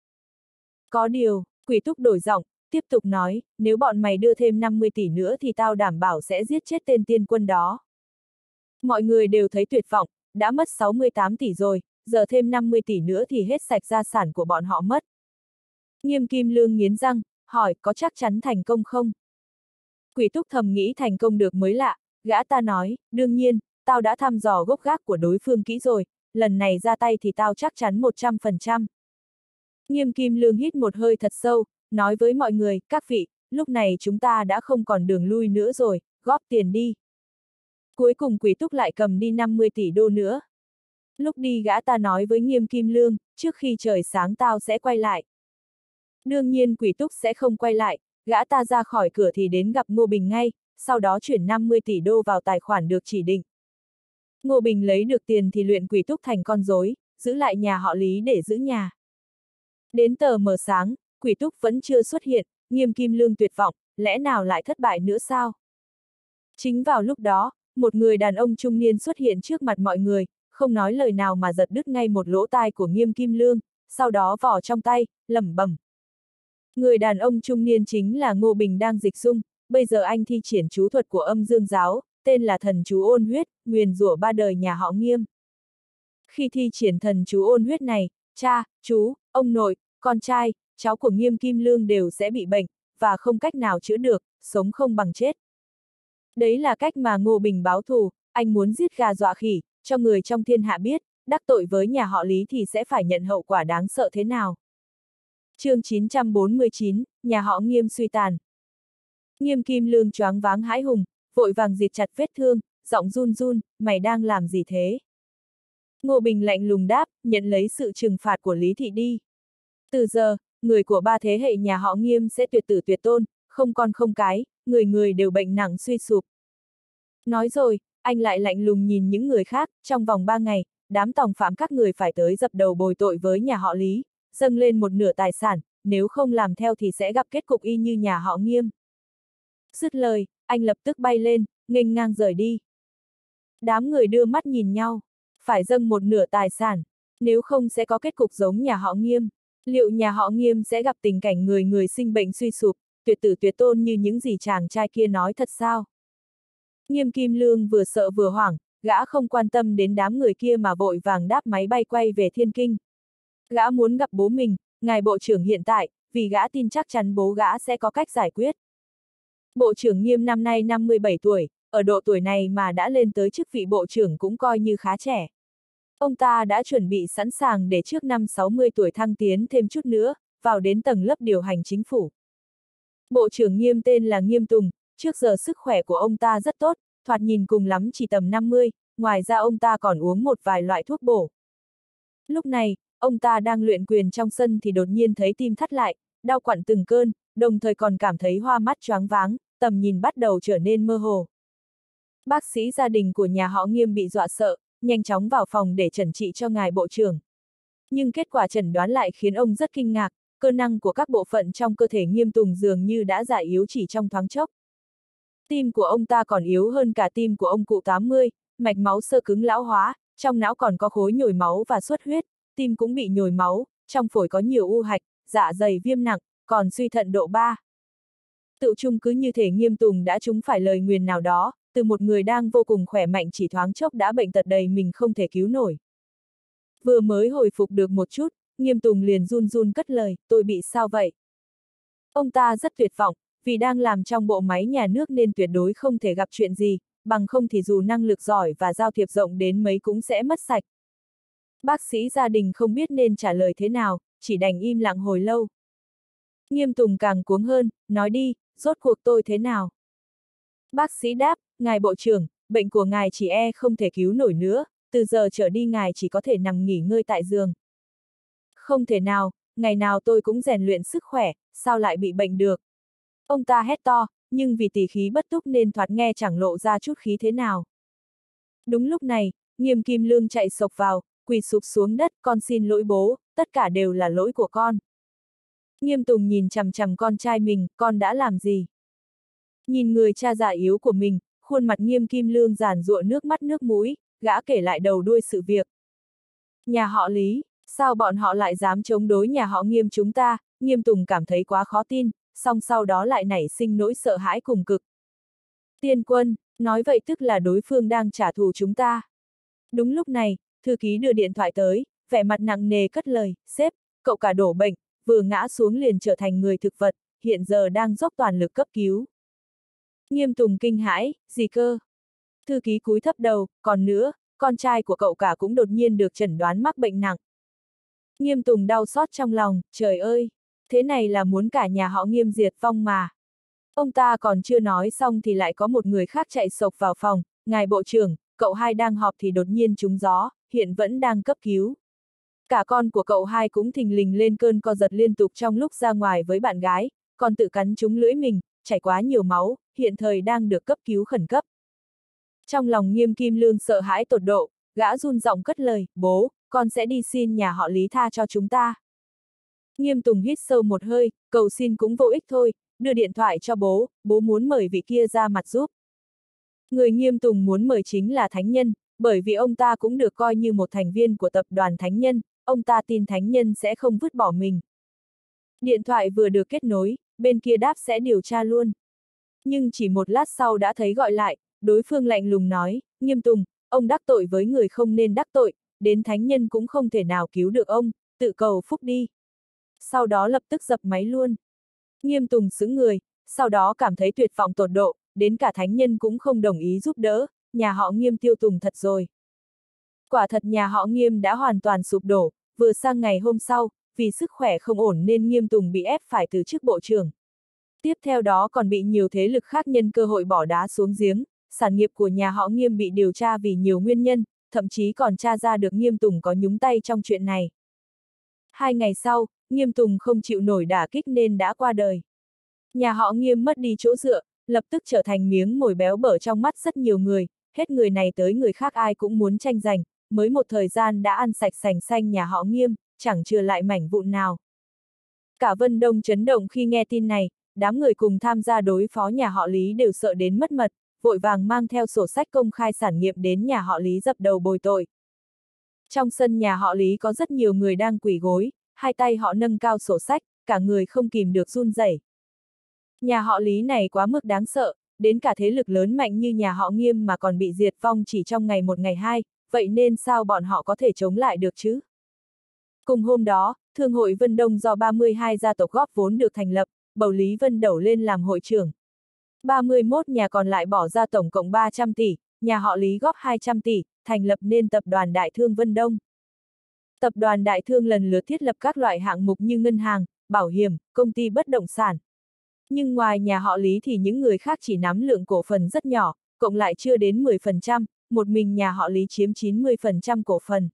Có điều, Quỷ Túc đổi giọng, tiếp tục nói, nếu bọn mày đưa thêm 50 tỷ nữa thì tao đảm bảo sẽ giết chết tên tiên quân đó. Mọi người đều thấy tuyệt vọng, đã mất 68 tỷ rồi, giờ thêm 50 tỷ nữa thì hết sạch gia sản của bọn họ mất. Nghiêm Kim Lương nghiến răng, hỏi có chắc chắn thành công không? Quỷ Túc thầm nghĩ thành công được mới lạ, gã ta nói, đương nhiên, tao đã thăm dò gốc gác của đối phương kỹ rồi, lần này ra tay thì tao chắc chắn 100%. Nghiêm Kim Lương hít một hơi thật sâu, nói với mọi người, các vị, lúc này chúng ta đã không còn đường lui nữa rồi, góp tiền đi. Cuối cùng Quỷ Túc lại cầm đi 50 tỷ đô nữa. Lúc đi gã ta nói với Nghiêm Kim Lương, trước khi trời sáng tao sẽ quay lại. Đương nhiên Quỷ Túc sẽ không quay lại, gã ta ra khỏi cửa thì đến gặp Ngô Bình ngay, sau đó chuyển 50 tỷ đô vào tài khoản được chỉ định. Ngô Bình lấy được tiền thì luyện Quỷ Túc thành con rối, giữ lại nhà họ Lý để giữ nhà. Đến tờ mờ sáng, Quỷ Túc vẫn chưa xuất hiện, Nghiêm Kim Lương tuyệt vọng, lẽ nào lại thất bại nữa sao? Chính vào lúc đó, một người đàn ông trung niên xuất hiện trước mặt mọi người, không nói lời nào mà giật đứt ngay một lỗ tai của Nghiêm Kim Lương, sau đó vò trong tay, lẩm bẩm. Người đàn ông trung niên chính là Ngô Bình đang dịch dung, bây giờ anh thi triển chú thuật của Âm Dương giáo, tên là thần chú ôn huyết, nguyền rủa ba đời nhà họ Nghiêm. Khi thi triển thần chú ôn huyết này, cha, chú, ông nội, con trai, cháu của Nghiêm Kim Lương đều sẽ bị bệnh, và không cách nào chữa được, sống không bằng chết. Đấy là cách mà Ngô Bình báo thù, anh muốn giết gà dọa khỉ, cho người trong thiên hạ biết, đắc tội với nhà họ Lý thì sẽ phải nhận hậu quả đáng sợ thế nào. Chương 949, nhà họ Nghiêm suy tàn. Nghiêm Kim Lương choáng váng hãi hùng, vội vàng diệt chặt vết thương, giọng run run, mày đang làm gì thế? Ngô Bình lạnh lùng đáp, nhận lấy sự trừng phạt của Lý Thị đi. Từ giờ, người của ba thế hệ nhà họ Nghiêm sẽ tuyệt tử tuyệt tôn, không con không cái, người người đều bệnh nặng suy sụp. Nói rồi, anh lại lạnh lùng nhìn những người khác, trong vòng 3 ngày, đám tòng phạm các người phải tới dập đầu bồi tội với nhà họ Lý, dâng lên một nửa tài sản, nếu không làm theo thì sẽ gặp kết cục y như nhà họ Nghiêm. Dứt lời, anh lập tức bay lên, nghênh ngang rời đi. Đám người đưa mắt nhìn nhau, phải dâng một nửa tài sản, nếu không sẽ có kết cục giống nhà họ Nghiêm. Liệu nhà họ Nghiêm sẽ gặp tình cảnh người người sinh bệnh suy sụp, tuyệt tử tuyệt tôn như những gì chàng trai kia nói thật sao? Nghiêm Kim Lương vừa sợ vừa hoảng, gã không quan tâm đến đám người kia mà vội vàng đáp máy bay quay về Thiên Kinh. Gã muốn gặp bố mình, ngài bộ trưởng hiện tại, vì gã tin chắc chắn bố gã sẽ có cách giải quyết. Bộ trưởng Nghiêm năm nay 57 tuổi, ở độ tuổi này mà đã lên tới chức vị bộ trưởng cũng coi như khá trẻ. Ông ta đã chuẩn bị sẵn sàng để trước năm 60 tuổi thăng tiến thêm chút nữa, vào đến tầng lớp điều hành chính phủ. Bộ trưởng Nghiêm tên là Nghiêm Tùng, trước giờ sức khỏe của ông ta rất tốt, thoạt nhìn cùng lắm chỉ tầm 50, ngoài ra ông ta còn uống một vài loại thuốc bổ. Lúc này, ông ta đang luyện quyền trong sân thì đột nhiên thấy tim thắt lại, đau quặn từng cơn, đồng thời còn cảm thấy hoa mắt choáng váng, tầm nhìn bắt đầu trở nên mơ hồ. Bác sĩ gia đình của nhà họ Nghiêm bị dọa sợ, nhanh chóng vào phòng để chẩn trị cho ngài bộ trưởng. Nhưng kết quả chẩn đoán lại khiến ông rất kinh ngạc, cơ năng của các bộ phận trong cơ thể Nghiêm Tùng dường như đã già yếu chỉ trong thoáng chốc. Tim của ông ta còn yếu hơn cả tim của ông cụ 80, mạch máu xơ cứng lão hóa, trong não còn có khối nhồi máu và xuất huyết, tim cũng bị nhồi máu, trong phổi có nhiều u hạch, dạ dày viêm nặng, còn suy thận độ 3. Tự chung cứ như thể Nghiêm Tùng đã trúng phải lời nguyền nào đó, từ một người đang vô cùng khỏe mạnh chỉ thoáng chốc đã bệnh tật đầy mình không thể cứu nổi. Vừa mới hồi phục được một chút, Nghiêm Tùng liền run run cất lời, tôi bị sao vậy? Ông ta rất tuyệt vọng, vì đang làm trong bộ máy nhà nước nên tuyệt đối không thể gặp chuyện gì, bằng không thì dù năng lực giỏi và giao thiệp rộng đến mấy cũng sẽ mất sạch. Bác sĩ gia đình không biết nên trả lời thế nào, chỉ đành im lặng hồi lâu. Nghiêm Tùng càng cuống hơn, nói đi, rốt cuộc tôi thế nào? Bác sĩ đáp, ngài bộ trưởng, bệnh của ngài chỉ không thể cứu nổi nữa, từ giờ trở đi ngài chỉ có thể nằm nghỉ ngơi tại giường. Không thể nào, ngày nào tôi cũng rèn luyện sức khỏe, sao lại bị bệnh được? Ông ta hét to, nhưng vì tỳ khí bất túc nên thoạt nghe chẳng lộ ra chút khí thế nào. Đúng lúc này, Nghiêm Kim Lương chạy sộc vào, quỳ sụp xuống đất, con xin lỗi bố, tất cả đều là lỗi của con. Nghiêm Tùng nhìn chằm chằm con trai mình, con đã làm gì? Nhìn người cha già yếu của mình, khuôn mặt Nghiêm Kim Lương giàn giụa nước mắt nước mũi, gã kể lại đầu đuôi sự việc. Nhà họ Lý, sao bọn họ lại dám chống đối nhà họ Nghiêm chúng ta? Nghiêm Tùng cảm thấy quá khó tin, song sau đó lại nảy sinh nỗi sợ hãi cùng cực. Tiên Quân, nói vậy tức là đối phương đang trả thù chúng ta. Đúng lúc này, thư ký đưa điện thoại tới, vẻ mặt nặng nề cất lời, sếp, cậu cả đổ bệnh, vừa ngã xuống liền trở thành người thực vật, hiện giờ đang dốc toàn lực cấp cứu. Nghiêm Tùng kinh hãi, gì cơ? Thư ký cúi thấp đầu, còn nữa, con trai của cậu cả cũng đột nhiên được chẩn đoán mắc bệnh nặng. Nghiêm Tùng đau xót trong lòng, trời ơi, thế này là muốn cả nhà họ Nghiêm diệt vong mà. Ông ta còn chưa nói xong thì lại có một người khác chạy sộc vào phòng, ngài bộ trưởng, cậu hai đang họp thì đột nhiên trúng gió, hiện vẫn đang cấp cứu. Cả con của cậu hai cũng thình lình lên cơn co giật liên tục trong lúc ra ngoài với bạn gái, còn tự cắn trúng lưỡi mình, chảy quá nhiều máu, hiện thời đang được cấp cứu khẩn cấp. Trong lòng Nghiêm Kim Lương sợ hãi tột độ, gã run giọng cất lời, bố, con sẽ đi xin nhà họ Lý tha cho chúng ta. Nghiêm Tùng hít sâu một hơi, cầu xin cũng vô ích thôi, đưa điện thoại cho bố, bố muốn mời vị kia ra mặt giúp. Người Nghiêm Tùng muốn mời chính là Thánh Nhân, bởi vì ông ta cũng được coi như một thành viên của tập đoàn Thánh Nhân, ông ta tin Thánh Nhân sẽ không vứt bỏ mình. Điện thoại vừa được kết nối, bên kia đáp sẽ điều tra luôn. Nhưng chỉ một lát sau đã thấy gọi lại, đối phương lạnh lùng nói, Nghiêm Tùng, ông đắc tội với người không nên đắc tội, đến Thánh Nhân cũng không thể nào cứu được ông, tự cầu phúc đi. Sau đó lập tức dập máy luôn. Nghiêm Tùng sững người, sau đó cảm thấy tuyệt vọng tột độ, đến cả thánh nhân cũng không đồng ý giúp đỡ, nhà họ Nghiêm tiêu tùng thật rồi. Quả thật nhà họ Nghiêm đã hoàn toàn sụp đổ, vừa sang ngày hôm sau, vì sức khỏe không ổn nên Nghiêm Tùng bị ép phải từ chức bộ trưởng. Tiếp theo đó còn bị nhiều thế lực khác nhân cơ hội bỏ đá xuống giếng, sản nghiệp của nhà họ Nghiêm bị điều tra vì nhiều nguyên nhân, thậm chí còn tra ra được Nghiêm Tùng có nhúng tay trong chuyện này. 2 ngày sau, Nghiêm Tùng không chịu nổi đả kích nên đã qua đời. Nhà họ Nghiêm mất đi chỗ dựa, lập tức trở thành miếng mồi béo bở trong mắt rất nhiều người, hết người này tới người khác ai cũng muốn tranh giành, mới một thời gian đã ăn sạch sành xanh nhà họ Nghiêm, chẳng chừa lại mảnh vụn nào. Cả Vân Đông chấn động khi nghe tin này, đám người cùng tham gia đối phó nhà họ Lý đều sợ đến mất mật, vội vàng mang theo sổ sách công khai sản nghiệp đến nhà họ Lý dập đầu bồi tội. Trong sân nhà họ Lý có rất nhiều người đang quỳ gối, hai tay họ nâng cao sổ sách, cả người không kìm được run rẩy. Nhà họ Lý này quá mức đáng sợ, đến cả thế lực lớn mạnh như nhà họ Nghiêm mà còn bị diệt vong chỉ trong ngày một ngày hai, vậy nên sao bọn họ có thể chống lại được chứ? Cùng hôm đó, Thương hội Vân Đông do 32 gia tộc góp vốn được thành lập, bầu Lý Vân Đẩu lên làm hội trưởng. 31 nhà còn lại bỏ ra tổng cộng 300 tỷ, nhà họ Lý góp 200 tỷ, thành lập nên Tập đoàn Đại Thương Vân Đông. Tập đoàn Đại Thương lần lượt thiết lập các loại hạng mục như ngân hàng, bảo hiểm, công ty bất động sản. Nhưng ngoài nhà họ Lý thì những người khác chỉ nắm lượng cổ phần rất nhỏ, cộng lại chưa đến 10%, một mình nhà họ Lý chiếm 90% cổ phần.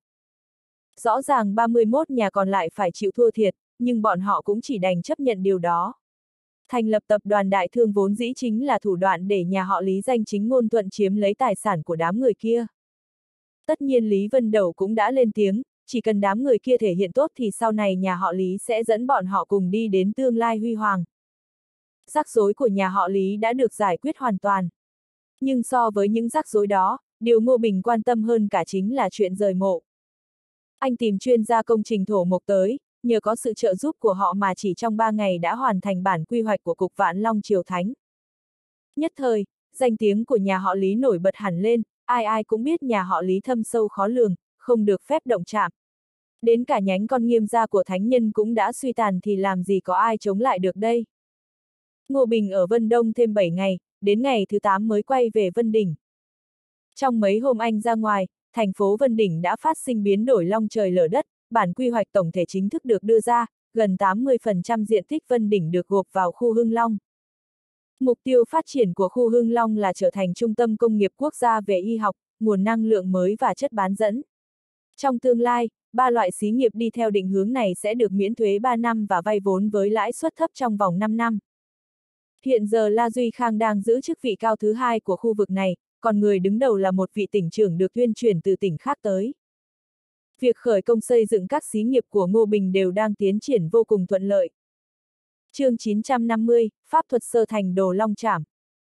Rõ ràng 31 nhà còn lại phải chịu thua thiệt, nhưng bọn họ cũng chỉ đành chấp nhận điều đó. Thành lập tập đoàn Đại Thương vốn dĩ chính là thủ đoạn để nhà họ Lý danh chính ngôn thuận chiếm lấy tài sản của đám người kia. Tất nhiên Lý Vân Đẩu cũng đã lên tiếng, chỉ cần đám người kia thể hiện tốt thì sau này nhà họ Lý sẽ dẫn bọn họ cùng đi đến tương lai huy hoàng. Rắc rối của nhà họ Lý đã được giải quyết hoàn toàn. Nhưng so với những rắc rối đó, điều Ngô Bình quan tâm hơn cả chính là chuyện rời mộ. Anh tìm chuyên gia công trình thổ mộc tới, nhờ có sự trợ giúp của họ mà chỉ trong 3 ngày đã hoàn thành bản quy hoạch của Cục Vạn Long Triều Thánh. Nhất thời, danh tiếng của nhà họ Lý nổi bật hẳn lên, ai ai cũng biết nhà họ Lý thâm sâu khó lường, không được phép động chạm. Đến cả nhánh con Nghiêm gia của thánh nhân cũng đã suy tàn thì làm gì có ai chống lại được đây. Ngô Bình ở Vân Đông thêm 7 ngày, đến ngày thứ 8 mới quay về Vân Đỉnh. Trong mấy hôm anh ra ngoài, thành phố Vân Đỉnh đã phát sinh biến đổi long trời lở đất, bản quy hoạch tổng thể chính thức được đưa ra, gần 80% diện tích Vân Đỉnh được gộp vào khu Hưng Long. Mục tiêu phát triển của khu Hưng Long là trở thành trung tâm công nghiệp quốc gia về y học, nguồn năng lượng mới và chất bán dẫn. Trong tương lai, 3 loại xí nghiệp đi theo định hướng này sẽ được miễn thuế 3 năm và vay vốn với lãi suất thấp trong vòng 5 năm. Hiện giờ La Duy Khang đang giữ chức vị cao thứ 2 của khu vực này, còn người đứng đầu là một vị tỉnh trưởng được tuyên chuyển từ tỉnh khác tới. Việc khởi công xây dựng các xí nghiệp của Ngô Bình đều đang tiến triển vô cùng thuận lợi. Chương 950, Pháp thuật sơ thành đồ long trảm.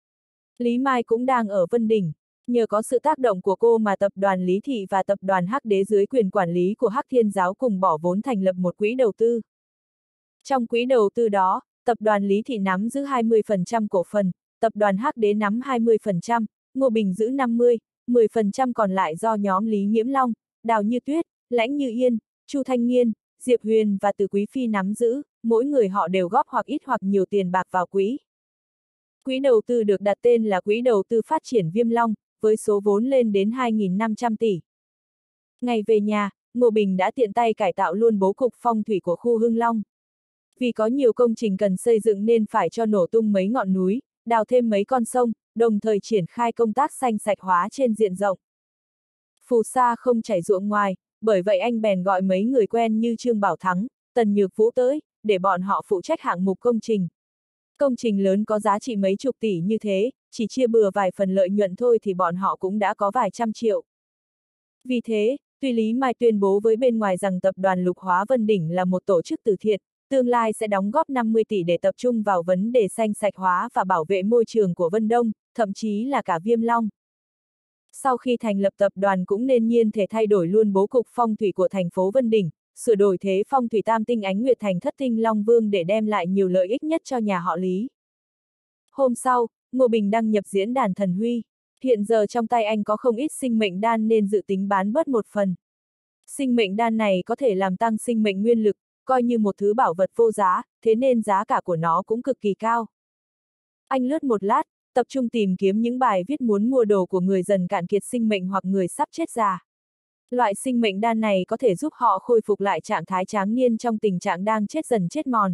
Lý Mai cũng đang ở Vân Đỉnh. Nhờ có sự tác động của cô mà tập đoàn Lý Thị và tập đoàn Hắc Đế dưới quyền quản lý của Hắc Thiên Giáo cùng bỏ vốn thành lập một quỹ đầu tư. Trong quỹ đầu tư đó, tập đoàn Lý Thị nắm giữ 20% cổ phần, tập đoàn Hắc Đế nắm 20%, Ngô Bình giữ 50, 10% còn lại do nhóm Lý Nghiễm Long, Đào Như Tuyết, Lãnh Như Yên, Chu Thanh Nghiên, Diệp Huyền và Từ Quý Phi nắm giữ, mỗi người họ đều góp hoặc ít hoặc nhiều tiền bạc vào quỹ. Quỹ đầu tư được đặt tên là Quỹ đầu tư phát triển Viêm Long, với số vốn lên đến 2.500 tỷ. Ngày về nhà, Ngô Bình đã tiện tay cải tạo luôn bố cục phong thủy của khu Hưng Long. Vì có nhiều công trình cần xây dựng nên phải cho nổ tung mấy ngọn núi, đào thêm mấy con sông, đồng thời triển khai công tác xanh sạch hóa trên diện rộng. Phù sa không chảy ruộng ngoài, bởi vậy anh bèn gọi mấy người quen như Trương Bảo Thắng, Tần Nhược Vũ tới, để bọn họ phụ trách hạng mục công trình. Công trình lớn có giá trị mấy chục tỷ như thế, chỉ chia bừa vài phần lợi nhuận thôi thì bọn họ cũng đã có vài trăm triệu. Vì thế, tuy Lý Mai tuyên bố với bên ngoài rằng tập đoàn Lục Hóa Vân Đỉnh là một tổ chức từ thiện, tương lai sẽ đóng góp 50 tỷ để tập trung vào vấn đề xanh sạch hóa và bảo vệ môi trường của Vân Đông, thậm chí là cả Viêm Long. Sau khi thành lập tập đoàn cũng nên nhiên thể thay đổi luôn bố cục phong thủy của thành phố Vân Đỉnh, sửa đổi thế phong thủy tam tinh Ánh Nguyệt thành thất tinh Long Vương để đem lại nhiều lợi ích nhất cho nhà họ Lý. Hôm sau, Ngô Bình đăng nhập diễn đàn thần huy. Hiện giờ trong tay anh có không ít sinh mệnh đan nên dự tính bán bớt một phần. Sinh mệnh đan này có thể làm tăng sinh mệnh nguyên lực, coi như một thứ bảo vật vô giá, thế nên giá cả của nó cũng cực kỳ cao. Anh lướt một lát, tập trung tìm kiếm những bài viết muốn mua đồ của người dần cạn kiệt sinh mệnh hoặc người sắp chết già. Loại sinh mệnh đan này có thể giúp họ khôi phục lại trạng thái tráng niên trong tình trạng đang chết dần chết mòn.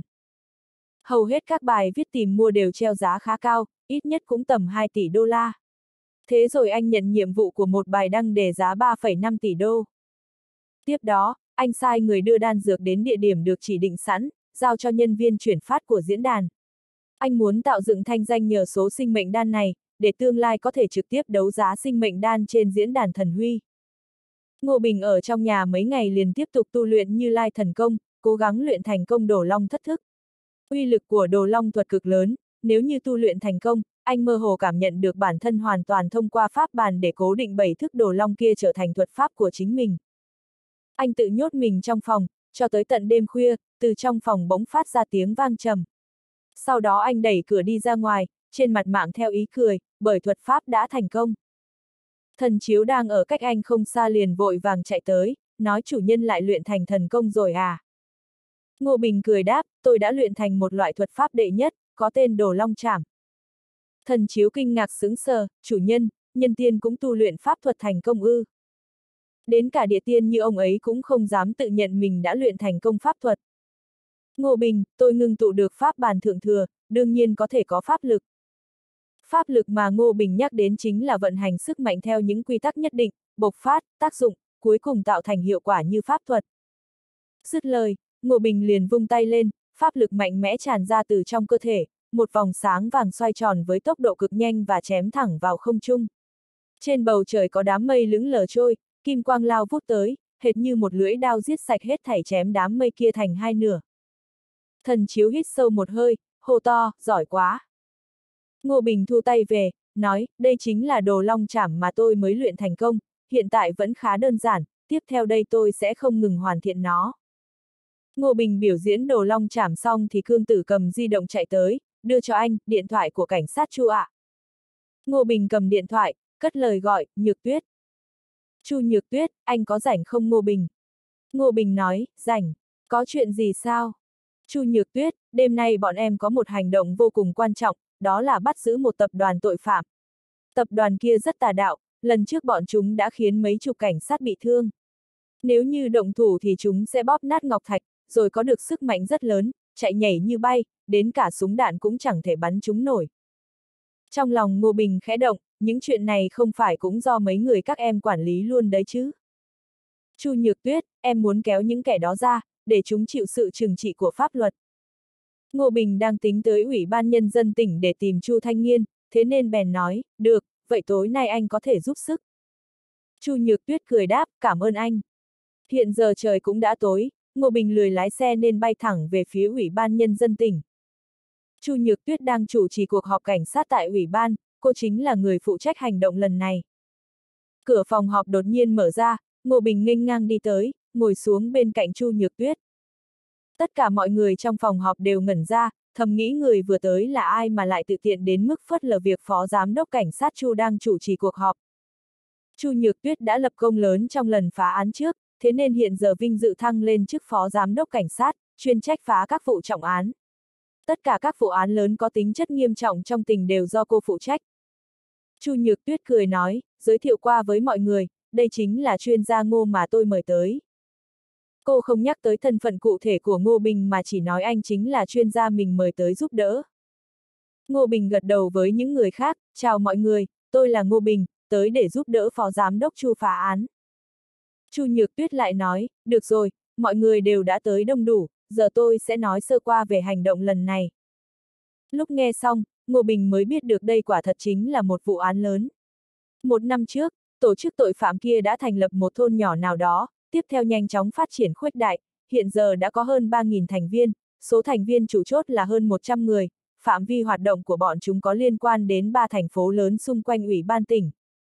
Hầu hết các bài viết tìm mua đều treo giá khá cao, ít nhất cũng tầm 2 tỷ đô la. Thế rồi anh nhận nhiệm vụ của một bài đăng để giá 3,5 tỷ đô. Tiếp đó, anh sai người đưa đan dược đến địa điểm được chỉ định sẵn, giao cho nhân viên chuyển phát của diễn đàn. Anh muốn tạo dựng thanh danh nhờ số sinh mệnh đan này, để tương lai có thể trực tiếp đấu giá sinh mệnh đan trên diễn đàn thần huy. Ngô Bình ở trong nhà mấy ngày liền tiếp tục tu luyện Như Lai thần công, cố gắng luyện thành công Đồ Long thất thức. Uy lực của Đồ Long thuật cực lớn, nếu như tu luyện thành công, anh mơ hồ cảm nhận được bản thân hoàn toàn thông qua pháp bàn để cố định 7 thức Đồ Long kia trở thành thuật pháp của chính mình. Anh tự nhốt mình trong phòng, cho tới tận đêm khuya, từ trong phòng bỗng phát ra tiếng vang trầm. Sau đó anh đẩy cửa đi ra ngoài, trên mặt mang theo ý cười, bởi thuật pháp đã thành công. Thần Chiếu đang ở cách anh không xa liền vội vàng chạy tới, nói chủ nhân lại luyện thành thần công rồi à? Ngô Bình cười đáp, tôi đã luyện thành một loại thuật pháp đệ nhất, có tên Đồ Long Trảm. Thần Chiếu kinh ngạc sững sờ, chủ nhân, nhân tiên cũng tu luyện pháp thuật thành công ư? Đến cả địa tiên như ông ấy cũng không dám tự nhận mình đã luyện thành công pháp thuật. Ngô Bình, tôi ngưng tụ được pháp bàn thượng thừa, đương nhiên có thể có pháp lực. Pháp lực mà Ngô Bình nhắc đến chính là vận hành sức mạnh theo những quy tắc nhất định, bộc phát, tác dụng, cuối cùng tạo thành hiệu quả như pháp thuật. Dứt lời, Ngô Bình liền vung tay lên, pháp lực mạnh mẽ tràn ra từ trong cơ thể, một vòng sáng vàng xoay tròn với tốc độ cực nhanh và chém thẳng vào không trung. Trên bầu trời có đám mây lững lờ trôi, kim quang lao vút tới, hệt như một lưỡi đao giết sạch hết thảy chém đám mây kia thành hai nửa. Thần Chiếu hít sâu một hơi, hô to, giỏi quá. Ngô Bình thu tay về, nói, đây chính là Đồ Long Trảm mà tôi mới luyện thành công, hiện tại vẫn khá đơn giản, tiếp theo đây tôi sẽ không ngừng hoàn thiện nó. Ngô Bình biểu diễn Đồ Long Trảm xong thì Cương Tử cầm di động chạy tới, đưa cho anh, điện thoại của cảnh sát Chu ạ. Ngô Bình cầm điện thoại, cất lời gọi, Nhược Tuyết. Chu Nhược Tuyết, anh có rảnh không Ngô Bình? Ngô Bình nói, rảnh, có chuyện gì sao? Chu Nhược Tuyết, đêm nay bọn em có một hành động vô cùng quan trọng, đó là bắt giữ một tập đoàn tội phạm. Tập đoàn kia rất tà đạo, lần trước bọn chúng đã khiến mấy chục cảnh sát bị thương. Nếu như động thủ thì chúng sẽ bóp nát ngọc thạch, rồi có được sức mạnh rất lớn, chạy nhảy như bay, đến cả súng đạn cũng chẳng thể bắn chúng nổi. Trong lòng Ngô Bình khẽ động, những chuyện này không phải cũng do mấy người các em quản lý luôn đấy chứ. Chu Nhược Tuyết, em muốn kéo những kẻ đó ra, để chúng chịu sự trừng trị của pháp luật. Ngô Bình đang tính tới Ủy ban Nhân dân tỉnh để tìm Chu Thanh Nghiên, thế nên bèn nói, được, vậy tối nay anh có thể giúp sức. Chu Nhược Tuyết cười đáp, cảm ơn anh. Hiện giờ trời cũng đã tối, Ngô Bình lười lái xe nên bay thẳng về phía Ủy ban Nhân dân tỉnh. Chu Nhược Tuyết đang chủ trì cuộc họp cảnh sát tại Ủy ban, cô chính là người phụ trách hành động lần này. Cửa phòng họp đột nhiên mở ra, Ngô Bình nghênh ngang đi tới, ngồi xuống bên cạnh Chu Nhược Tuyết. Tất cả mọi người trong phòng họp đều ngẩn ra, thầm nghĩ người vừa tới là ai mà lại tự tiện đến mức phớt lờ việc Phó Giám đốc Cảnh sát Chu đang chủ trì cuộc họp. Chu Nhược Tuyết đã lập công lớn trong lần phá án trước, thế nên hiện giờ vinh dự thăng lên chức Phó Giám đốc Cảnh sát, chuyên trách phá các vụ trọng án. Tất cả các vụ án lớn có tính chất nghiêm trọng trong tỉnh đều do cô phụ trách. Chu Nhược Tuyết cười nói, giới thiệu qua với mọi người, đây chính là chuyên gia Ngô mà tôi mời tới. Cô không nhắc tới thân phận cụ thể của Ngô Bình mà chỉ nói anh chính là chuyên gia mình mời tới giúp đỡ. Ngô Bình gật đầu với những người khác, chào mọi người, tôi là Ngô Bình, tới để giúp đỡ Phó Giám đốc Chu phá án. Chu Nhược Tuyết lại nói, được rồi, mọi người đều đã tới đông đủ, giờ tôi sẽ nói sơ qua về hành động lần này. Lúc nghe xong, Ngô Bình mới biết được đây quả thật chính là một vụ án lớn. Một năm trước, tổ chức tội phạm kia đã thành lập một thôn nhỏ nào đó, tiếp theo nhanh chóng phát triển khuếch đại, hiện giờ đã có hơn 3.000 thành viên, số thành viên chủ chốt là hơn 100 người, phạm vi hoạt động của bọn chúng có liên quan đến 3 thành phố lớn xung quanh Ủy ban tỉnh.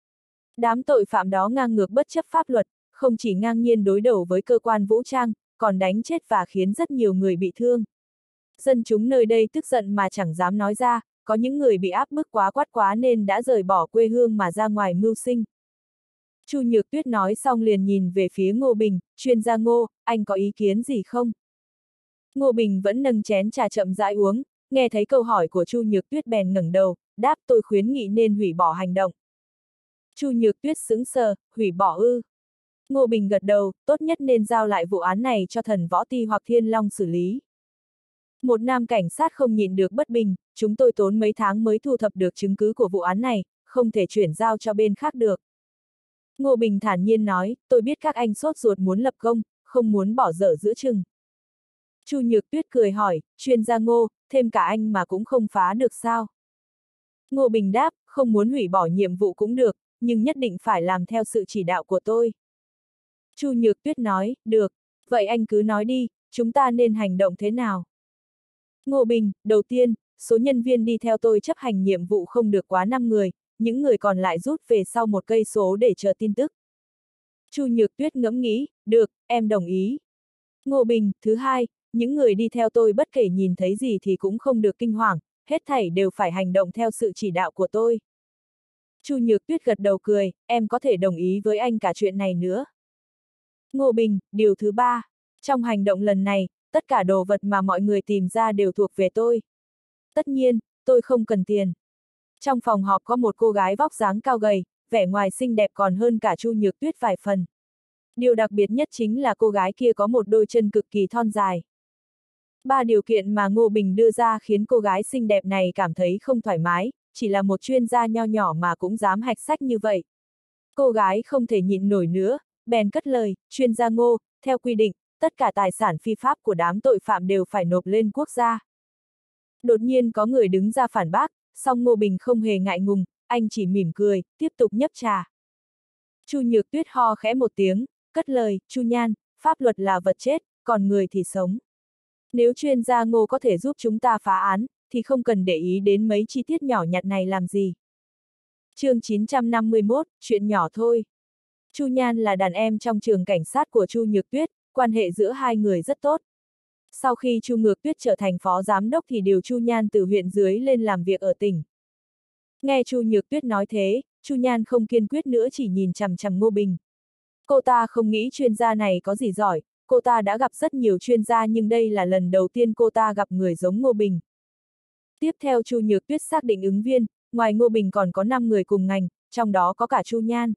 Đám tội phạm đó ngang ngược bất chấp pháp luật, không chỉ ngang nhiên đối đầu với cơ quan vũ trang, còn đánh chết và khiến rất nhiều người bị thương. Dân chúng nơi đây tức giận mà chẳng dám nói ra, có những người bị áp bức quá quát quá nên đã rời bỏ quê hương mà ra ngoài mưu sinh. Chu Nhược Tuyết nói xong liền nhìn về phía Ngô Bình, chuyên gia Ngô, anh có ý kiến gì không? Ngô Bình vẫn nâng chén trà chậm rãi uống, nghe thấy câu hỏi của Chu Nhược Tuyết bèn ngẩng đầu, đáp tôi khuyến nghị nên hủy bỏ hành động. Chu Nhược Tuyết sững sờ, hủy bỏ ư? Ngô Bình gật đầu, tốt nhất nên giao lại vụ án này cho Thần Võ Ti hoặc Thiên Long xử lý. Một nam cảnh sát không nhịn được bất bình, chúng tôi tốn mấy tháng mới thu thập được chứng cứ của vụ án này, không thể chuyển giao cho bên khác được. Ngô Bình thản nhiên nói, tôi biết các anh sốt ruột muốn lập công, không muốn bỏ dở giữa chừng. Chu Nhược Tuyết cười hỏi, chuyên gia Ngô, thêm cả anh mà cũng không phá được sao? Ngô Bình đáp, không muốn hủy bỏ nhiệm vụ cũng được, nhưng nhất định phải làm theo sự chỉ đạo của tôi. Chu Nhược Tuyết nói, được, vậy anh cứ nói đi, chúng ta nên hành động thế nào? Ngô Bình, đầu tiên, số nhân viên đi theo tôi chấp hành nhiệm vụ không được quá 5 người, những người còn lại rút về sau 1 cây số để chờ tin tức. Chu Nhược Tuyết ngẫm nghĩ, được, em đồng ý. Ngô Bình, thứ hai, những người đi theo tôi bất kể nhìn thấy gì thì cũng không được kinh hoàng, hết thảy đều phải hành động theo sự chỉ đạo của tôi. Chu Nhược Tuyết gật đầu cười, em có thể đồng ý với anh cả chuyện này nữa. Ngô Bình, điều thứ ba, trong hành động lần này, tất cả đồ vật mà mọi người tìm ra đều thuộc về tôi. Tất nhiên, tôi không cần tiền. Trong phòng họp có một cô gái vóc dáng cao gầy, vẻ ngoài xinh đẹp còn hơn cả Chu Nhược Tuyết vài phần. Điều đặc biệt nhất chính là cô gái kia có một đôi chân cực kỳ thon dài. 3 điều kiện mà Ngô Bình đưa ra khiến cô gái xinh đẹp này cảm thấy không thoải mái, chỉ là một chuyên gia nho nhỏ mà cũng dám hạch sách như vậy. Cô gái không thể nhịn nổi nữa, bèn cất lời, chuyên gia Ngô, theo quy định, tất cả tài sản phi pháp của đám tội phạm đều phải nộp lên quốc gia. Đột nhiên có người đứng ra phản bác, song Ngô Bình không hề ngại ngùng, anh chỉ mỉm cười, tiếp tục nhấp trà. Chu Nhược Tuyết ho khẽ một tiếng, cất lời, Chu Nhan, pháp luật là vật chết, còn người thì sống. Nếu chuyên gia Ngô có thể giúp chúng ta phá án, thì không cần để ý đến mấy chi tiết nhỏ nhặt này làm gì. Chương 951, chuyện nhỏ thôi. Chu Nhan là đàn em trong trường cảnh sát của Chu Nhược Tuyết, quan hệ giữa hai người rất tốt. Sau khi Chu Nhược Tuyết trở thành phó giám đốc thì điều Chu Nhan từ huyện dưới lên làm việc ở tỉnh. Nghe Chu Nhược Tuyết nói thế, Chu Nhan không kiên quyết nữa chỉ nhìn chằm chằm Ngô Bình. Cô ta không nghĩ chuyên gia này có gì giỏi, cô ta đã gặp rất nhiều chuyên gia nhưng đây là lần đầu tiên cô ta gặp người giống Ngô Bình. Tiếp theo Chu Nhược Tuyết xác định ứng viên, ngoài Ngô Bình còn có 5 người cùng ngành, trong đó có cả Chu Nhan.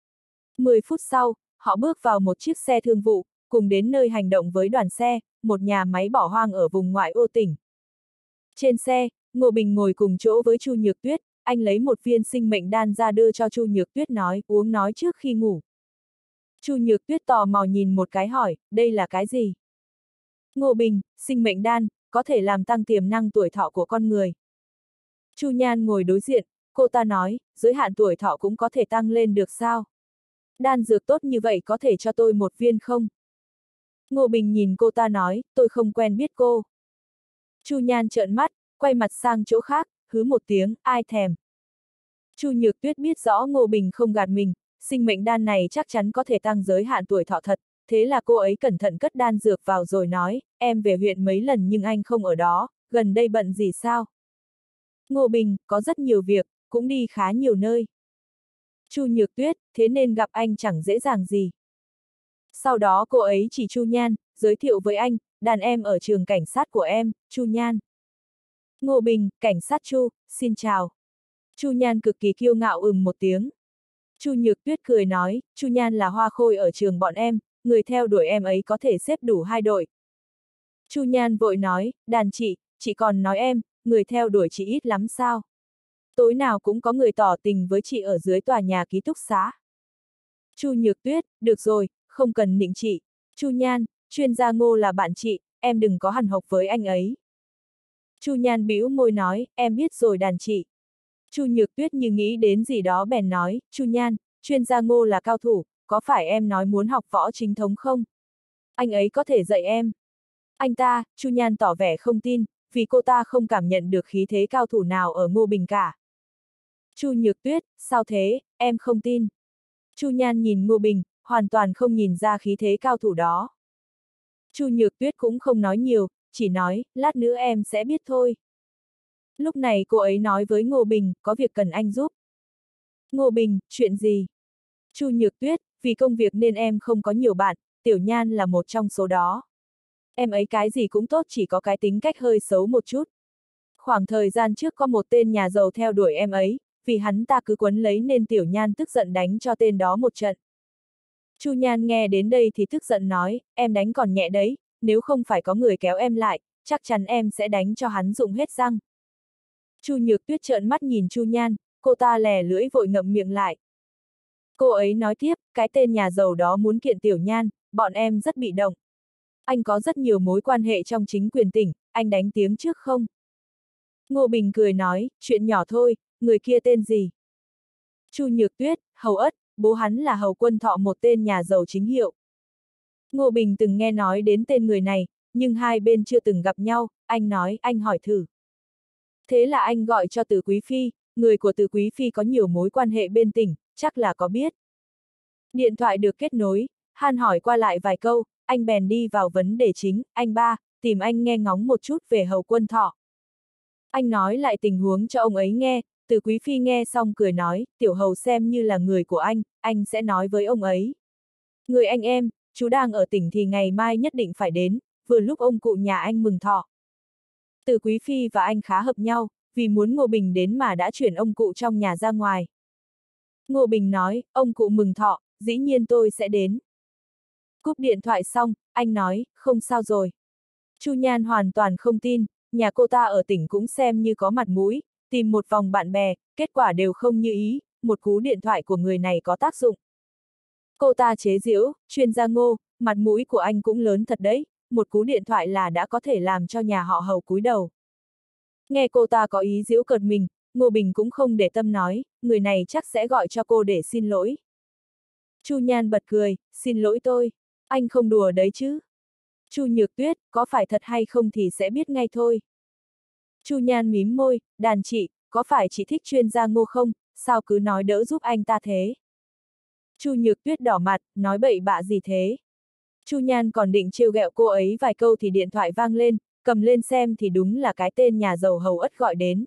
10 phút sau, họ bước vào một chiếc xe thương vụ, cùng đến nơi hành động với đoàn xe, một nhà máy bỏ hoang ở vùng ngoại ô tỉnh. Trên xe, Ngô Bình ngồi cùng chỗ với Chu Nhược Tuyết, anh lấy một viên sinh mệnh đan ra đưa cho Chu Nhược Tuyết nói, uống nói trước khi ngủ. Chu Nhược Tuyết tò mò nhìn một cái hỏi, đây là cái gì? Ngô Bình, sinh mệnh đan, có thể làm tăng tiềm năng tuổi thọ của con người. Chu Nhan ngồi đối diện, cô ta nói, giới hạn tuổi thọ cũng có thể tăng lên được sao? Đan dược tốt như vậy có thể cho tôi một viên không? Ngô Bình nhìn cô ta nói, tôi không quen biết cô. Chu Nhan trợn mắt, quay mặt sang chỗ khác, hứ một tiếng, ai thèm. Chu Nhược Tuyết biết rõ Ngô Bình không gạt mình, sinh mệnh đan này chắc chắn có thể tăng giới hạn tuổi thọ thật, thế là cô ấy cẩn thận cất đan dược vào rồi nói, em về huyện mấy lần nhưng anh không ở đó, gần đây bận gì sao? Ngô Bình, có rất nhiều việc, cũng đi khá nhiều nơi. Chu Nhược Tuyết, thế nên gặp anh chẳng dễ dàng gì. Sau đó cô ấy chỉ Chu Nhan, giới thiệu với anh, đàn em ở trường cảnh sát của em, Chu Nhan. Ngô Bình, cảnh sát Chu, xin chào. Chu Nhan cực kỳ kiêu ngạo một tiếng. Chu Nhược Tuyết cười nói, Chu Nhan là hoa khôi ở trường bọn em, người theo đuổi em ấy có thể xếp đủ 2 đội. Chu Nhan vội nói, đàn chị còn nói em, người theo đuổi chị ít lắm sao? Tối nào cũng có người tỏ tình với chị ở dưới tòa nhà ký túc xá. Chu Nhược Tuyết, được rồi, không cần nịnh chị. Chu Nhan, chuyên gia Ngô là bạn chị, em đừng có hằn học với anh ấy. Chu Nhan bĩu môi nói, em biết rồi đàn chị. Chu Nhược Tuyết như nghĩ đến gì đó bèn nói, Chu Nhan, chuyên gia Ngô là cao thủ, có phải em nói muốn học võ chính thống không? Anh ấy có thể dạy em. Anh ta, Chu Nhan tỏ vẻ không tin, vì cô ta không cảm nhận được khí thế cao thủ nào ở Ngô Bình cả. Chu Nhược Tuyết, sao thế, em không tin. Chu Nhan nhìn Ngô Bình, hoàn toàn không nhìn ra khí thế cao thủ đó. Chu Nhược Tuyết cũng không nói nhiều, chỉ nói, lát nữa em sẽ biết thôi. Lúc này cô ấy nói với Ngô Bình, có việc cần anh giúp. Ngô Bình, chuyện gì? Chu Nhược Tuyết, vì công việc nên em không có nhiều bạn, Tiểu Nhan là một trong số đó. Em ấy cái gì cũng tốt chỉ có cái tính cách hơi xấu một chút. Khoảng thời gian trước có một tên nhà giàu theo đuổi em ấy, vì hắn ta cứ quấn lấy nên Tiểu Nhan tức giận đánh cho tên đó một trận. Chu Nhan nghe đến đây thì tức giận nói, em đánh còn nhẹ đấy, nếu không phải có người kéo em lại, chắc chắn em sẽ đánh cho hắn rụng hết răng. Chu Nhược Tuyết trợn mắt nhìn Chu Nhan, cô ta lè lưỡi vội ngậm miệng lại. Cô ấy nói tiếp, cái tên nhà giàu đó muốn kiện Tiểu Nhan, bọn em rất bị động. Anh có rất nhiều mối quan hệ trong chính quyền tỉnh, anh đánh tiếng trước không? Ngô Bình cười nói, chuyện nhỏ thôi, người kia tên gì? Chu Nhược Tuyết, Hầu Ất, bố hắn là Hầu Quân Thọ, một tên nhà giàu chính hiệu. Ngô Bình từng nghe nói đến tên người này, nhưng hai bên chưa từng gặp nhau, anh nói, anh hỏi thử. Thế là anh gọi cho Từ Quý Phi, người của Từ Quý Phi có nhiều mối quan hệ bên tỉnh, chắc là có biết. Điện thoại được kết nối, han hỏi qua lại vài câu, anh bèn đi vào vấn đề chính, anh ba, tìm anh nghe ngóng một chút về Hầu Quân Thọ. Anh nói lại tình huống cho ông ấy nghe, Từ Quý Phi nghe xong cười nói, tiểu hầu xem như là người của anh sẽ nói với ông ấy. Người anh em, chú đang ở tỉnh thì ngày mai nhất định phải đến, vừa lúc ông cụ nhà anh mừng thọ. Từ Quý Phi và anh khá hợp nhau, vì muốn Ngô Bình đến mà đã chuyển ông cụ trong nhà ra ngoài. Ngô Bình nói, ông cụ mừng thọ, dĩ nhiên tôi sẽ đến. Cúp điện thoại xong, anh nói, không sao rồi. Chu Nhan hoàn toàn không tin, nhà cô ta ở tỉnh cũng xem như có mặt mũi, tìm một vòng bạn bè, kết quả đều không như ý, một cú điện thoại của người này có tác dụng. Cô ta chế giễu, chuyên gia Ngô, mặt mũi của anh cũng lớn thật đấy, một cú điện thoại là đã có thể làm cho nhà họ Hầu cúi đầu. Nghe cô ta có ý giễu cợt mình, Ngô Bình cũng không để tâm nói, người này chắc sẽ gọi cho cô để xin lỗi. Chu Nhan bật cười, xin lỗi tôi, anh không đùa đấy chứ. Chu Nhược Tuyết, có phải thật hay không thì sẽ biết ngay thôi. Chu Nhan mím môi, đàn chị, có phải chị thích chuyên gia Ngô không, sao cứ nói đỡ giúp anh ta thế? Chu Nhược Tuyết đỏ mặt, nói bậy bạ gì thế? Chu Nhan còn định trêu ghẹo cô ấy vài câu thì điện thoại vang lên, cầm lên xem thì đúng là cái tên nhà giàu Hầu Ất gọi đến.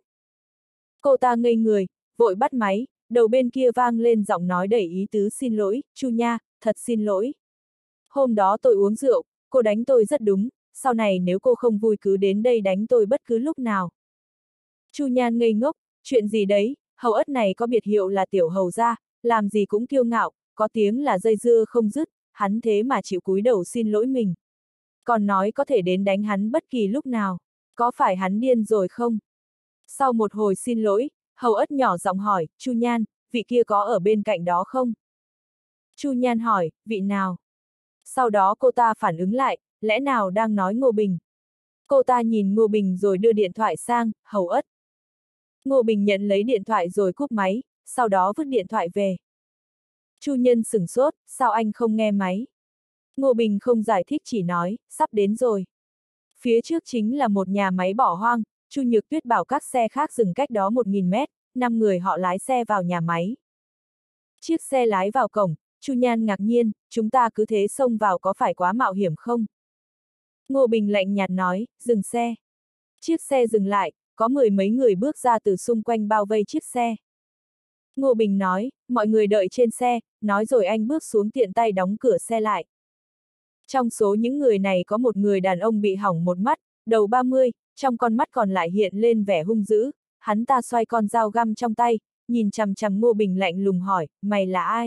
Cô ta ngây người, vội bắt máy, đầu bên kia vang lên giọng nói đầy ý tứ xin lỗi, Chu Nha, thật xin lỗi. Hôm đó tôi uống rượu, cô đánh tôi rất đúng, sau này nếu cô không vui cứ đến đây đánh tôi bất cứ lúc nào. Chu Nhan ngây ngốc, chuyện gì đấy, Hầu Ất này có biệt hiệu là tiểu hầu gia, làm gì cũng kiêu ngạo, có tiếng là dây dưa không dứt, hắn thế mà chịu cúi đầu xin lỗi mình. Còn nói có thể đến đánh hắn bất kỳ lúc nào, có phải hắn điên rồi không? Sau một hồi xin lỗi, Hầu Ất nhỏ giọng hỏi, Chu Nhan, vị kia có ở bên cạnh đó không? Chu Nhan hỏi, vị nào? Sau đó cô ta phản ứng lại, lẽ nào đang nói Ngô Bình? Cô ta nhìn Ngô Bình rồi đưa điện thoại sang, Hầu Ất. Ngô Bình nhận lấy điện thoại rồi cúp máy, sau đó vứt điện thoại về. Chu Nhân sửng sốt, sao anh không nghe máy? Ngô Bình không giải thích chỉ nói, sắp đến rồi. Phía trước chính là một nhà máy bỏ hoang, Chu Nhược Tuyết bảo các xe khác dừng cách đó 1000 mét, 5 người họ lái xe vào nhà máy. Chiếc xe lái vào cổng, Chu Nhan ngạc nhiên, chúng ta cứ thế xông vào có phải quá mạo hiểm không? Ngô Bình lạnh nhạt nói, dừng xe. Chiếc xe dừng lại, có mười mấy người bước ra từ xung quanh bao vây chiếc xe. Ngô Bình nói, mọi người đợi trên xe, nói rồi anh bước xuống tiện tay đóng cửa xe lại. Trong số những người này có một người đàn ông bị hỏng một mắt, đầu 30, trong con mắt còn lại hiện lên vẻ hung dữ, hắn ta xoay con dao găm trong tay, nhìn chằm chằm Ngô Bình lạnh lùng hỏi, mày là ai?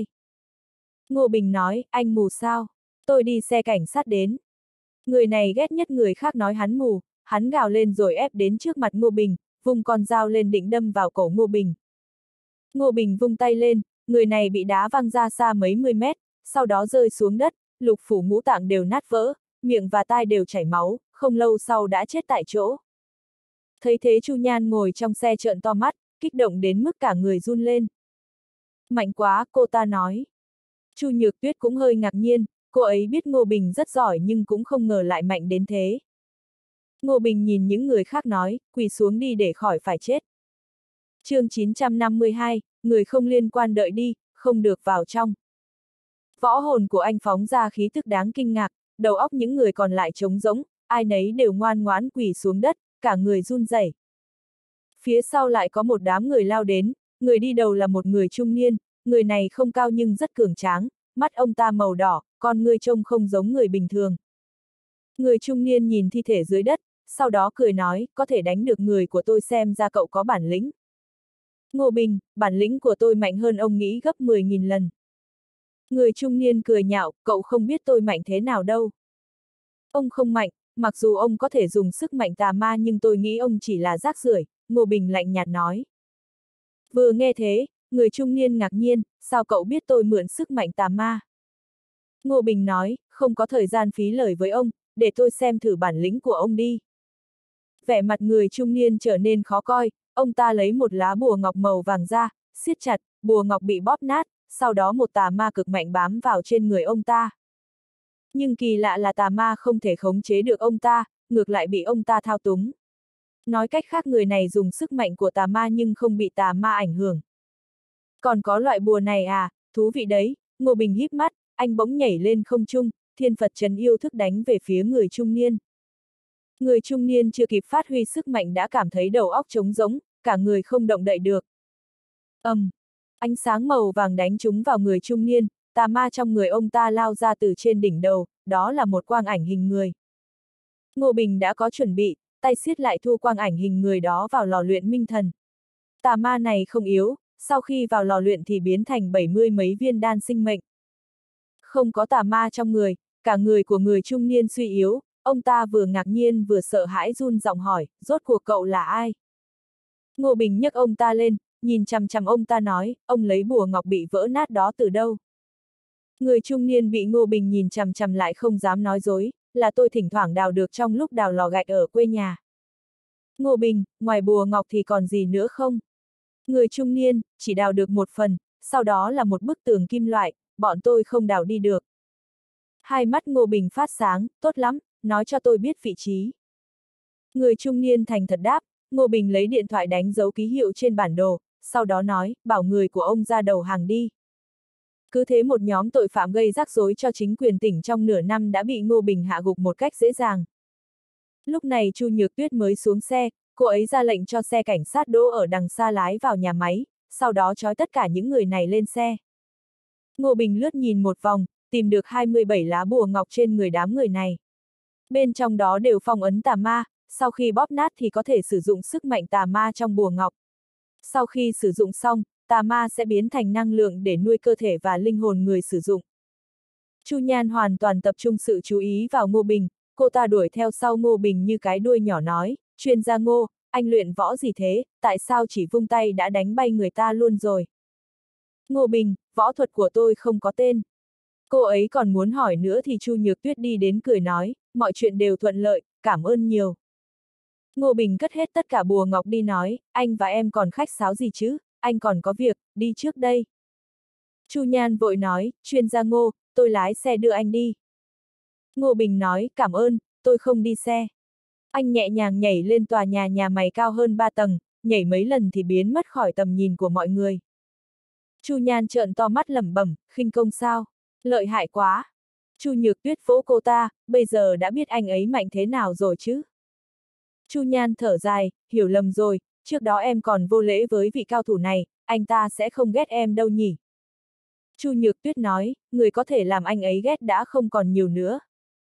Ngô Bình nói, anh mù sao? Tôi đi xe cảnh sát đến. Người này ghét nhất người khác nói hắn mù, hắn gào lên rồi ép đến trước mặt Ngô Bình, vung con dao lên định đâm vào cổ Ngô Bình. Ngô Bình vung tay lên, người này bị đá văng ra xa mấy mươi mét, sau đó rơi xuống đất, lục phủ ngũ tạng đều nát vỡ, miệng và tai đều chảy máu, không lâu sau đã chết tại chỗ. Thấy thế Chu Nhan ngồi trong xe trợn to mắt, kích động đến mức cả người run lên. Mạnh quá, cô ta nói. Chu Nhược Tuyết cũng hơi ngạc nhiên, cô ấy biết Ngô Bình rất giỏi nhưng cũng không ngờ lại mạnh đến thế. Ngô Bình nhìn những người khác nói, quỳ xuống đi để khỏi phải chết. Chương 952, người không liên quan đợi đi, không được vào trong. Võ hồn của anh phóng ra khí tức đáng kinh ngạc, đầu óc những người còn lại trống rỗng, ai nấy đều ngoan ngoãn quỳ xuống đất, cả người run rẩy. Phía sau lại có một đám người lao đến, người đi đầu là một người trung niên, người này không cao nhưng rất cường tráng, mắt ông ta màu đỏ, con ngươi trông không giống người bình thường. Người trung niên nhìn thi thể dưới đất, sau đó cười nói, có thể đánh được người của tôi xem ra cậu có bản lĩnh. Ngô Bình, bản lĩnh của tôi mạnh hơn ông nghĩ gấp 10.000 lần. Người trung niên cười nhạo, cậu không biết tôi mạnh thế nào đâu. Ông không mạnh, mặc dù ông có thể dùng sức mạnh tà ma nhưng tôi nghĩ ông chỉ là rác rưởi, Ngô Bình lạnh nhạt nói. Vừa nghe thế, người trung niên ngạc nhiên, sao cậu biết tôi mượn sức mạnh tà ma? Ngô Bình nói, không có thời gian phí lời với ông, để tôi xem thử bản lĩnh của ông đi. Vẻ mặt người trung niên trở nên khó coi, ông ta lấy một lá bùa ngọc màu vàng ra, siết chặt, bùa ngọc bị bóp nát, sau đó một tà ma cực mạnh bám vào trên người ông ta. Nhưng kỳ lạ là tà ma không thể khống chế được ông ta, ngược lại bị ông ta thao túng. Nói cách khác người này dùng sức mạnh của tà ma nhưng không bị tà ma ảnh hưởng. Còn có loại bùa này à, thú vị đấy, Ngô Bình híp mắt, anh bỗng nhảy lên không trung, thiên Phật trấn yêu thức đánh về phía người trung niên. Người trung niên chưa kịp phát huy sức mạnh đã cảm thấy đầu óc trống rỗng, cả người không động đậy được. Ánh sáng màu vàng đánh trúng vào người trung niên, tà ma trong người ông ta lao ra từ trên đỉnh đầu, đó là một quang ảnh hình người. Ngô Bình đã có chuẩn bị, tay siết lại thu quang ảnh hình người đó vào lò luyện minh thần. Tà ma này không yếu, sau khi vào lò luyện thì biến thành 70 mấy viên đan sinh mệnh. Không có tà ma trong người, cả người của người trung niên suy yếu, ông ta vừa ngạc nhiên vừa sợ hãi run giọng hỏi, rốt cuộc cậu là ai? Ngô Bình nhấc ông ta lên, nhìn chằm chằm ông ta nói, ông lấy bùa ngọc bị vỡ nát đó từ đâu? Người trung niên bị Ngô Bình nhìn chằm chằm lại không dám nói dối, là tôi thỉnh thoảng đào được trong lúc đào lò gạch ở quê nhà. Ngô Bình, ngoài bùa ngọc thì còn gì nữa không? Người trung niên, chỉ đào được một phần, sau đó là một bức tường kim loại, bọn tôi không đào đi được. Hai mắt Ngô Bình phát sáng, tốt lắm, nói cho tôi biết vị trí. Người trung niên thành thật đáp, Ngô Bình lấy điện thoại đánh dấu ký hiệu trên bản đồ, sau đó nói, bảo người của ông ra đầu hàng đi. Cứ thế một nhóm tội phạm gây rắc rối cho chính quyền tỉnh trong nửa năm đã bị Ngô Bình hạ gục một cách dễ dàng. Lúc này Chu Nhược Tuyết mới xuống xe, cô ấy ra lệnh cho xe cảnh sát đỗ ở đằng xa lái vào nhà máy, sau đó trói tất cả những người này lên xe. Ngô Bình lướt nhìn một vòng, tìm được 27 lá bùa ngọc trên người đám người này. Bên trong đó đều phong ấn tà ma, sau khi bóp nát thì có thể sử dụng sức mạnh tà ma trong bùa ngọc. Sau khi sử dụng xong, tà ma sẽ biến thành năng lượng để nuôi cơ thể và linh hồn người sử dụng. Chu Nhan hoàn toàn tập trung sự chú ý vào Ngô Bình, cô ta đuổi theo sau Ngô Bình như cái đuôi nhỏ nói, chuyên gia Ngô, anh luyện võ gì thế, tại sao chỉ vung tay đã đánh bay người ta luôn rồi? Ngô Bình, võ thuật của tôi không có tên. Cô ấy còn muốn hỏi nữa thì Chu Nhược Tuyết đi đến cười nói, mọi chuyện đều thuận lợi, cảm ơn nhiều. Ngô Bình cất hết tất cả bùa ngọc đi nói, anh và em còn khách sáo gì chứ, anh còn có việc, đi trước đây. Chu Nhan vội nói, chuyên gia Ngô, tôi lái xe đưa anh đi. Ngô Bình nói, cảm ơn, tôi không đi xe. Anh nhẹ nhàng nhảy lên tòa nhà máy cao hơn 3 tầng, nhảy mấy lần thì biến mất khỏi tầm nhìn của mọi người. Chu Nhan trợn to mắt lẩm bẩm, khinh công sao? Lợi hại quá. Chu Nhược Tuyết vỗ cô ta, bây giờ đã biết anh ấy mạnh thế nào rồi chứ? Chu Nhan thở dài, hiểu lầm rồi, trước đó em còn vô lễ với vị cao thủ này, anh ta sẽ không ghét em đâu nhỉ? Chu Nhược Tuyết nói, người có thể làm anh ấy ghét đã không còn nhiều nữa.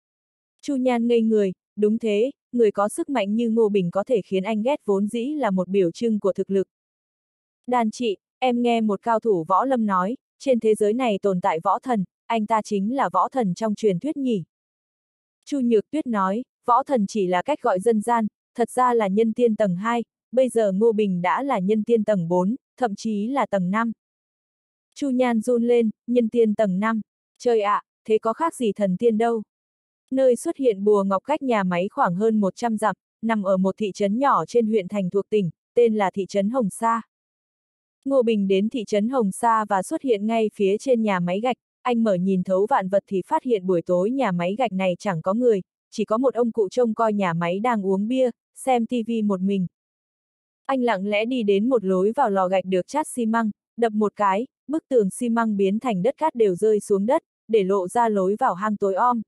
Chu Nhan ngây người, đúng thế, người có sức mạnh như Ngô Bình có thể khiến anh ghét vốn dĩ là một biểu trưng của thực lực. Đàn chị, em nghe một cao thủ võ lâm nói, trên thế giới này tồn tại võ thần, anh ta chính là võ thần trong truyền thuyết nhỉ? Chu Nhược Tuyết nói, võ thần chỉ là cách gọi dân gian, thật ra là nhân tiên tầng 2, bây giờ Ngô Bình đã là nhân tiên tầng 4, thậm chí là tầng 5. Chu Nhan run lên, nhân tiên tầng 5, trời ạ, thế có khác gì thần tiên đâu. Nơi xuất hiện bùa ngọc cách nhà máy khoảng hơn 100 dặm, nằm ở một thị trấn nhỏ trên huyện thành thuộc tỉnh, tên là thị trấn Hồng Sa. Ngô Bình đến thị trấn Hồng Sa và xuất hiện ngay phía trên nhà máy gạch, anh mở nhìn thấu vạn vật thì phát hiện buổi tối nhà máy gạch này chẳng có người, chỉ có một ông cụ trông coi nhà máy đang uống bia, xem tivi một mình. Anh lặng lẽ đi đến một lối vào lò gạch được chát xi măng, đập một cái, bức tường xi măng biến thành đất cát đều rơi xuống đất, để lộ ra lối vào hang tối om.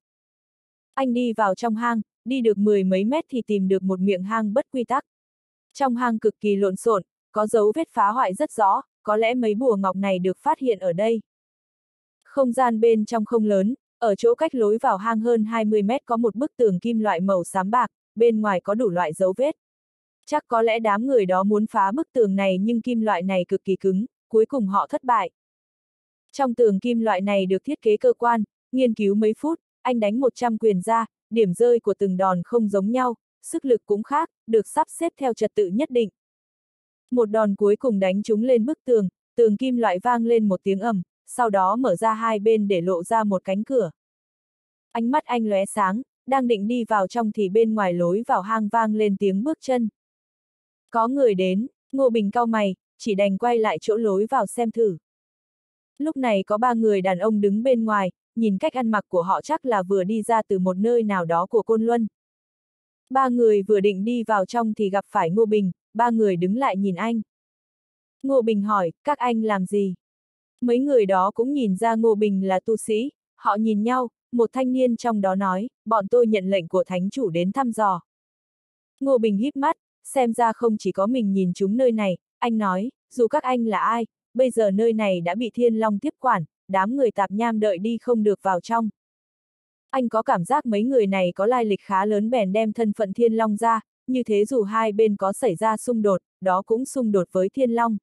Anh đi vào trong hang, đi được 10 mấy mét thì tìm được một miệng hang bất quy tắc. Trong hang cực kỳ lộn xộn, có dấu vết phá hoại rất rõ, có lẽ mấy bùa ngọc này được phát hiện ở đây. Không gian bên trong không lớn, ở chỗ cách lối vào hang hơn 20 mét có một bức tường kim loại màu xám bạc, bên ngoài có đủ loại dấu vết. Chắc có lẽ đám người đó muốn phá bức tường này nhưng kim loại này cực kỳ cứng, cuối cùng họ thất bại. Trong tường kim loại này được thiết kế cơ quan, nghiên cứu mấy phút, anh đánh 100 quyền ra, điểm rơi của từng đòn không giống nhau, sức lực cũng khác, được sắp xếp theo trật tự nhất định. Một đòn cuối cùng đánh trúng lên bức tường, tường kim loại vang lên một tiếng ầm, sau đó mở ra hai bên để lộ ra một cánh cửa. Ánh mắt anh lóe sáng, đang định đi vào trong thì bên ngoài lối vào hang vang lên tiếng bước chân. Có người đến, Ngô Bình cau mày, chỉ đành quay lại chỗ lối vào xem thử. Lúc này có 3 người đàn ông đứng bên ngoài, nhìn cách ăn mặc của họ chắc là vừa đi ra từ một nơi nào đó của Côn Luân. 3 người vừa định đi vào trong thì gặp phải Ngô Bình, 3 người đứng lại nhìn anh. Ngô Bình hỏi, các anh làm gì? Mấy người đó cũng nhìn ra Ngô Bình là tu sĩ, họ nhìn nhau, một thanh niên trong đó nói, bọn tôi nhận lệnh của thánh chủ đến thăm dò. Ngô Bình híp mắt, xem ra không chỉ có mình nhìn chúng nơi này, anh nói, dù các anh là ai, bây giờ nơi này đã bị Thiên Long tiếp quản, đám người tạp nham đợi đi không được vào trong. Anh có cảm giác mấy người này có lai lịch khá lớn bèn đem thân phận Thiên Long ra, như thế dù hai bên có xảy ra xung đột, đó cũng xung đột với Thiên Long.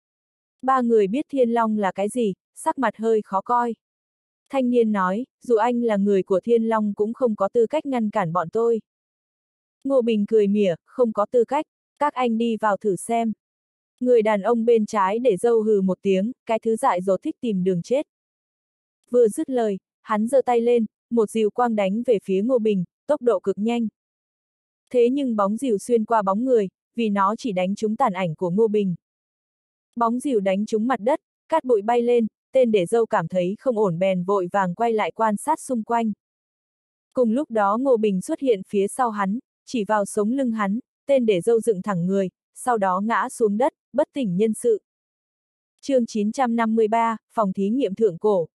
3 người biết Thiên Long là cái gì, sắc mặt hơi khó coi. Thanh niên nói, dù anh là người của Thiên Long cũng không có tư cách ngăn cản bọn tôi. Ngô Bình cười mỉa, không có tư cách, các anh đi vào thử xem. Người đàn ông bên trái để râu hừ một tiếng, cái thứ dại dột thích tìm đường chết. Vừa dứt lời, hắn giơ tay lên, một dìu quang đánh về phía Ngô Bình, tốc độ cực nhanh. Thế nhưng bóng dìu xuyên qua bóng người, vì nó chỉ đánh trúng tàn ảnh của Ngô Bình. Bóng dìu đánh trúng mặt đất, cát bụi bay lên, tên để râu cảm thấy không ổn bèn vội vàng quay lại quan sát xung quanh. Cùng lúc đó Ngô Bình xuất hiện phía sau hắn, chỉ vào sống lưng hắn, tên để râu dựng thẳng người, sau đó ngã xuống đất, bất tỉnh nhân sự. Chương 953, phòng thí nghiệm thượng cổ.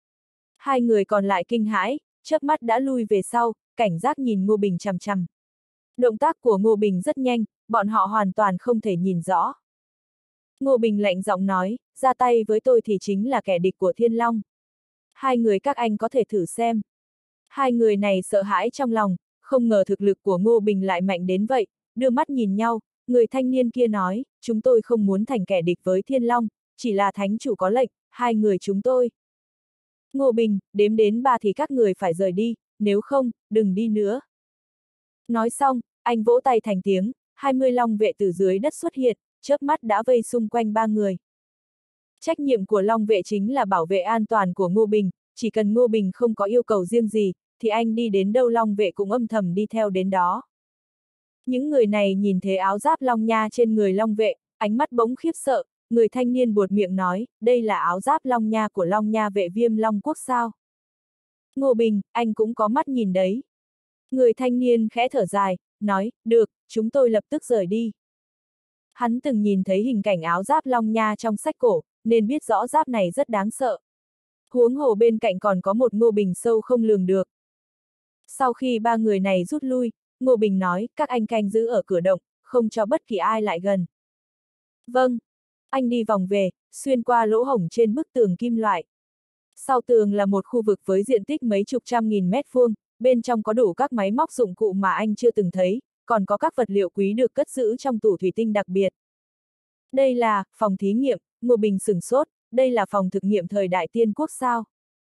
2 người còn lại kinh hãi, chớp mắt đã lui về sau, cảnh giác nhìn Ngô Bình chằm chằm. Động tác của Ngô Bình rất nhanh, bọn họ hoàn toàn không thể nhìn rõ. Ngô Bình lạnh giọng nói, ra tay với tôi thì chính là kẻ địch của Thiên Long. 2 người các anh có thể thử xem. 2 người này sợ hãi trong lòng, không ngờ thực lực của Ngô Bình lại mạnh đến vậy, đưa mắt nhìn nhau, người thanh niên kia nói, chúng tôi không muốn thành kẻ địch với Thiên Long, chỉ là thánh chủ có lệnh, 2 người chúng tôi. Ngô Bình, đếm đến 3 thì các người phải rời đi, nếu không, đừng đi nữa. Nói xong, anh vỗ tay thành tiếng, 20 long vệ từ dưới đất xuất hiện, chớp mắt đã vây xung quanh 3 người. Trách nhiệm của long vệ chính là bảo vệ an toàn của Ngô Bình, chỉ cần Ngô Bình không có yêu cầu riêng gì, thì anh đi đến đâu long vệ cũng âm thầm đi theo đến đó. Những người này nhìn thấy áo giáp long nha trên người long vệ, ánh mắt bỗng khiếp sợ, người thanh niên buột miệng nói, đây là áo giáp long nha của long nha vệ Viêm Long Quốc sao? Ngô Bình, anh cũng có mắt nhìn đấy. Người thanh niên khẽ thở dài, nói, được, chúng tôi lập tức rời đi. Hắn từng nhìn thấy hình cảnh áo giáp long nha trong sách cổ, nên biết rõ giáp này rất đáng sợ. Huống hồ bên cạnh còn có một Ngô Bình sâu không lường được. Sau khi 3 người này rút lui, Ngô Bình nói, các anh canh giữ ở cửa động, không cho bất kỳ ai lại gần. Vâng. Anh đi vòng về, xuyên qua lỗ hổng trên bức tường kim loại. Sau tường là một khu vực với diện tích mấy chục trăm nghìn mét vuông, bên trong có đủ các máy móc dụng cụ mà anh chưa từng thấy, còn có các vật liệu quý được cất giữ trong tủ thủy tinh đặc biệt. Đây là phòng thí nghiệm, Ngô Bình sửng sốt, đây là phòng thực nghiệm thời đại Tiên Quốc sao?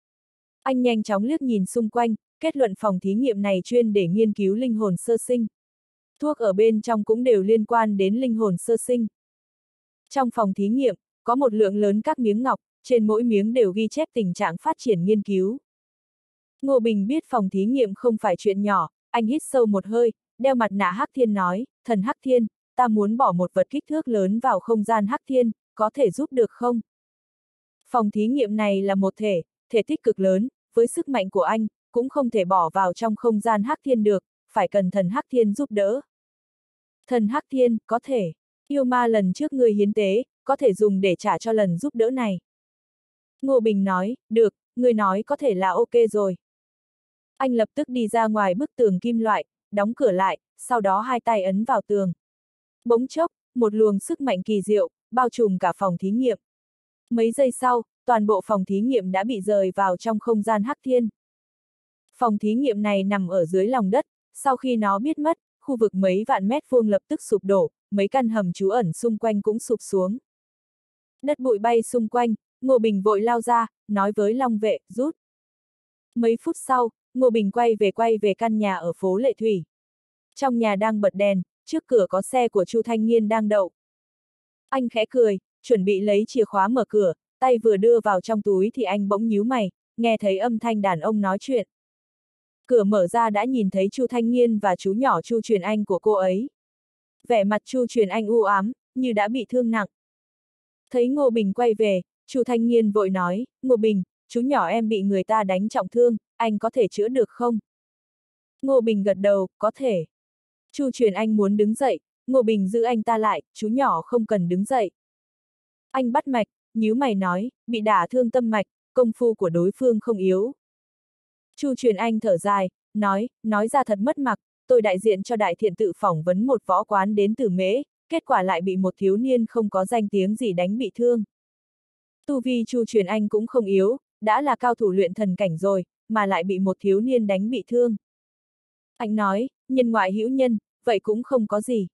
Anh nhanh chóng liếc nhìn xung quanh, kết luận phòng thí nghiệm này chuyên để nghiên cứu linh hồn sơ sinh. Thuốc ở bên trong cũng đều liên quan đến linh hồn sơ sinh. Trong phòng thí nghiệm, có một lượng lớn các miếng ngọc, trên mỗi miếng đều ghi chép tình trạng phát triển nghiên cứu. Ngô Bình biết phòng thí nghiệm không phải chuyện nhỏ, anh hít sâu một hơi, đeo mặt nạ Hắc Thiên nói, thần Hắc Thiên, ta muốn bỏ một vật kích thước lớn vào không gian Hắc Thiên, có thể giúp được không? Phòng thí nghiệm này là một thể tích cực lớn, với sức mạnh của anh, cũng không thể bỏ vào trong không gian Hắc Thiên được, phải cần thần Hắc Thiên giúp đỡ. Thần Hắc Thiên, có thể. Yêu ma lần trước ngươi hiến tế, có thể dùng để trả cho lần giúp đỡ này. Ngô Bình nói, được, ngươi nói có thể là ok rồi. Anh lập tức đi ra ngoài bức tường kim loại, đóng cửa lại, sau đó hai tay ấn vào tường. Bỗng chốc, một luồng sức mạnh kỳ diệu, bao trùm cả phòng thí nghiệm. Mấy giây sau, toàn bộ phòng thí nghiệm đã bị rời vào trong không gian Hắc Thiên. Phòng thí nghiệm này nằm ở dưới lòng đất, sau khi nó biết mất, khu vực mấy vạn mét vuông lập tức sụp đổ, mấy căn hầm trú ẩn xung quanh cũng sụp xuống. Đất bụi bay xung quanh, Ngô Bình vội lao ra, nói với Long Vệ, rút. Mấy phút sau, Ngô Bình quay về căn nhà ở phố Lệ Thủy. Trong nhà đang bật đèn, trước cửa có xe của Chu Thanh Nghiên đang đậu. Anh khẽ cười, chuẩn bị lấy chìa khóa mở cửa, tay vừa đưa vào trong túi thì anh bỗng nhíu mày, nghe thấy âm thanh đàn ông nói chuyện. Cửa mở ra đã nhìn thấy Chu Thanh Nghiên và chú nhỏ Chu Truyền Anh của cô ấy. Vẻ mặt Chu Truyền Anh u ám, như đã bị thương nặng. Thấy Ngô Bình quay về, Chu Thanh Nghiên vội nói, Ngô Bình, chú nhỏ em bị người ta đánh trọng thương, anh có thể chữa được không? Ngô Bình gật đầu, có thể. Chu Truyền Anh muốn đứng dậy, Ngô Bình giữ anh ta lại, chú nhỏ không cần đứng dậy. Anh bắt mạch, nhíu mày nói, bị đả thương tâm mạch, công phu của đối phương không yếu. Chu Truyền Anh thở dài, nói ra thật mất mặt, tôi đại diện cho Đại Thiện tự phỏng vấn một võ quán đến từ Mễ, kết quả lại bị một thiếu niên không có danh tiếng gì đánh bị thương. Tu vi Chu Truyền Anh cũng không yếu, đã là cao thủ luyện thần cảnh rồi, mà lại bị một thiếu niên đánh bị thương. Anh nói, nhân ngoại hữu nhân, vậy cũng không có gì.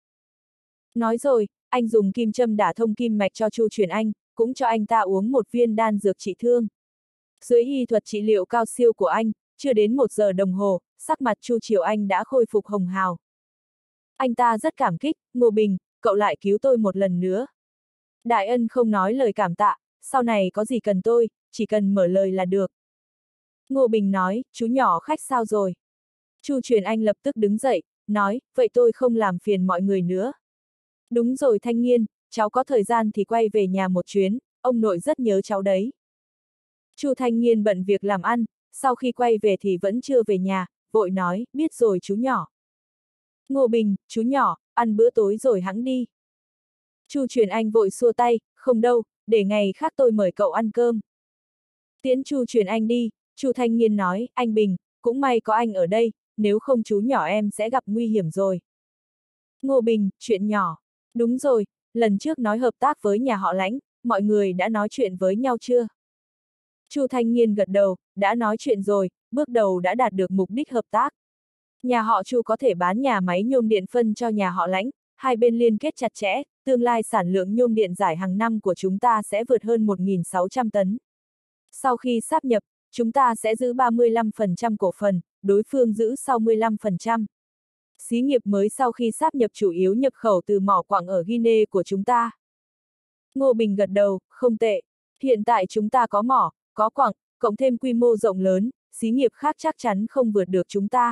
Nói rồi, anh dùng kim châm đả thông kim mạch cho Chu Truyền Anh, cũng cho anh ta uống một viên đan dược trị thương. Dưới y thuật trị liệu cao siêu của anh, chưa đến 1 giờ đồng hồ, sắc mặt Chu Triều Anh đã khôi phục hồng hào. Anh ta rất cảm kích, Ngô Bình, cậu lại cứu tôi một lần nữa. Đại ân không nói lời cảm tạ, sau này có gì cần tôi, chỉ cần mở lời là được. Ngô Bình nói, chú nhỏ khách sao rồi? Chu Truyền Anh lập tức đứng dậy, nói, vậy tôi không làm phiền mọi người nữa. Đúng rồi Thanh Nghiên, cháu có thời gian thì quay về nhà một chuyến, ông nội rất nhớ cháu đấy. Chu Thanh Nghiên bận việc làm ăn, sau khi quay về thì vẫn chưa về nhà, vội nói, biết rồi chú nhỏ. Ngô Bình, chú nhỏ, ăn bữa tối rồi hẵng đi. Chu Truyền Anh vội xua tay, không đâu, để ngày khác tôi mời cậu ăn cơm. Tiễn Chu Truyền Anh đi, Chu Thanh Nghiên nói, anh Bình, cũng may có anh ở đây, nếu không chú nhỏ em sẽ gặp nguy hiểm rồi. Ngô Bình, chuyện nhỏ. Đúng rồi, lần trước nói hợp tác với nhà họ Lãnh, mọi người đã nói chuyện với nhau chưa? Chu Thanh Nghiên gật đầu, đã nói chuyện rồi, bước đầu đã đạt được mục đích hợp tác. Nhà họ Chu có thể bán nhà máy nhôm điện phân cho nhà họ Lãnh, hai bên liên kết chặt chẽ, tương lai sản lượng nhôm điện giải hàng năm của chúng ta sẽ vượt hơn 1.600 tấn. Sau khi sáp nhập, chúng ta sẽ giữ 35% cổ phần, đối phương giữ 65%. Xí nghiệp mới sau khi sáp nhập chủ yếu nhập khẩu từ mỏ quặng ở Guinea của chúng ta. Ngô Bình gật đầu, không tệ. Hiện tại chúng ta có mỏ, có quặng, cộng thêm quy mô rộng lớn, xí nghiệp khác chắc chắn không vượt được chúng ta.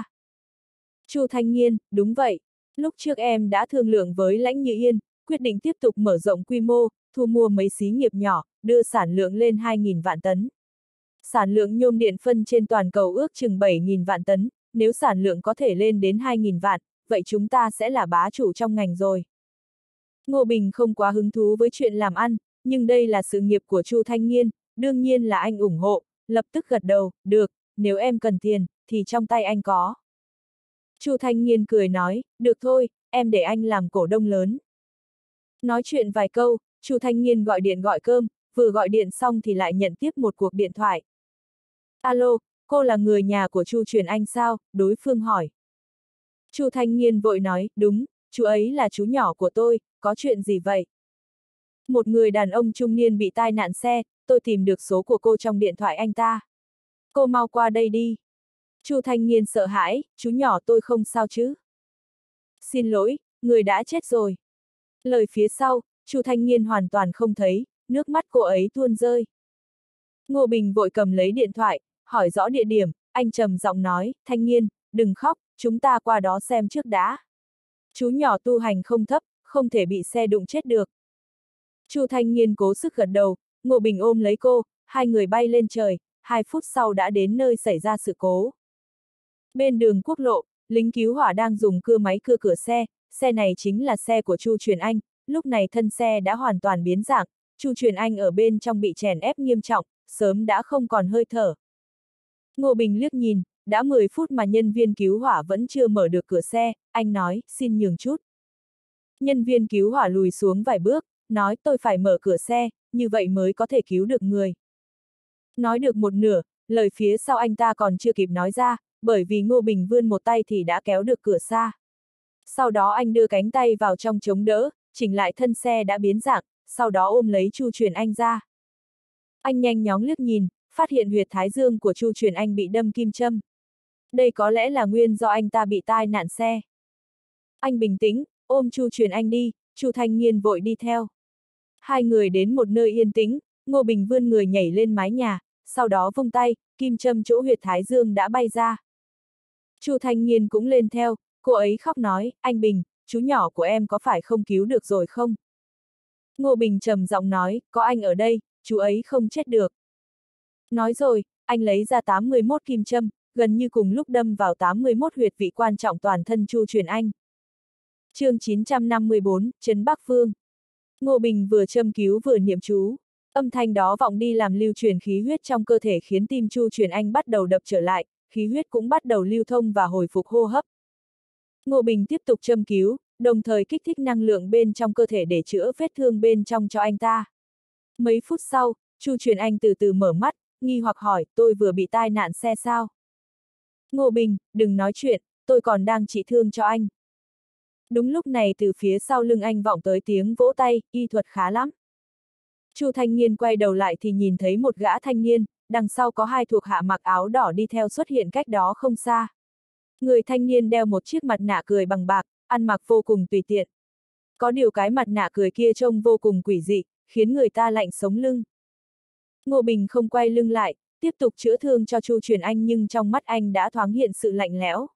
Chu Thanh Nghiên, đúng vậy. Lúc trước em đã thương lượng với Lãnh Như Yên, quyết định tiếp tục mở rộng quy mô, thu mua mấy xí nghiệp nhỏ, đưa sản lượng lên 2.000 vạn tấn. Sản lượng nhôm điện phân trên toàn cầu ước chừng 7.000 vạn tấn, nếu sản lượng có thể lên đến 2.000 vạn, vậy chúng ta sẽ là bá chủ trong ngành rồi. Ngô Bình không quá hứng thú với chuyện làm ăn, nhưng đây là sự nghiệp của Chu Thanh Nghiên, đương nhiên là anh ủng hộ, lập tức gật đầu, được, nếu em cần tiền, thì trong tay anh có. Chu Thanh Nghiên cười nói, được thôi, em để anh làm cổ đông lớn. Nói chuyện vài câu, Chu Thanh Nghiên gọi điện gọi cơm, vừa gọi điện xong thì lại nhận tiếp một cuộc điện thoại. Alo, cô là người nhà của Chu Truyền Anh sao? Đối phương hỏi. Chu Thanh Nghiên vội nói, đúng, chú ấy là chú nhỏ của tôi, có chuyện gì vậy? Một người đàn ông trung niên bị tai nạn xe, tôi tìm được số của cô trong điện thoại anh ta. Cô mau qua đây đi. Chu Thanh Nghiên sợ hãi, chú nhỏ tôi không sao chứ? Xin lỗi, người đã chết rồi. Lời phía sau, Chu Thanh Nghiên hoàn toàn không thấy, nước mắt cô ấy tuôn rơi. Ngô Bình vội cầm lấy điện thoại, hỏi rõ địa điểm, anh trầm giọng nói, Thanh Nghiên, đừng khóc, chúng ta qua đó xem trước đã. Chú nhỏ tu hành không thấp, không thể bị xe đụng chết được. Chu Thanh Nghiên cố sức gật đầu, Ngô Bình ôm lấy cô, hai người bay lên trời, 2 phút sau đã đến nơi xảy ra sự cố. Bên đường quốc lộ, lính cứu hỏa đang dùng cưa máy cưa cửa xe này chính là xe của Chu Truyền Anh, lúc này thân xe đã hoàn toàn biến dạng, Chu Truyền Anh ở bên trong bị chèn ép nghiêm trọng, sớm đã không còn hơi thở. Ngô Bình liếc nhìn, đã 10 phút mà nhân viên cứu hỏa vẫn chưa mở được cửa xe, anh nói, xin nhường chút. Nhân viên cứu hỏa lùi xuống vài bước, nói tôi phải mở cửa xe, như vậy mới có thể cứu được người. Nói được một nửa, lời phía sau anh ta còn chưa kịp nói ra, bởi vì Ngô Bình vươn một tay thì đã kéo được cửa xa. Sau đó anh đưa cánh tay vào trong chống đỡ, chỉnh lại thân xe đã biến dạng, sau đó ôm lấy Chu Truyền Anh ra. Anh nhanh chóng liếc nhìn, phát hiện huyệt thái dương của Chu Truyền Anh bị đâm kim châm. Đây có lẽ là nguyên do anh ta bị tai nạn xe. Anh bình tĩnh, ôm Chu Truyền Anh đi, Chu Thanh Nghiên vội đi theo. Hai người đến một nơi yên tĩnh, Ngô Bình vươn người nhảy lên mái nhà, sau đó vung tay, kim châm chỗ huyệt thái dương đã bay ra. Chu Thanh Nghiên cũng lên theo, cô ấy khóc nói, anh Bình, chú nhỏ của em có phải không cứu được rồi không? Ngô Bình trầm giọng nói, có anh ở đây, chú ấy không chết được. Nói rồi, anh lấy ra 81 kim châm, gần như cùng lúc đâm vào 81 huyệt vị quan trọng toàn thân Chu Truyền Anh. Chương 954, Trấn Bắc Phương. Ngô Bình vừa châm cứu vừa niệm chú. Âm thanh đó vọng đi làm lưu truyền khí huyết trong cơ thể khiến tim Chu Truyền Anh bắt đầu đập trở lại, khí huyết cũng bắt đầu lưu thông và hồi phục hô hấp. Ngô Bình tiếp tục châm cứu, đồng thời kích thích năng lượng bên trong cơ thể để chữa vết thương bên trong cho anh ta. Mấy phút sau, Chu Truyền Anh từ từ mở mắt, nghi hoặc hỏi, tôi vừa bị tai nạn xe sao? Ngô Bình, đừng nói chuyện, tôi còn đang trị thương cho anh. Đúng lúc này từ phía sau lưng anh vọng tới tiếng vỗ tay, y thuật khá lắm. Chu Thanh Nghiên quay đầu lại thì nhìn thấy một gã thanh niên, đằng sau có hai thuộc hạ mặc áo đỏ đi theo xuất hiện cách đó không xa. Người thanh niên đeo một chiếc mặt nạ cười bằng bạc, ăn mặc vô cùng tùy tiện. Có điều cái mặt nạ cười kia trông vô cùng quỷ dị, khiến người ta lạnh sống lưng. Ngô Bình không quay lưng lại, tiếp tục chữa thương cho Chu Truyền Anh nhưng trong mắt anh đã thoáng hiện sự lạnh lẽo.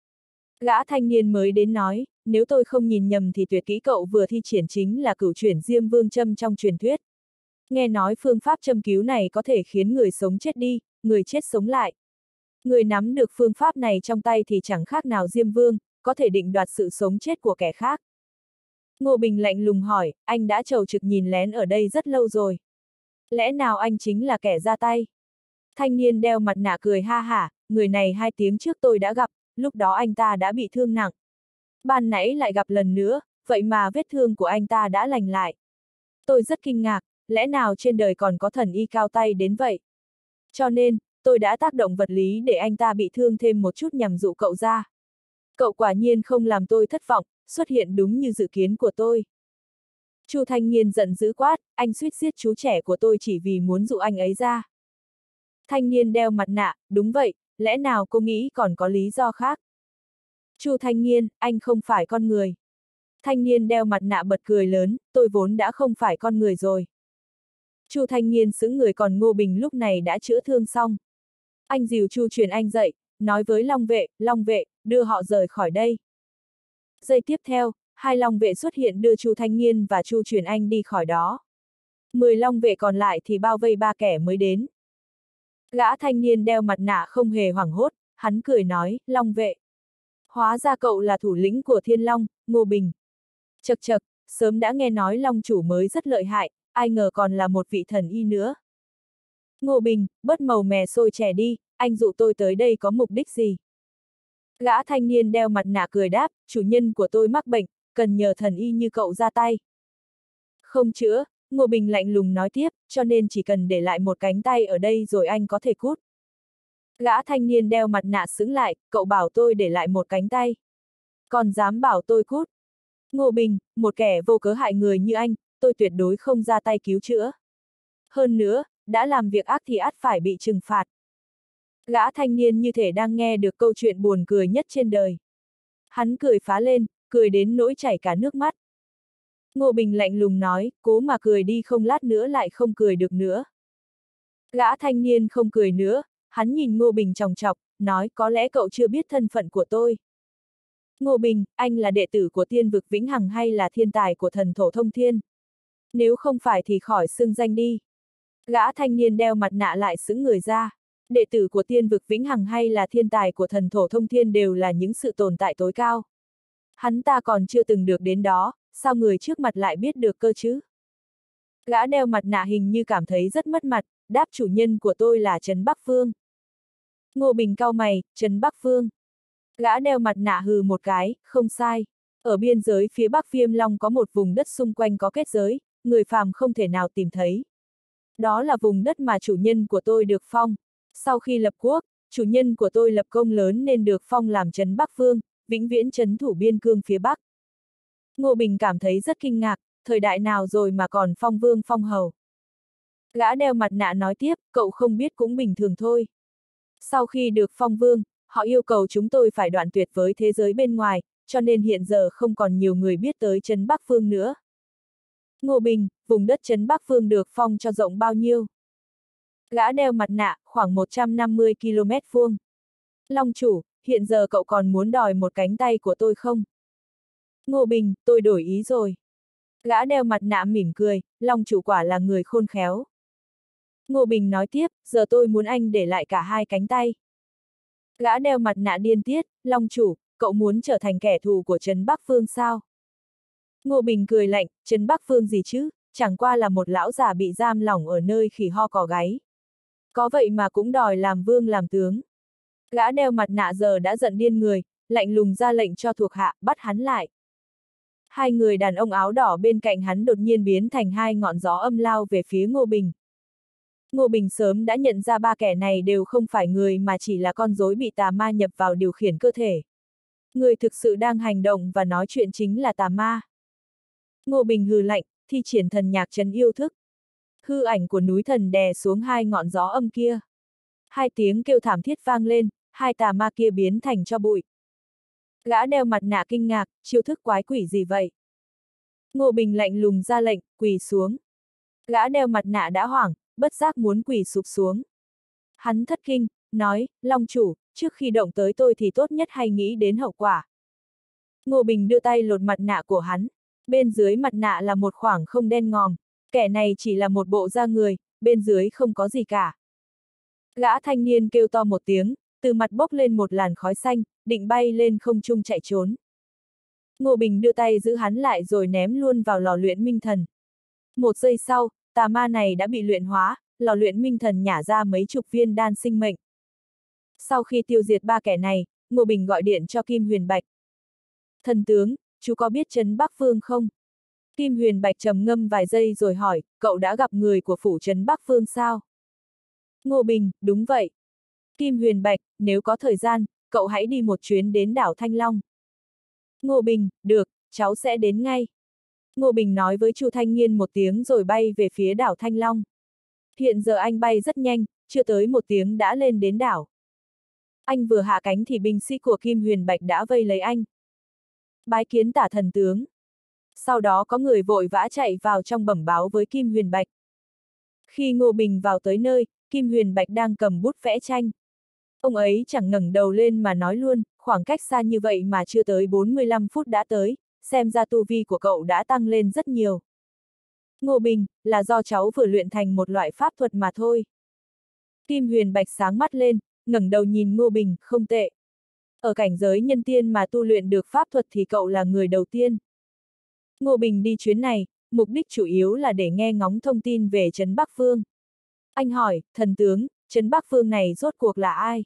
Gã thanh niên mới đến nói, nếu tôi không nhìn nhầm thì tuyệt kỹ cậu vừa thi triển chính là cửu chuyển Diêm Vương châm trong truyền thuyết. Nghe nói phương pháp châm cứu này có thể khiến người sống chết đi, người chết sống lại. Người nắm được phương pháp này trong tay thì chẳng khác nào Diêm Vương, có thể định đoạt sự sống chết của kẻ khác. Ngô Bình lạnh lùng hỏi, anh đã chầu trực nhìn lén ở đây rất lâu rồi. Lẽ nào anh chính là kẻ ra tay? Thanh niên đeo mặt nạ cười ha hả, người này 2 tiếng trước tôi đã gặp, lúc đó anh ta đã bị thương nặng. Ban nãy lại gặp lần nữa, vậy mà vết thương của anh ta đã lành lại. Tôi rất kinh ngạc, lẽ nào trên đời còn có thần y cao tay đến vậy? Cho nên, tôi đã tác động vật lý để anh ta bị thương thêm một chút nhằm dụ cậu ra. Cậu quả nhiên không làm tôi thất vọng, xuất hiện đúng như dự kiến của tôi. Chu Thanh Nghiên giận dữ quát, anh suýt giết chú trẻ của tôi chỉ vì muốn dụ anh ấy ra. Thanh niên đeo mặt nạ, đúng vậy, lẽ nào cô nghĩ còn có lý do khác? Chu Thanh Nghiên, anh không phải con người. Thanh niên đeo mặt nạ bật cười lớn, tôi vốn đã không phải con người rồi. Chu Thanh Nghiên sững người còn Ngô Bình lúc này đã chữa thương xong. Anh dìu Chu Truyền Anh dậy, nói với Long vệ, đưa họ rời khỏi đây. Giây tiếp theo, 2 Long vệ xuất hiện đưa Chu Thanh Nghiên và Chu Truyền Anh đi khỏi đó. 10 Long vệ còn lại thì bao vây 3 kẻ mới đến. Gã thanh niên đeo mặt nạ không hề hoảng hốt, hắn cười nói, Long vệ. Hóa ra cậu là thủ lĩnh của Thiên Long, Ngô Bình. Chậc chậc, sớm đã nghe nói Long chủ mới rất lợi hại, ai ngờ còn là một vị thần y nữa. Ngô Bình, bớt màu mè xôi chè đi, anh dụ tôi tới đây có mục đích gì? Gã thanh niên đeo mặt nạ cười đáp, chủ nhân của tôi mắc bệnh, cần nhờ thần y như cậu ra tay. Không chữa, Ngô Bình lạnh lùng nói tiếp, cho nên chỉ cần để lại một cánh tay ở đây rồi anh có thể cút. Gã thanh niên đeo mặt nạ sững lại, cậu bảo tôi để lại một cánh tay. Còn dám bảo tôi cút. Ngô Bình, một kẻ vô cớ hại người như anh, tôi tuyệt đối không ra tay cứu chữa. Hơn nữa, đã làm việc ác thì ắt phải bị trừng phạt. Gã thanh niên như thể đang nghe được câu chuyện buồn cười nhất trên đời. Hắn cười phá lên, cười đến nỗi chảy cả nước mắt. Ngô Bình lạnh lùng nói, cố mà cười đi không lát nữa lại không cười được nữa. Gã thanh niên không cười nữa, hắn nhìn Ngô Bình chòng chọc, nói có lẽ cậu chưa biết thân phận của tôi. Ngô Bình, anh là đệ tử của Tiên vực Vĩnh Hằng hay là thiên tài của thần thổ thông thiên? Nếu không phải thì khỏi xưng danh đi. Gã thanh niên đeo mặt nạ lại sững người ra. Đệ tử của Tiên vực Vĩnh Hằng hay là thiên tài của thần thổ thông thiên đều là những sự tồn tại tối cao. Hắn ta còn chưa từng được đến đó, sao người trước mặt lại biết được cơ chứ? Gã đeo mặt nạ hình như cảm thấy rất mất mặt, đáp chủ nhân của tôi là Trấn Bắc Phương. Ngô Bình cau mày, Trấn Bắc Phương. Gã đeo mặt nạ hừ một cái, không sai. Ở biên giới phía bắc Viêm Long có một vùng đất xung quanh có kết giới, người phàm không thể nào tìm thấy. Đó là vùng đất mà chủ nhân của tôi được phong. Sau khi lập quốc, chủ nhân của tôi lập công lớn nên được phong làm Trấn Bắc Vương, vĩnh viễn trấn thủ biên cương phía Bắc. Ngô Bình cảm thấy rất kinh ngạc, thời đại nào rồi mà còn phong vương phong hầu. Gã đeo mặt nạ nói tiếp, cậu không biết cũng bình thường thôi. Sau khi được phong vương, họ yêu cầu chúng tôi phải đoạn tuyệt với thế giới bên ngoài, cho nên hiện giờ không còn nhiều người biết tới trấn Bắc Phương nữa. Ngô Bình, vùng đất trấn Bắc Phương được phong cho rộng bao nhiêu? Gã đeo mặt nạ, khoảng 150 km vuông. Long chủ, hiện giờ cậu còn muốn đòi một cánh tay của tôi không? Ngô Bình, tôi đổi ý rồi. Gã đeo mặt nạ mỉm cười, Long chủ quả là người khôn khéo. Ngô Bình nói tiếp, giờ tôi muốn anh để lại cả hai cánh tay. Gã đeo mặt nạ điên tiết, Long chủ, cậu muốn trở thành kẻ thù của trấn Bắc Phương sao? Ngô Bình cười lạnh, trấn Bắc Phương gì chứ, chẳng qua là một lão già bị giam lỏng ở nơi khỉ ho cò gáy. Có vậy mà cũng đòi làm vương làm tướng. Gã đeo mặt nạ giờ đã giận điên người, lạnh lùng ra lệnh cho thuộc hạ, bắt hắn lại. Hai người đàn ông áo đỏ bên cạnh hắn đột nhiên biến thành hai ngọn gió âm lao về phía Ngô Bình. Ngô Bình sớm đã nhận ra ba kẻ này đều không phải người mà chỉ là con rối bị tà ma nhập vào điều khiển cơ thể. Người thực sự đang hành động và nói chuyện chính là tà ma. Ngô Bình hừ lạnh, thi triển thần nhạc trấn yêu thức. Hư ảnh của núi thần đè xuống hai ngọn gió âm kia. Hai tiếng kêu thảm thiết vang lên, hai tà ma kia biến thành tro bụi. Gã đeo mặt nạ kinh ngạc, chiêu thức quái quỷ gì vậy? Ngô Bình lạnh lùng ra lệnh, quỳ xuống. Gã đeo mặt nạ đã hoảng, bất giác muốn quỳ sụp xuống. Hắn thất kinh, nói, Long chủ, trước khi động tới tôi thì tốt nhất hay nghĩ đến hậu quả. Ngô Bình đưa tay lột mặt nạ của hắn. Bên dưới mặt nạ là một khoảng không đen ngòm. Kẻ này chỉ là một bộ da người, bên dưới không có gì cả. Gã thanh niên kêu to một tiếng, từ mặt bốc lên một làn khói xanh, định bay lên không trung chạy trốn. Ngô Bình đưa tay giữ hắn lại rồi ném luôn vào lò luyện minh thần. Một giây sau, tà ma này đã bị luyện hóa, lò luyện minh thần nhả ra mấy chục viên đan sinh mệnh. Sau khi tiêu diệt ba kẻ này, Ngô Bình gọi điện cho Kim Huyền Bạch. Thần tướng, chú có biết trấn Bắc Phương không? Kim Huyền Bạch trầm ngâm vài giây rồi hỏi, cậu đã gặp người của phủ trấn Bắc Phương sao? Ngô Bình, đúng vậy. Kim Huyền Bạch, nếu có thời gian, cậu hãy đi một chuyến đến đảo Thanh Long. Ngô Bình, được, cháu sẽ đến ngay. Ngô Bình nói với Chu Thanh Nghiên một tiếng rồi bay về phía đảo Thanh Long. Hiện giờ anh bay rất nhanh, chưa tới một tiếng đã lên đến đảo. Anh vừa hạ cánh thì binh sĩ của Kim Huyền Bạch đã vây lấy anh. Bái kiến tả thần tướng. Sau đó có người vội vã chạy vào trong bẩm báo với Kim Huyền Bạch. Khi Ngô Bình vào tới nơi, Kim Huyền Bạch đang cầm bút vẽ tranh. Ông ấy chẳng ngẩng đầu lên mà nói luôn, khoảng cách xa như vậy mà chưa tới 45 phút đã tới, xem ra tu vi của cậu đã tăng lên rất nhiều. Ngô Bình, là do cháu vừa luyện thành một loại pháp thuật mà thôi. Kim Huyền Bạch sáng mắt lên, ngẩng đầu nhìn Ngô Bình, không tệ. Ở cảnh giới nhân tiên mà tu luyện được pháp thuật thì cậu là người đầu tiên. Ngô Bình đi chuyến này, mục đích chủ yếu là để nghe ngóng thông tin về trấn Bắc Phương. Anh hỏi, thần tướng, trấn Bắc Phương này rốt cuộc là ai?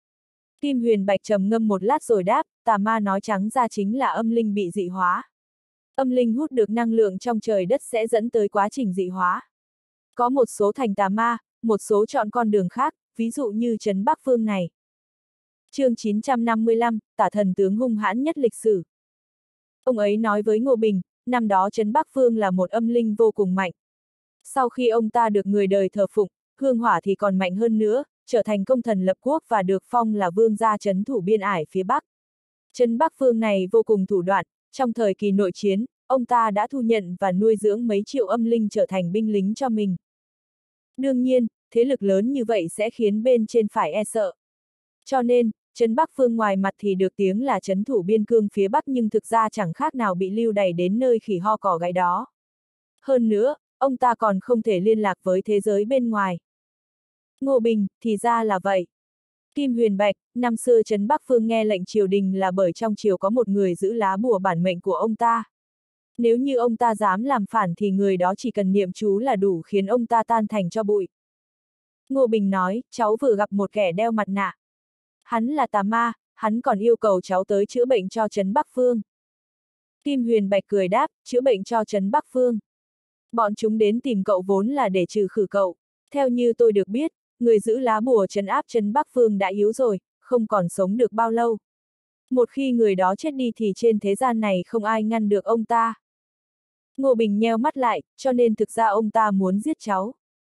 Kim Huyền Bạch trầm ngâm một lát rồi đáp, tà ma nói trắng ra chính là âm linh bị dị hóa. Âm linh hút được năng lượng trong trời đất sẽ dẫn tới quá trình dị hóa. Có một số thành tà ma, một số chọn con đường khác, ví dụ như trấn Bắc Phương này. Chương 955, tả thần tướng hung hãn nhất lịch sử. Ông ấy nói với Ngô Bình, năm đó trấn Bắc Phương là một âm linh vô cùng mạnh. Sau khi ông ta được người đời thờ phụng, hương hỏa thì còn mạnh hơn nữa, trở thành công thần lập quốc và được phong là vương gia trấn thủ biên ải phía Bắc. Trấn Bắc Phương này vô cùng thủ đoạn, trong thời kỳ nội chiến, ông ta đã thu nhận và nuôi dưỡng mấy triệu âm linh trở thành binh lính cho mình. Đương nhiên, thế lực lớn như vậy sẽ khiến bên trên phải e sợ. Cho nên, trấn Bắc Phương ngoài mặt thì được tiếng là trấn thủ biên cương phía Bắc nhưng thực ra chẳng khác nào bị lưu đày đến nơi khỉ ho cỏ gáy đó. Hơn nữa, ông ta còn không thể liên lạc với thế giới bên ngoài. Ngô Bình, thì ra là vậy. Kim Huyền Bạch, năm xưa trấn Bắc Phương nghe lệnh triều đình là bởi trong triều có một người giữ lá bùa bản mệnh của ông ta. Nếu như ông ta dám làm phản thì người đó chỉ cần niệm chú là đủ khiến ông ta tan thành tro bụi. Ngô Bình nói, cháu vừa gặp một kẻ đeo mặt nạ. Hắn là tà ma, hắn còn yêu cầu cháu tới chữa bệnh cho trấn Bắc Phương. Kim Huyền Bạch cười đáp, chữa bệnh cho trấn Bắc Phương. Bọn chúng đến tìm cậu vốn là để trừ khử cậu. Theo như tôi được biết, người giữ lá bùa trấn áp trấn Bắc Phương đã yếu rồi, không còn sống được bao lâu. Một khi người đó chết đi thì trên thế gian này không ai ngăn được ông ta. Ngô Bình nheo mắt lại, cho nên thực ra ông ta muốn giết cháu.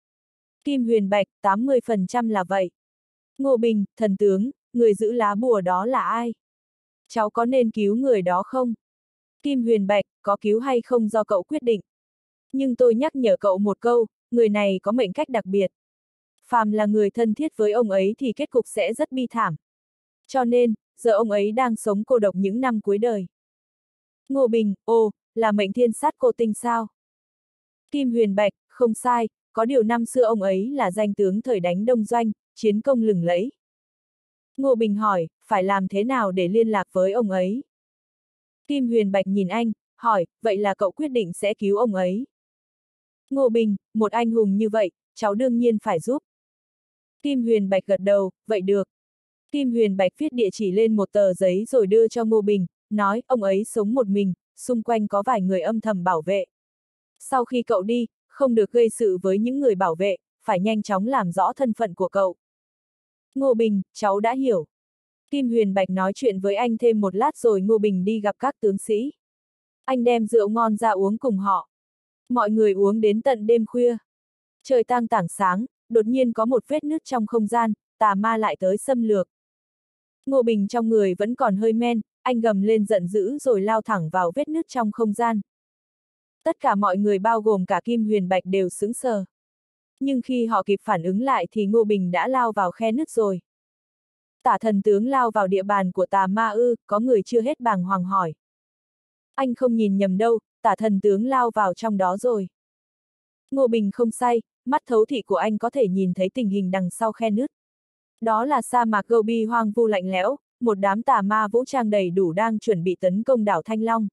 Kim Huyền Bạch, 80% là vậy. Ngô Bình, thần tướng, người giữ lá bùa đó là ai? Cháu có nên cứu người đó không? Kim Huyền Bạch, có cứu hay không do cậu quyết định. Nhưng tôi nhắc nhở cậu một câu, người này có mệnh cách đặc biệt. Phàm là người thân thiết với ông ấy thì kết cục sẽ rất bi thảm. Cho nên, giờ ông ấy đang sống cô độc những năm cuối đời. Ngô Bình, ồ, là mệnh thiên sát cô tinh sao? Kim Huyền Bạch, không sai, có điều năm xưa ông ấy là danh tướng thời đánh Đông Doanh, chiến công lừng lẫy. Ngô Bình hỏi, phải làm thế nào để liên lạc với ông ấy? Kim Huyền Bạch nhìn anh, hỏi, vậy là cậu quyết định sẽ cứu ông ấy? Ngô Bình, một anh hùng như vậy, cháu đương nhiên phải giúp. Kim Huyền Bạch gật đầu, vậy được. Kim Huyền Bạch viết địa chỉ lên một tờ giấy rồi đưa cho Ngô Bình, nói, ông ấy sống một mình, xung quanh có vài người âm thầm bảo vệ. Sau khi cậu đi, không được gây sự với những người bảo vệ, phải nhanh chóng làm rõ thân phận của cậu. Ngô Bình, cháu đã hiểu. Kim Huyền Bạch nói chuyện với anh thêm một lát rồi Ngô Bình đi gặp các tướng sĩ. Anh đem rượu ngon ra uống cùng họ. Mọi người uống đến tận đêm khuya. Trời tang tảng sáng, đột nhiên có một vết nứt trong không gian, tà ma lại tới xâm lược. Ngô Bình trong người vẫn còn hơi men, anh gầm lên giận dữ rồi lao thẳng vào vết nứt trong không gian. Tất cả mọi người bao gồm cả Kim Huyền Bạch đều sững sờ. Nhưng khi họ kịp phản ứng lại thì Ngô Bình đã lao vào khe nứt rồi. Tả thần tướng lao vào địa bàn của tà ma ư, có người chưa hết bàng hoàng hỏi. Anh không nhìn nhầm đâu, tả thần tướng lao vào trong đó rồi. Ngô Bình không say, mắt thấu thị của anh có thể nhìn thấy tình hình đằng sau khe nứt. Đó là sa mạc Gobi hoang vu lạnh lẽo, một đám tà ma vũ trang đầy đủ đang chuẩn bị tấn công đảo Thanh Long.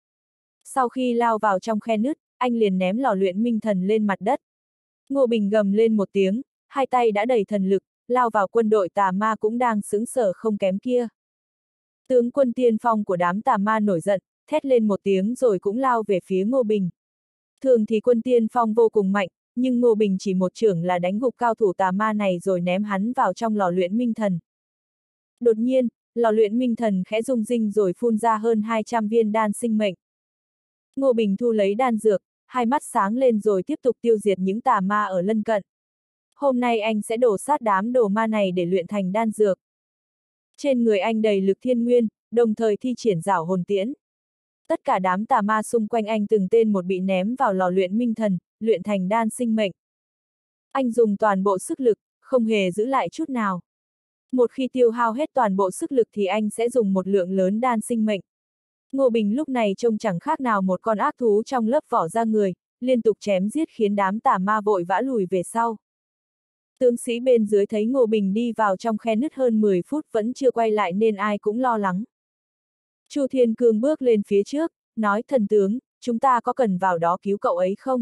Sau khi lao vào trong khe nứt, anh liền ném lò luyện minh thần lên mặt đất. Ngô Bình gầm lên một tiếng, hai tay đã đầy thần lực, lao vào quân đội tà ma cũng đang sững sờ không kém kia. Tướng quân tiên phong của đám tà ma nổi giận, thét lên một tiếng rồi cũng lao về phía Ngô Bình. Thường thì quân tiên phong vô cùng mạnh, nhưng Ngô Bình chỉ một chưởng là đánh gục cao thủ tà ma này rồi ném hắn vào trong lò luyện minh thần. Đột nhiên, lò luyện minh thần khẽ rung rinh rồi phun ra hơn 200 viên đan sinh mệnh. Ngô Bình thu lấy đan dược, hai mắt sáng lên rồi tiếp tục tiêu diệt những tà ma ở lân cận. Hôm nay anh sẽ đổ sát đám đồ ma này để luyện thành đan dược. Trên người anh đầy lực thiên nguyên, đồng thời thi triển giảo hồn tiễn. Tất cả đám tà ma xung quanh anh từng tên một bị ném vào lò luyện minh thần, luyện thành đan sinh mệnh. Anh dùng toàn bộ sức lực, không hề giữ lại chút nào. Một khi tiêu hao hết toàn bộ sức lực thì anh sẽ dùng một lượng lớn đan sinh mệnh. Ngô Bình lúc này trông chẳng khác nào một con ác thú trong lớp vỏ da người, liên tục chém giết khiến đám tà ma vội vã lùi về sau. Tướng sĩ bên dưới thấy Ngô Bình đi vào trong khe nứt hơn 10 phút vẫn chưa quay lại nên ai cũng lo lắng. Chu Thiên Cương bước lên phía trước, nói thần tướng, chúng ta có cần vào đó cứu cậu ấy không?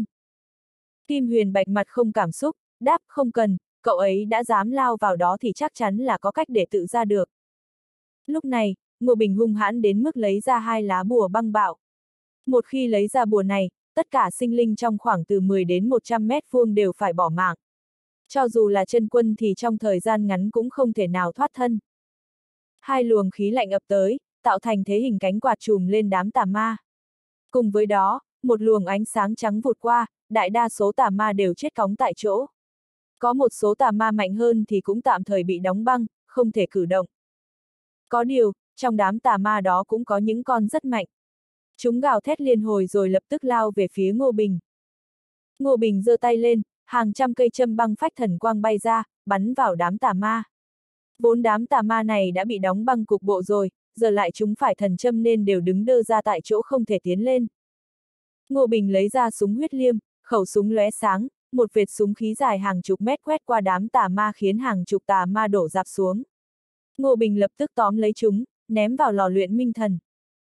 Kim Huyền Bạch mặt không cảm xúc, đáp không cần, cậu ấy đã dám lao vào đó thì chắc chắn là có cách để tự ra được. Lúc này, Ngô Bình hung hãn đến mức lấy ra hai lá bùa băng bạo. Một khi lấy ra bùa này, tất cả sinh linh trong khoảng từ 10 đến 100 mét vuông đều phải bỏ mạng. Cho dù là chân quân thì trong thời gian ngắn cũng không thể nào thoát thân. Hai luồng khí lạnh ập tới, tạo thành thế hình cánh quạt trùm lên đám tà ma. Cùng với đó, một luồng ánh sáng trắng vụt qua, đại đa số tà ma đều chết cóng tại chỗ. Có một số tà ma mạnh hơn thì cũng tạm thời bị đóng băng, không thể cử động. Có điều, trong đám tà ma đó cũng có những con rất mạnh. Chúng gào thét liên hồi rồi lập tức lao về phía Ngô Bình. Ngô Bình giơ tay lên, hàng trăm cây châm băng phách thần quang bay ra, bắn vào đám tà ma. Vốn đám tà ma này đã bị đóng băng cục bộ rồi, giờ lại chúng phải thần châm nên đều đứng đơ ra tại chỗ không thể tiến lên. Ngô Bình lấy ra súng huyết liêm, khẩu súng lóe sáng, một vệt súng khí dài hàng chục mét quét qua đám tà ma khiến hàng chục tà ma đổ rạp xuống. Ngô Bình lập tức tóm lấy chúng, ném vào lò luyện minh thần.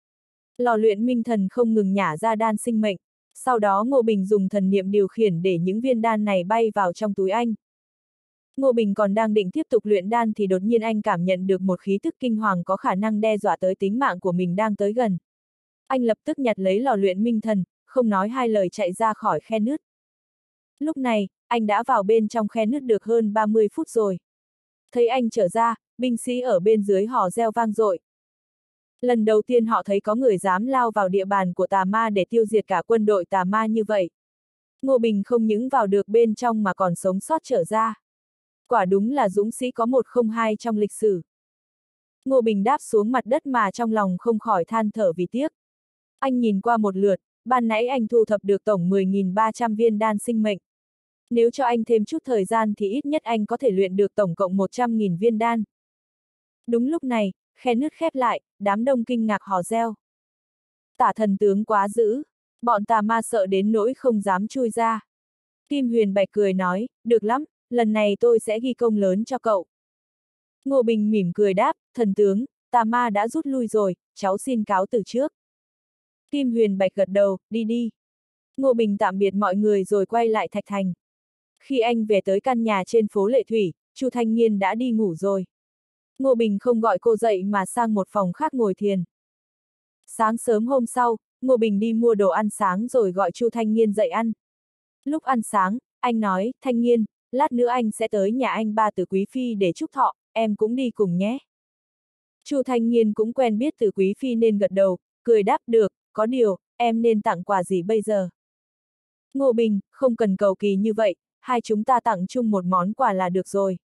Lò luyện minh thần không ngừng nhả ra đan sinh mệnh, sau đó Ngô Bình dùng thần niệm điều khiển để những viên đan này bay vào trong túi anh. Ngô Bình còn đang định tiếp tục luyện đan thì đột nhiên anh cảm nhận được một khí tức kinh hoàng có khả năng đe dọa tới tính mạng của mình đang tới gần. Anh lập tức nhặt lấy lò luyện minh thần, không nói hai lời chạy ra khỏi khe nứt. Lúc này, anh đã vào bên trong khe nứt được hơn 30 phút rồi. Thấy anh trở ra, binh sĩ ở bên dưới hò reo vang dội. Lần đầu tiên họ thấy có người dám lao vào địa bàn của tà ma để tiêu diệt cả quân đội tà ma như vậy. Ngô Bình không những vào được bên trong mà còn sống sót trở ra. Quả đúng là dũng sĩ có 102 trong lịch sử. Ngô Bình đáp xuống mặt đất mà trong lòng không khỏi than thở vì tiếc. Anh nhìn qua một lượt, ban nãy anh thu thập được tổng 10.300 viên đan sinh mệnh. Nếu cho anh thêm chút thời gian thì ít nhất anh có thể luyện được tổng cộng 100.000 viên đan. Đúng lúc này, khe nứt khép lại, đám đông kinh ngạc hò reo. Tả thần tướng quá dữ, bọn tà ma sợ đến nỗi không dám chui ra. Kim Huyền Bạch cười nói, được lắm, lần này tôi sẽ ghi công lớn cho cậu. Ngô Bình mỉm cười đáp, thần tướng, tà ma đã rút lui rồi, cháu xin cáo từ trước. Kim Huyền Bạch gật đầu, đi đi. Ngô Bình tạm biệt mọi người rồi quay lại Thạch Thành. Khi anh về tới căn nhà trên phố Lệ Thủy, Chu Thanh Nghiên đã đi ngủ rồi. Ngô Bình không gọi cô dậy mà sang một phòng khác ngồi thiền. Sáng sớm hôm sau, Ngô Bình đi mua đồ ăn sáng rồi gọi Chu Thanh Nghiên dậy ăn. Lúc ăn sáng, anh nói, Thanh Nghiên, lát nữa anh sẽ tới nhà anh ba Từ Quý Phi để chúc thọ, em cũng đi cùng nhé. Chu Thanh Nghiên cũng quen biết Từ Quý Phi nên gật đầu, cười đáp được, có điều, em nên tặng quà gì bây giờ? Ngô Bình, không cần cầu kỳ như vậy, hai chúng ta tặng chung một món quà là được rồi.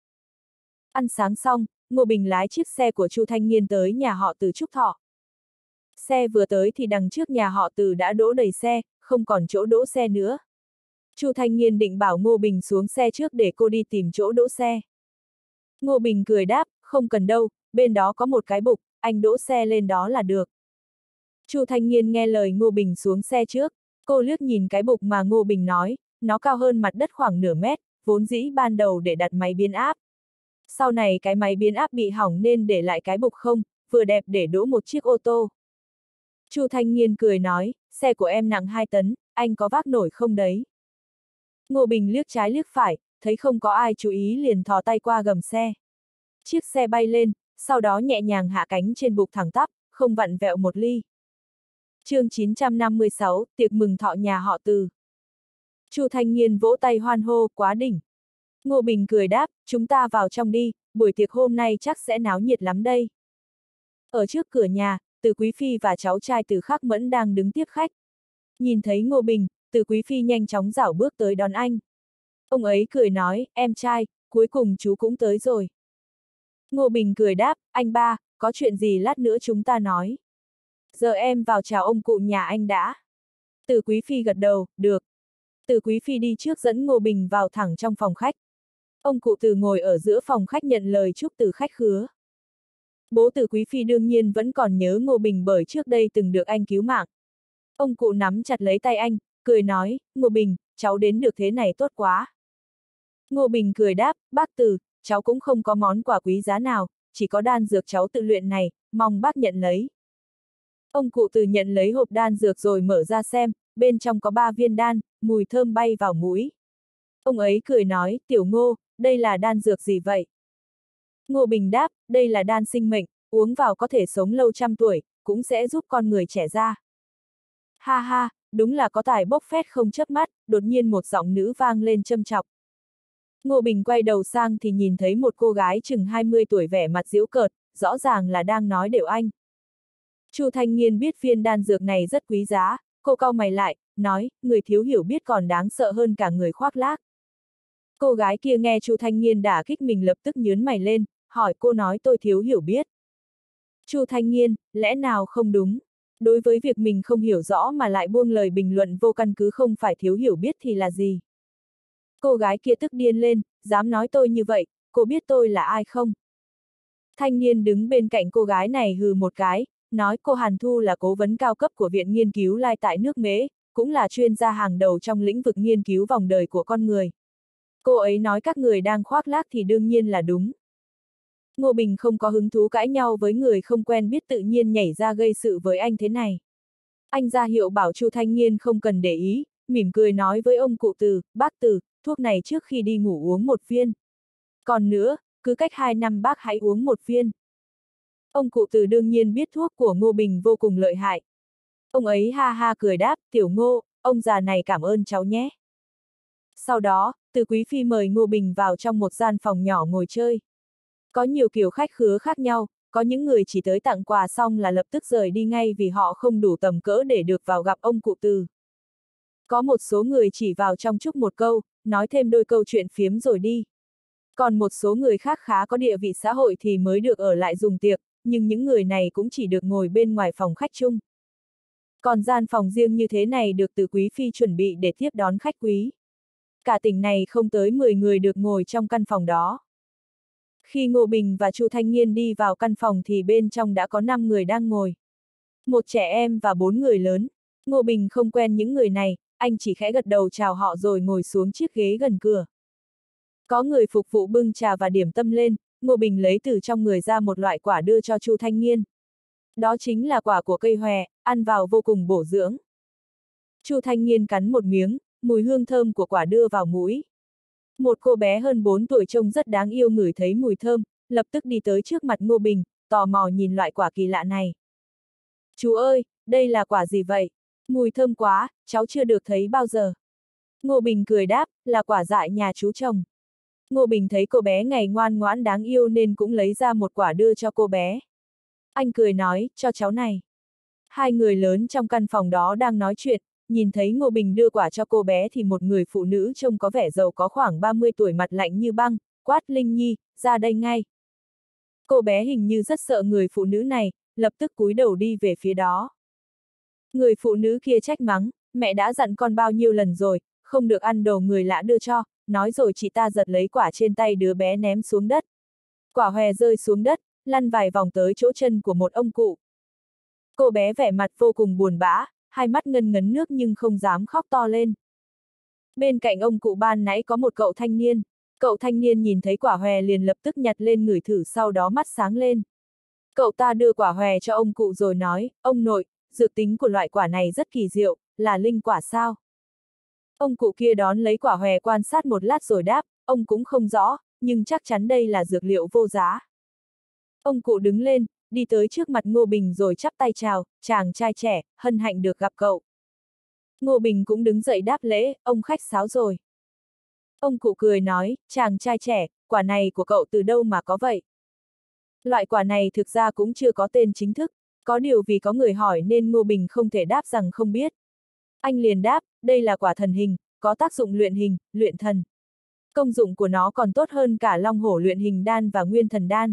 Ăn sáng xong, Ngô Bình lái chiếc xe của Chu Thanh Nghiên tới nhà họ Từ chúc thọ. Xe vừa tới thì đằng trước nhà họ Từ đã đỗ đầy xe, không còn chỗ đỗ xe nữa. Chu Thanh Nghiên định bảo Ngô Bình xuống xe trước để cô đi tìm chỗ đỗ xe. Ngô Bình cười đáp, không cần đâu, bên đó có một cái bục, anh đỗ xe lên đó là được. Chu Thanh Nghiên nghe lời Ngô Bình xuống xe trước, cô liếc nhìn cái bục mà Ngô Bình nói, nó cao hơn mặt đất khoảng nửa mét, vốn dĩ ban đầu để đặt máy biến áp. Sau này cái máy biến áp bị hỏng nên để lại cái bục không, vừa đẹp để đỗ một chiếc ô tô. Chu Thanh Nghiên cười nói, xe của em nặng 2 tấn, anh có vác nổi không đấy? Ngô Bình liếc trái liếc phải, thấy không có ai chú ý liền thò tay qua gầm xe. Chiếc xe bay lên, sau đó nhẹ nhàng hạ cánh trên bục thẳng tắp, không vặn vẹo một ly. Chương 956, tiệc mừng thọ nhà họ Từ. Chu Thanh Nghiên vỗ tay hoan hô, quá đỉnh. Ngô Bình cười đáp, chúng ta vào trong đi, buổi tiệc hôm nay chắc sẽ náo nhiệt lắm đây. Ở trước cửa nhà, Từ Quý Phi và cháu trai Từ Khắc Mẫn đang đứng tiếp khách. Nhìn thấy Ngô Bình, Từ Quý Phi nhanh chóng rảo bước tới đón anh. Ông ấy cười nói, em trai, cuối cùng chú cũng tới rồi. Ngô Bình cười đáp, anh ba, có chuyện gì lát nữa chúng ta nói. Giờ em vào chào ông cụ nhà anh đã. Từ Quý Phi gật đầu, được. Từ Quý Phi đi trước dẫn Ngô Bình vào thẳng trong phòng khách. Ông cụ Từ ngồi ở giữa phòng khách nhận lời chúc từ khách khứa. Bố Từ Quý Phi đương nhiên vẫn còn nhớ Ngô Bình bởi trước đây từng được anh cứu mạng. Ông cụ nắm chặt lấy tay anh, cười nói, Ngô Bình, cháu đến được thế này tốt quá. Ngô Bình cười đáp, bác Từ, cháu cũng không có món quà quý giá nào, chỉ có đan dược cháu tự luyện này, mong bác nhận lấy. Ông cụ Từ nhận lấy hộp đan dược rồi mở ra xem, bên trong có 3 viên đan, mùi thơm bay vào mũi. Ông ấy cười nói, tiểu Ngô, đây là đan dược gì vậy? Ngô Bình đáp, đây là đan sinh mệnh, uống vào có thể sống lâu 100 tuổi, cũng sẽ giúp con người trẻ ra. Ha ha, đúng là có tài bốc phét không chớp mắt, đột nhiên một giọng nữ vang lên châm chọc. Ngô Bình quay đầu sang thì nhìn thấy một cô gái chừng 20 tuổi vẻ mặt giễu cợt, rõ ràng là đang nói đều anh. Chu Thanh Nghiên biết viên đan dược này rất quý giá, cô cau mày lại, nói, người thiếu hiểu biết còn đáng sợ hơn cả người khoác lác. Cô gái kia nghe Chu Thanh Nghiên đả kích mình lập tức nhướng mày lên, hỏi cô nói tôi thiếu hiểu biết. Chu Thanh Nghiên, lẽ nào không đúng? Đối với việc mình không hiểu rõ mà lại buông lời bình luận vô căn cứ không phải thiếu hiểu biết thì là gì? Cô gái kia tức điên lên, dám nói tôi như vậy, cô biết tôi là ai không? Thanh niên đứng bên cạnh cô gái này hừ một cái, nói cô Hàn Thu là cố vấn cao cấp của Viện Nghiên cứu Lai tại nước Mễ, cũng là chuyên gia hàng đầu trong lĩnh vực nghiên cứu vòng đời của con người. Cô ấy nói các người đang khoác lác thì đương nhiên là đúng. Ngô Bình không có hứng thú cãi nhau với người không quen biết tự nhiên nhảy ra gây sự với anh thế này. Anh ra hiệu bảo Chu Thanh Nghiên không cần để ý, mỉm cười nói với ông cụ Từ, bác Từ, thuốc này trước khi đi ngủ uống 1 viên. Còn nữa, cứ cách 2 năm bác hãy uống 1 viên. Ông cụ Từ đương nhiên biết thuốc của Ngô Bình vô cùng lợi hại. Ông ấy ha ha cười đáp, tiểu Ngô, ông già này cảm ơn cháu nhé. Sau đó, Từ Quý Phi mời Ngô Bình vào trong một gian phòng nhỏ ngồi chơi. Có nhiều kiểu khách khứa khác nhau, có những người chỉ tới tặng quà xong là lập tức rời đi ngay vì họ không đủ tầm cỡ để được vào gặp ông cụ Từ. Có một số người chỉ vào trong chúc một câu, nói thêm đôi câu chuyện phiếm rồi đi. Còn một số người khác khá có địa vị xã hội thì mới được ở lại dùng tiệc, nhưng những người này cũng chỉ được ngồi bên ngoài phòng khách chung. Còn gian phòng riêng như thế này được Từ quý phi chuẩn bị để tiếp đón khách quý. Cả tỉnh này không tới 10 người được ngồi trong căn phòng đó. Khi Ngô Bình và Chu Thanh Nghiên đi vào căn phòng thì bên trong đã có 5 người đang ngồi. Một trẻ em và 4 người lớn. Ngô Bình không quen những người này, anh chỉ khẽ gật đầu chào họ rồi ngồi xuống chiếc ghế gần cửa. Có người phục vụ bưng trà và điểm tâm lên, Ngô Bình lấy từ trong người ra một loại quả đưa cho Chu Thanh Nghiên. Đó chính là quả của cây hòe, ăn vào vô cùng bổ dưỡng. Chu Thanh Nghiên cắn một miếng, mùi hương thơm của quả đưa vào mũi. Một cô bé hơn 4 tuổi trông rất đáng yêu ngửi thấy mùi thơm, lập tức đi tới trước mặt Ngô Bình, tò mò nhìn loại quả kỳ lạ này. Chú ơi, đây là quả gì vậy? Mùi thơm quá, cháu chưa được thấy bao giờ. Ngô Bình cười đáp, là quả dại nhà chú trồng. Ngô Bình thấy cô bé ngày ngoan ngoãn đáng yêu nên cũng lấy ra một quả đưa cho cô bé. Anh cười nói, cho cháu này. Hai người lớn trong căn phòng đó đang nói chuyện, nhìn thấy Ngô Bình đưa quả cho cô bé thì một người phụ nữ trông có vẻ giàu có khoảng 30 tuổi mặt lạnh như băng, quát Linh Nhi, ra đây ngay. Cô bé hình như rất sợ người phụ nữ này, lập tức cúi đầu đi về phía đó. Người phụ nữ kia trách mắng, mẹ đã dặn con bao nhiêu lần rồi, không được ăn đồ người lạ đưa cho, nói rồi chị ta giật lấy quả trên tay đứa bé ném xuống đất. Quả hòe rơi xuống đất, lăn vài vòng tới chỗ chân của một ông cụ. Cô bé vẻ mặt vô cùng buồn bã, hai mắt ngân ngấn nước nhưng không dám khóc to lên. Bên cạnh ông cụ ban nãy có một cậu thanh niên. Cậu thanh niên nhìn thấy quả hòe liền lập tức nhặt lên ngửi thử sau đó mắt sáng lên. Cậu ta đưa quả hòe cho ông cụ rồi nói, ông nội, dược tính của loại quả này rất kỳ diệu, là linh quả sao? Ông cụ kia đón lấy quả hòe quan sát một lát rồi đáp, ông cũng không rõ, nhưng chắc chắn đây là dược liệu vô giá. Ông cụ đứng lên, đi tới trước mặt Ngô Bình rồi chắp tay chào, chàng trai trẻ, hân hạnh được gặp cậu. Ngô Bình cũng đứng dậy đáp lễ, ông khách sáo rồi. Ông cụ cười nói, chàng trai trẻ, quả này của cậu từ đâu mà có vậy? Loại quả này thực ra cũng chưa có tên chính thức, có điều vì có người hỏi nên Ngô Bình không thể đáp rằng không biết. Anh liền đáp, đây là quả thần hình, có tác dụng luyện hình, luyện thần. Công dụng của nó còn tốt hơn cả long hổ luyện hình đan và nguyên thần đan.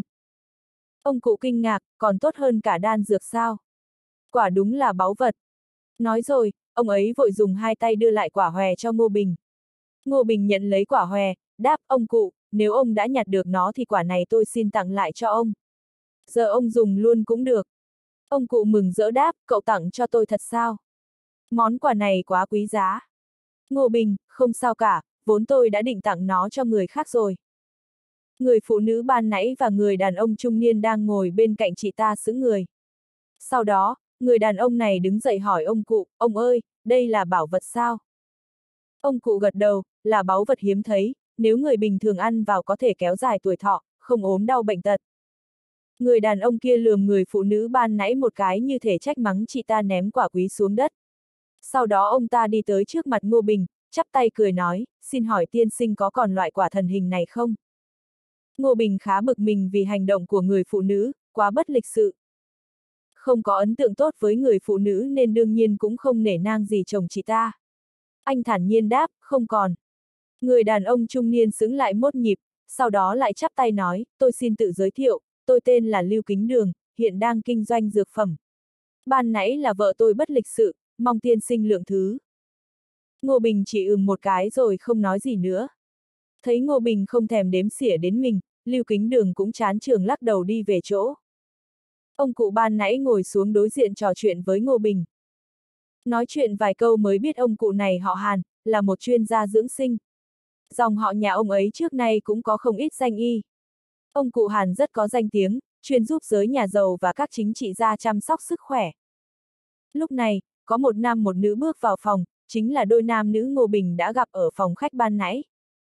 Ông cụ kinh ngạc, còn tốt hơn cả đan dược sao? Quả đúng là báu vật. Nói rồi, ông ấy vội dùng hai tay đưa lại quả hòe cho Ngô Bình. Ngô Bình nhận lấy quả hòe, đáp, ông cụ, nếu ông đã nhặt được nó thì quả này tôi xin tặng lại cho ông. Giờ ông dùng luôn cũng được. Ông cụ mừng rỡ đáp, cậu tặng cho tôi thật sao? Món quà này quá quý giá. Ngô Bình, không sao cả, vốn tôi đã định tặng nó cho người khác rồi. Người phụ nữ ban nãy và người đàn ông trung niên đang ngồi bên cạnh chị ta sững người. Sau đó, người đàn ông này đứng dậy hỏi ông cụ, ông ơi, đây là bảo vật sao? Ông cụ gật đầu, là báu vật hiếm thấy, nếu người bình thường ăn vào có thể kéo dài tuổi thọ, không ốm đau bệnh tật. Người đàn ông kia lườm người phụ nữ ban nãy một cái như thể trách mắng chị ta ném quả quý xuống đất. Sau đó ông ta đi tới trước mặt Ngô Bình, chắp tay cười nói, xin hỏi tiên sinh có còn loại quả thần hình này không? Ngô Bình khá bực mình vì hành động của người phụ nữ, quá bất lịch sự. Không có ấn tượng tốt với người phụ nữ nên đương nhiên cũng không nể nang gì chồng chị ta. Anh thản nhiên đáp, không còn. Người đàn ông trung niên sững lại một nhịp, sau đó lại chắp tay nói, tôi xin tự giới thiệu, tôi tên là Lưu Kính Đường, hiện đang kinh doanh dược phẩm. Ban nãy là vợ tôi bất lịch sự, mong tiên sinh lượng thứ. Ngô Bình chỉ một cái rồi không nói gì nữa. Thấy Ngô Bình không thèm đếm xỉa đến mình, Lưu Kính Đường cũng chán chường lắc đầu đi về chỗ. Ông cụ ban nãy ngồi xuống đối diện trò chuyện với Ngô Bình. Nói chuyện vài câu mới biết ông cụ này họ Hàn, là một chuyên gia dưỡng sinh. Dòng họ nhà ông ấy trước nay cũng có không ít danh y. Ông cụ Hàn rất có danh tiếng, chuyên giúp giới nhà giàu và các chính trị gia chăm sóc sức khỏe. Lúc này, có một nam một nữ bước vào phòng, chính là đôi nam nữ Ngô Bình đã gặp ở phòng khách ban nãy.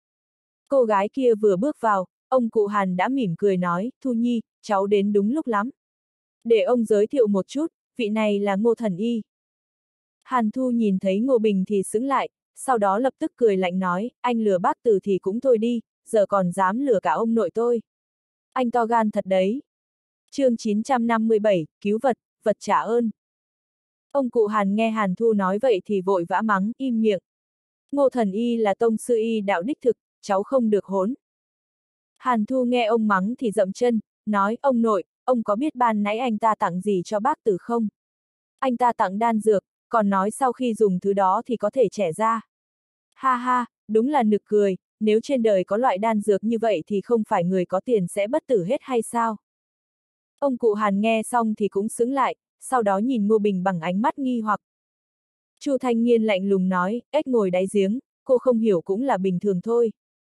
Cô gái kia vừa bước vào, ông cụ Hàn đã mỉm cười nói, Thu Nhi, cháu đến đúng lúc lắm. Để ông giới thiệu một chút, vị này là Ngô Thần Y. Hàn Thu nhìn thấy Ngô Bình thì sững lại, sau đó lập tức cười lạnh nói, anh lừa bác Từ thì cũng thôi đi, giờ còn dám lừa cả ông nội tôi. Anh to gan thật đấy. Chương 957, cứu vật, vật trả ơn. Ông cụ Hàn nghe Hàn Thu nói vậy thì vội vã mắng, im miệng. Ngô Thần Y là tông sư y đạo đích thực, cháu không được hỗn. Hàn Thu nghe ông mắng thì dậm chân, nói, ông nội, ông có biết ban nãy anh ta tặng gì cho bác Tử không? Anh ta tặng đan dược, còn nói sau khi dùng thứ đó thì có thể trẻ ra. Ha ha, đúng là nực cười, nếu trên đời có loại đan dược như vậy thì không phải người có tiền sẽ bất tử hết hay sao? Ông cụ Hàn nghe xong thì cũng sững lại, sau đó nhìn Ngô Bình bằng ánh mắt nghi hoặc. Chu Thanh Nghiên lạnh lùng nói, ếch ngồi đáy giếng, cô không hiểu cũng là bình thường thôi.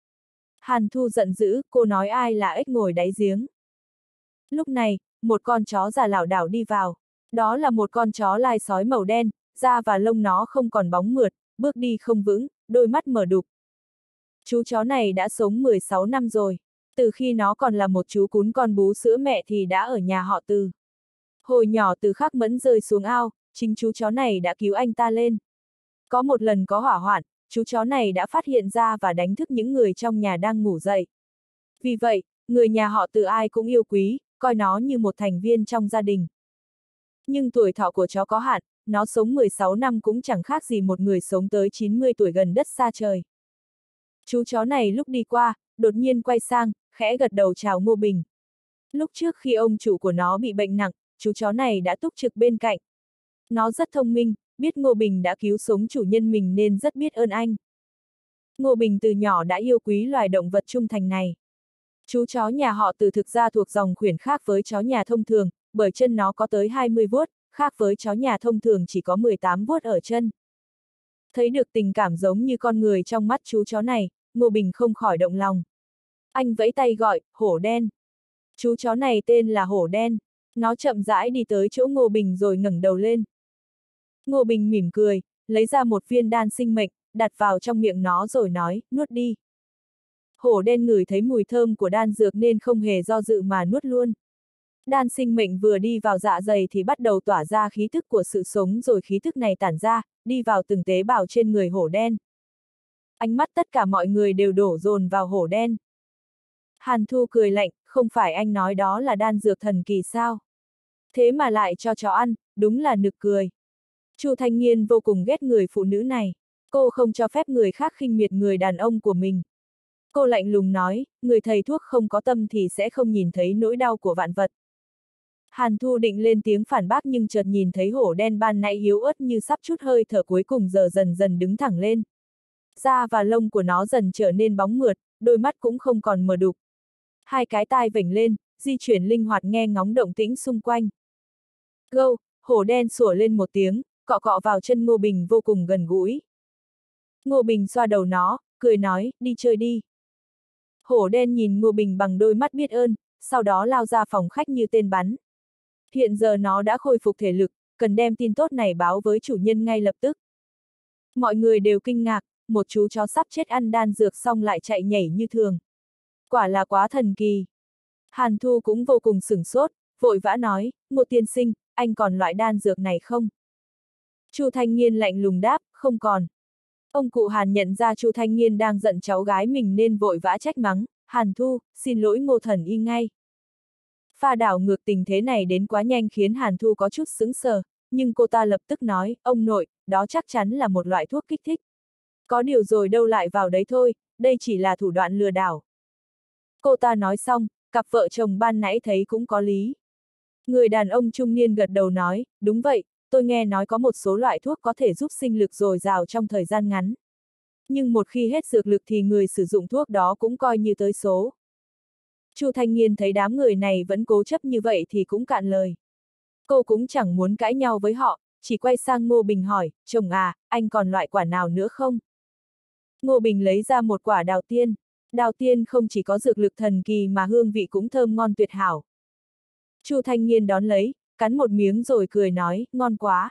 Hàn Thu giận dữ, cô nói ai là ếch ngồi đáy giếng. Lúc này, một con chó già lảo đảo đi vào. Đó là một con chó lai sói màu đen, da và lông nó không còn bóng mượt, bước đi không vững, đôi mắt mở đục. Chú chó này đã sống 16 năm rồi. Từ khi nó còn là một chú cún con bú sữa mẹ thì đã ở nhà họ Từ. Hồi nhỏ Từ Khắc Mẫn rơi xuống ao, chính chú chó này đã cứu anh ta lên. Có một lần có hỏa hoạn, chú chó này đã phát hiện ra và đánh thức những người trong nhà đang ngủ dậy. Vì vậy, người nhà họ Từ ai cũng yêu quý, coi nó như một thành viên trong gia đình. Nhưng tuổi thọ của chó có hạn, nó sống 16 năm cũng chẳng khác gì một người sống tới 90 tuổi gần đất xa trời. Chú chó này lúc đi qua, đột nhiên quay sang, khẽ gật đầu chào Ngô Bình. Lúc trước khi ông chủ của nó bị bệnh nặng, chú chó này đã túc trực bên cạnh. Nó rất thông minh, biết Ngô Bình đã cứu sống chủ nhân mình nên rất biết ơn anh. Ngô Bình từ nhỏ đã yêu quý loài động vật trung thành này. Chú chó nhà họ Từ thực ra thuộc dòng khuyển khác với chó nhà thông thường, bởi chân nó có tới 20 vuốt, khác với chó nhà thông thường chỉ có 18 vuốt ở chân. Thấy được tình cảm giống như con người trong mắt chú chó này, Ngô Bình không khỏi động lòng. Anh vẫy tay gọi, hổ đen. Chú chó này tên là hổ đen. Nó chậm rãi đi tới chỗ Ngô Bình rồi ngẩng đầu lên. Ngô Bình mỉm cười, lấy ra một viên đan sinh mệnh, đặt vào trong miệng nó rồi nói, nuốt đi. Hổ đen ngửi thấy mùi thơm của đan dược nên không hề do dự mà nuốt luôn. Đan sinh mệnh vừa đi vào dạ dày thì bắt đầu tỏa ra khí thức của sự sống rồi khí thức này tản ra, đi vào từng tế bào trên người hổ đen. Ánh mắt tất cả mọi người đều đổ dồn vào hổ đen. Hàn Thu cười lạnh, không phải anh nói đó là đan dược thần kỳ sao? Thế mà lại cho chó ăn, đúng là nực cười. Chu Thanh Nghiên vô cùng ghét người phụ nữ này. Cô không cho phép người khác khinh miệt người đàn ông của mình. Cô lạnh lùng nói, người thầy thuốc không có tâm thì sẽ không nhìn thấy nỗi đau của vạn vật. Hàn Thu định lên tiếng phản bác nhưng chợt nhìn thấy hổ đen ban nãy yếu ớt như sắp chút hơi thở cuối cùng giờ dần dần đứng thẳng lên. Da và lông của nó dần trở nên bóng mượt, đôi mắt cũng không còn mờ đục. Hai cái tai vểnh lên, di chuyển linh hoạt nghe ngóng động tĩnh xung quanh. Gâu, hổ đen sủa lên một tiếng, cọ cọ vào chân Ngô Bình vô cùng gần gũi. Ngô Bình xoa đầu nó, cười nói, đi chơi đi. Hổ đen nhìn Ngô Bình bằng đôi mắt biết ơn, sau đó lao ra phòng khách như tên bắn. Hiện giờ nó đã khôi phục thể lực, cần đem tin tốt này báo với chủ nhân ngay lập tức. Mọi người đều kinh ngạc, một chú chó sắp chết ăn đan dược xong lại chạy nhảy như thường. Quả là quá thần kỳ. Hàn Thu cũng vô cùng sửng sốt, vội vã nói, Ngô tiên sinh, anh còn loại đan dược này không? Chu Thanh Nghiên lạnh lùng đáp, không còn. Ông cụ Hàn nhận ra Chu Thanh Nghiên đang giận cháu gái mình nên vội vã trách mắng, Hàn Thu, xin lỗi Ngô thần y ngay. Pha đảo ngược tình thế này đến quá nhanh khiến Hàn Thu có chút sững sờ, nhưng cô ta lập tức nói, ông nội, đó chắc chắn là một loại thuốc kích thích. Có điều rồi đâu lại vào đấy thôi, đây chỉ là thủ đoạn lừa đảo. Cô ta nói xong, cặp vợ chồng ban nãy thấy cũng có lý. Người đàn ông trung niên gật đầu nói, đúng vậy, tôi nghe nói có một số loại thuốc có thể giúp sinh lực dồi dào trong thời gian ngắn. Nhưng một khi hết dược lực thì người sử dụng thuốc đó cũng coi như tới số. Chu Thanh Nghiên thấy đám người này vẫn cố chấp như vậy thì cũng cạn lời. Cô cũng chẳng muốn cãi nhau với họ, chỉ quay sang Ngô Bình hỏi, chồng à, anh còn loại quả nào nữa không? Ngô Bình lấy ra một quả đào tiên. Đào tiên không chỉ có dược lực thần kỳ mà hương vị cũng thơm ngon tuyệt hảo. Chu Thanh Nghiên đón lấy, cắn một miếng rồi cười nói, ngon quá.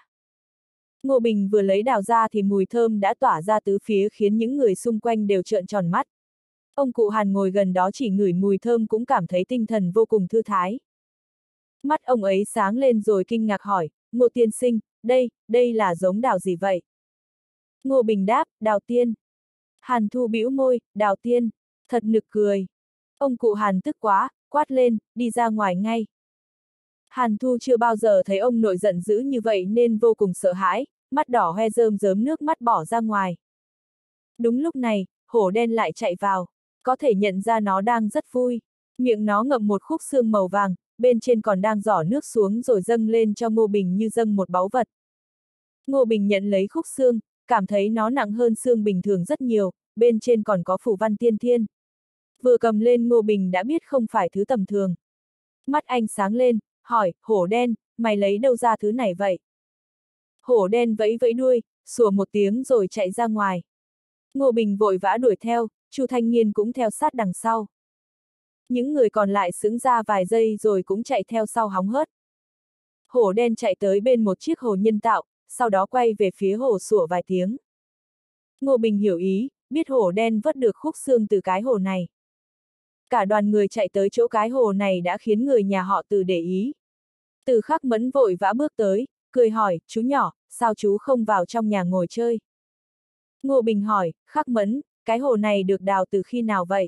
Ngô Bình vừa lấy đào ra thì mùi thơm đã tỏa ra tứ phía khiến những người xung quanh đều trợn tròn mắt. Ông cụ Hàn ngồi gần đó chỉ ngửi mùi thơm cũng cảm thấy tinh thần vô cùng thư thái. Mắt ông ấy sáng lên rồi kinh ngạc hỏi, Ngô tiên sinh, đây là giống đào gì vậy? Ngô Bình đáp, đào tiên. Hàn Thu bĩu môi, đào tiên, thật nực cười. Ông cụ Hàn tức quá, quát lên, đi ra ngoài ngay. Hàn Thu chưa bao giờ thấy ông nội giận dữ như vậy nên vô cùng sợ hãi, mắt đỏ hoe rơm rớm nước mắt bỏ ra ngoài. Đúng lúc này, hổ đen lại chạy vào, có thể nhận ra nó đang rất vui. Miệng nó ngậm một khúc xương màu vàng, bên trên còn đang rỏ nước xuống rồi dâng lên cho Ngô Bình như dâng một báu vật. Ngô Bình nhận lấy khúc xương, cảm thấy nó nặng hơn xương bình thường rất nhiều, bên trên còn có phủ văn tiên thiên. Vừa cầm lên Ngô Bình đã biết không phải thứ tầm thường. Mắt anh sáng lên, hỏi, hổ đen, mày lấy đâu ra thứ này vậy? Hổ đen vẫy vẫy đuôi, sủa một tiếng rồi chạy ra ngoài. Ngô Bình vội vã đuổi theo, Chu Thanh Nghiên cũng theo sát đằng sau. Những người còn lại sững ra vài giây rồi cũng chạy theo sau hóng hớt. Hổ đen chạy tới bên một chiếc hồ nhân tạo, sau đó quay về phía hồ sủa vài tiếng. Ngô Bình hiểu ý, biết hổ đen vớt được khúc xương từ cái hồ này. Cả đoàn người chạy tới chỗ cái hồ này đã khiến người nhà họ Từ để ý. Từ Khắc Mẫn vội vã bước tới, cười hỏi, chú nhỏ, sao chú không vào trong nhà ngồi chơi? Ngô Bình hỏi, Khắc Mẫn, cái hồ này được đào từ khi nào vậy?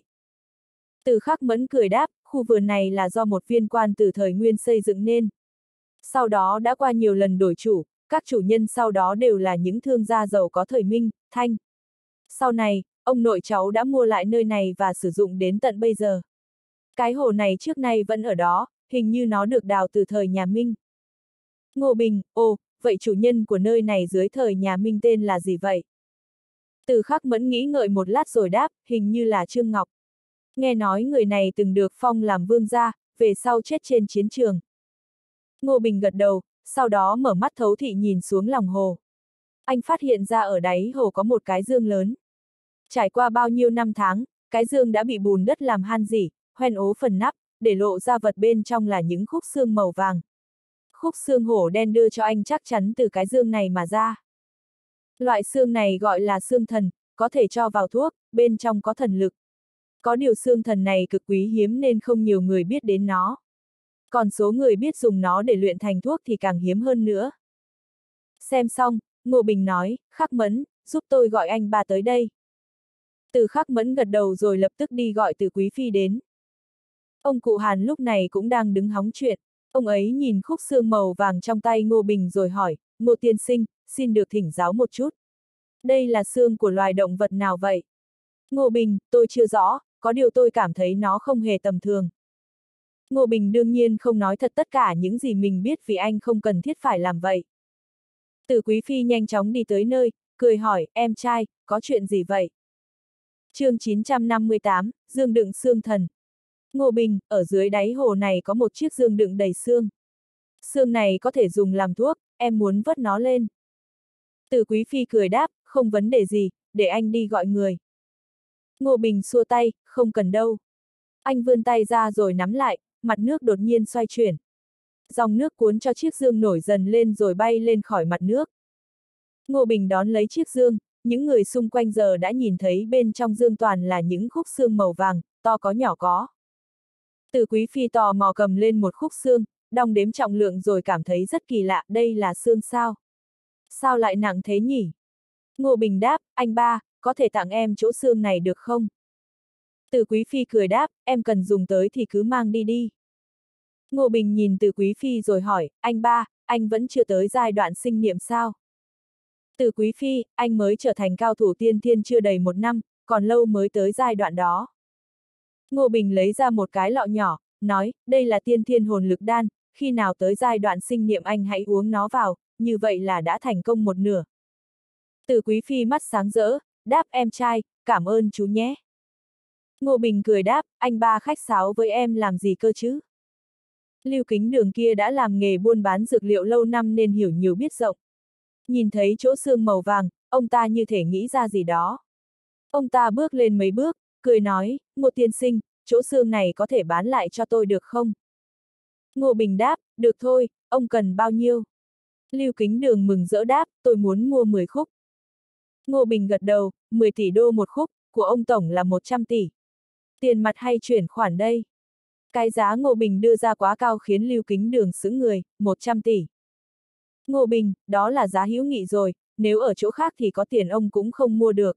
Từ Khắc Mẫn cười đáp, khu vườn này là do một viên quan từ thời Nguyên xây dựng nên. Sau đó đã qua nhiều lần đổi chủ, các chủ nhân sau đó đều là những thương gia giàu có thời Minh, Thanh. Sau này, ông nội cháu đã mua lại nơi này và sử dụng đến tận bây giờ. Cái hồ này trước nay vẫn ở đó, hình như nó được đào từ thời nhà Minh. Ngô Bình, ồ, vậy chủ nhân của nơi này dưới thời nhà Minh tên là gì vậy? Từ Khắc Mẫn nghĩ ngợi một lát rồi đáp, hình như là Trương Ngọc. Nghe nói người này từng được phong làm vương gia, về sau chết trên chiến trường. Ngô Bình gật đầu, sau đó mở mắt thấu thị nhìn xuống lòng hồ. Anh phát hiện ra ở đáy hồ có một cái dương lớn. Trải qua bao nhiêu năm tháng, cái dương đã bị bùn đất làm han rỉ, hoen ố phần nắp, để lộ ra vật bên trong là những khúc xương màu vàng. Khúc xương hổ đen đưa cho anh chắc chắn từ cái dương này mà ra. Loại xương này gọi là xương thần, có thể cho vào thuốc, bên trong có thần lực. Có điều xương thần này cực quý hiếm nên không nhiều người biết đến nó. Còn số người biết dùng nó để luyện thành thuốc thì càng hiếm hơn nữa. Xem xong, Ngô Bình nói, Khắc Mẫn, giúp tôi gọi anh ba tới đây. Từ Khắc Mẫn gật đầu rồi lập tức đi gọi Từ Quý Phi đến. Ông cụ Hàn lúc này cũng đang đứng hóng chuyện, ông ấy nhìn khúc xương màu vàng trong tay Ngô Bình rồi hỏi, Ngô tiên sinh, xin được thỉnh giáo một chút. Đây là xương của loài động vật nào vậy? Ngô Bình, tôi chưa rõ, có điều tôi cảm thấy nó không hề tầm thường. Ngô Bình đương nhiên không nói thật tất cả những gì mình biết vì anh không cần thiết phải làm vậy. Từ Quý Phi nhanh chóng đi tới nơi, cười hỏi, em trai, có chuyện gì vậy? Chương 958, dương đựng xương thần. Ngô Bình, ở dưới đáy hồ này có một chiếc dương đựng đầy xương. Xương này có thể dùng làm thuốc, em muốn vớt nó lên. Từ Quý Phi cười đáp, không vấn đề gì, để anh đi gọi người. Ngô Bình xua tay, không cần đâu. Anh vươn tay ra rồi nắm lại, mặt nước đột nhiên xoay chuyển. Dòng nước cuốn cho chiếc dương nổi dần lên rồi bay lên khỏi mặt nước. Ngô Bình đón lấy chiếc dương, những người xung quanh giờ đã nhìn thấy bên trong dương toàn là những khúc xương màu vàng, to có nhỏ có. Từ Quý Phi tò mò cầm lên một khúc xương, đong đếm trọng lượng rồi cảm thấy rất kỳ lạ, đây là xương sao? Sao lại nặng thế nhỉ? Ngô Bình đáp, anh ba, có thể tặng em chỗ xương này được không? Từ Quý Phi cười đáp, em cần dùng tới thì cứ mang đi đi. Ngô Bình nhìn Từ Quý Phi rồi hỏi, anh ba, anh vẫn chưa tới giai đoạn sinh niệm sao? Từ Quý Phi, anh mới trở thành cao thủ tiên thiên chưa đầy 1 năm, còn lâu mới tới giai đoạn đó. Ngô Bình lấy ra một cái lọ nhỏ, nói, đây là tiên thiên hồn lực đan, khi nào tới giai đoạn sinh niệm anh hãy uống nó vào, như vậy là đã thành công một nửa. Từ Quý Phi mắt sáng rỡ, đáp em trai, cảm ơn chú nhé. Ngô Bình cười đáp, anh ba khách sáo với em làm gì cơ chứ? Lưu Kính Đường kia đã làm nghề buôn bán dược liệu lâu năm nên hiểu nhiều biết rộng. Nhìn thấy chỗ xương màu vàng, ông ta như thể nghĩ ra gì đó. Ông ta bước lên mấy bước, cười nói, Ngô tiên sinh, chỗ xương này có thể bán lại cho tôi được không? Ngô Bình đáp, được thôi, ông cần bao nhiêu? Lưu Kính Đường mừng rỡ đáp, tôi muốn mua 10 khúc. Ngô Bình gật đầu, 10 tỷ đô một khúc, của ông tổng là 100 tỷ. Tiền mặt hay chuyển khoản đây? Cái giá Ngô Bình đưa ra quá cao khiến Lưu Kính Đường sững người, 100 tỷ. Ngô Bình, đó là giá hữu nghị rồi, nếu ở chỗ khác thì có tiền ông cũng không mua được.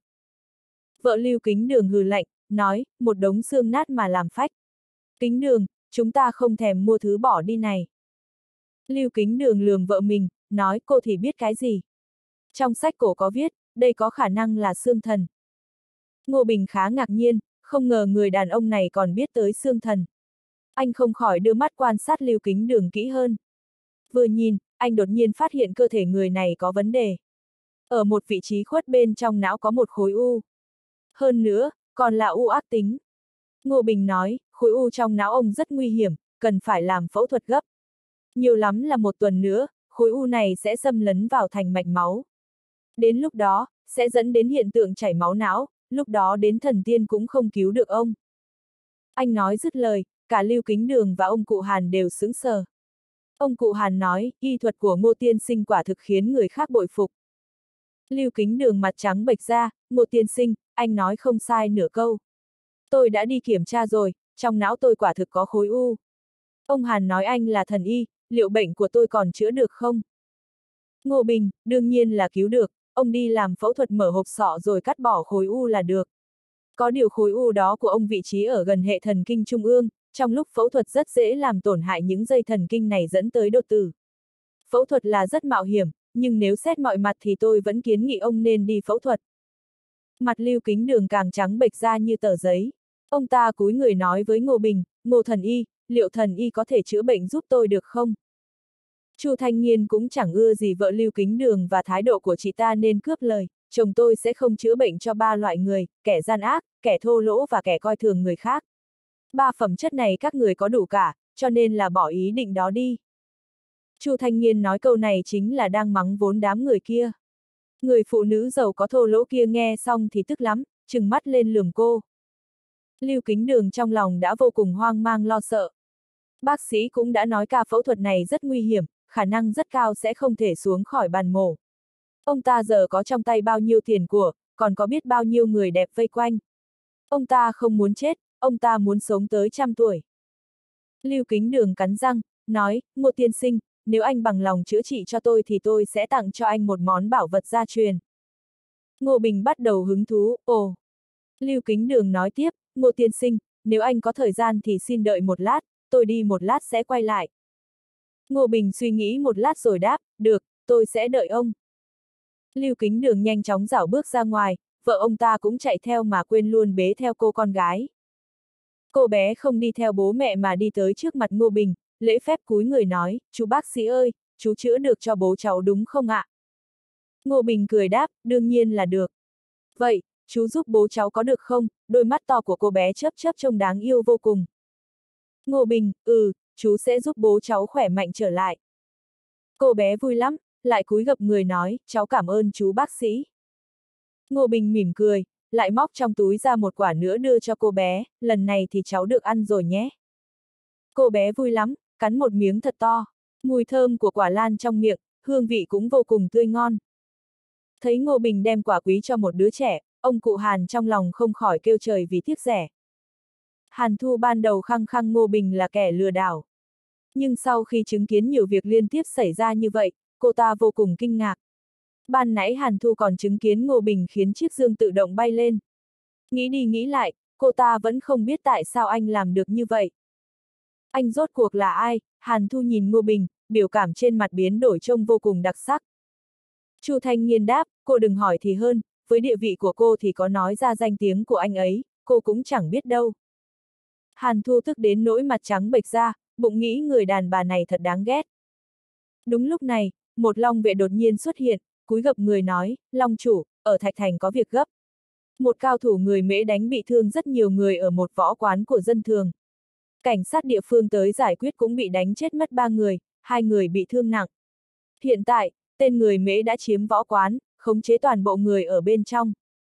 Vợ Lưu Kính Đường hừ lạnh, nói, một đống xương nát mà làm phách. Kính Đường, chúng ta không thèm mua thứ bỏ đi này. Lưu Kính Đường lườm vợ mình, nói cô thì biết cái gì. Trong sách cổ có viết, đây có khả năng là xương thần. Ngô Bình khá ngạc nhiên, không ngờ người đàn ông này còn biết tới xương thần. Anh không khỏi đưa mắt quan sát Lưu Kính Đường kỹ hơn. Vừa nhìn, anh đột nhiên phát hiện cơ thể người này có vấn đề. Ở một vị trí khuất bên trong não có một khối u. Hơn nữa, còn là u ác tính. Ngô Bình nói, khối u trong não ông rất nguy hiểm, cần phải làm phẫu thuật gấp. Nhiều lắm là 1 tuần nữa, khối u này sẽ xâm lấn vào thành mạch máu. Đến lúc đó, sẽ dẫn đến hiện tượng chảy máu não, lúc đó đến thần tiên cũng không cứu được ông. Anh nói dứt lời, cả Lưu Kính Đường và ông cụ Hàn đều sững sờ. Ông cụ Hàn nói, y thuật của Ngô tiên sinh quả thực khiến người khác bội phục. Lưu Kính Đường mặt trắng bệch ra, Ngô tiên sinh, anh nói không sai nửa câu. Tôi đã đi kiểm tra rồi, trong não tôi quả thực có khối u. Ông Hàn nói anh là thần y, liệu bệnh của tôi còn chữa được không? Ngô Bình, đương nhiên là cứu được, ông đi làm phẫu thuật mở hộp sọ rồi cắt bỏ khối u là được. Có điều khối u đó của ông vị trí ở gần hệ thần kinh trung ương, trong lúc phẫu thuật rất dễ làm tổn hại những dây thần kinh này dẫn tới đột tử. Phẫu thuật là rất mạo hiểm, nhưng nếu xét mọi mặt thì tôi vẫn kiến nghị ông nên đi phẫu thuật. Mặt Lưu Kính Đường càng trắng bệch ra như tờ giấy. Ông ta cúi người nói với Ngô Bình, Ngô thần y, liệu thần y có thể chữa bệnh giúp tôi được không? Chu Thanh Nghiên cũng chẳng ưa gì vợ Lưu Kính Đường và thái độ của chị ta nên cướp lời, chồng tôi sẽ không chữa bệnh cho 3 loại người, kẻ gian ác, kẻ thô lỗ và kẻ coi thường người khác. 3 phẩm chất này các người có đủ cả, cho nên là bỏ ý định đó đi. Chu Thanh Nghiên nói câu này chính là đang mắng vốn đám người kia. Người phụ nữ giàu có thô lỗ kia nghe xong thì tức lắm, trừng mắt lên lườm cô. Lưu Kính Đường trong lòng đã vô cùng hoang mang lo sợ. Bác sĩ cũng đã nói ca phẫu thuật này rất nguy hiểm, khả năng rất cao sẽ không thể xuống khỏi bàn mổ. Ông ta giờ có trong tay bao nhiêu tiền của, còn có biết bao nhiêu người đẹp vây quanh. Ông ta không muốn chết, ông ta muốn sống tới 100 tuổi. Lưu Kính Đường cắn răng, nói, Ngô tiên sinh, nếu anh bằng lòng chữa trị cho tôi thì tôi sẽ tặng cho anh một món bảo vật gia truyền. Ngô Bình bắt đầu hứng thú, ồ. Lưu Kính Đường nói tiếp, Ngô tiên sinh, nếu anh có thời gian thì xin đợi một lát, tôi đi một lát sẽ quay lại. Ngô Bình suy nghĩ một lát rồi đáp, được, tôi sẽ đợi ông. Lưu Kính Đường nhanh chóng rảo bước ra ngoài, vợ ông ta cũng chạy theo mà quên luôn bế theo cô con gái. Cô bé không đi theo bố mẹ mà đi tới trước mặt Ngô Bình, lễ phép cúi người nói, chú bác sĩ ơi, chú chữa được cho bố cháu đúng không ạ? Ngô Bình cười đáp, đương nhiên là được. Vậy, chú giúp bố cháu có được không? Đôi mắt to của cô bé chớp chớp trông đáng yêu vô cùng. Ngô Bình, chú sẽ giúp bố cháu khỏe mạnh trở lại. Cô bé vui lắm, lại cúi gập người nói, cháu cảm ơn chú bác sĩ. Ngô Bình mỉm cười, lại móc trong túi ra một quả nữa đưa cho cô bé, lần này thì cháu được ăn rồi nhé. Cô bé vui lắm, cắn một miếng thật to, mùi thơm của quả lan trong miệng, hương vị cũng vô cùng tươi ngon. Thấy Ngô Bình đem quả quý cho một đứa trẻ, ông cụ Hàn trong lòng không khỏi kêu trời vì tiếc rẻ. Hàn Thu ban đầu khăng khăng Ngô Bình là kẻ lừa đảo. Nhưng sau khi chứng kiến nhiều việc liên tiếp xảy ra như vậy, cô ta vô cùng kinh ngạc. Ban nãy Hàn Thu còn chứng kiến Ngô Bình khiến chiếc giường tự động bay lên. Nghĩ đi nghĩ lại, cô ta vẫn không biết tại sao anh làm được như vậy. Anh rốt cuộc là ai? Hàn Thu nhìn Ngô Bình, biểu cảm trên mặt biến đổi trông vô cùng đặc sắc. Chu Thanh Nghiên đáp, cô đừng hỏi thì hơn, với địa vị của cô thì có nói ra danh tiếng của anh ấy, cô cũng chẳng biết đâu. Hàn Thu tức đến nỗi mặt trắng bệch ra, bụng nghĩ người đàn bà này thật đáng ghét. Đúng lúc này, một long vệ đột nhiên xuất hiện, cúi gập người nói, Long chủ, ở Thạch Thành có việc gấp. Một cao thủ người Mễ đánh bị thương rất nhiều người ở một võ quán của dân thường. Cảnh sát địa phương tới giải quyết cũng bị đánh chết mất 3 người, 2 người bị thương nặng. Hiện tại, tên người Mễ đã chiếm võ quán, khống chế toàn bộ người ở bên trong.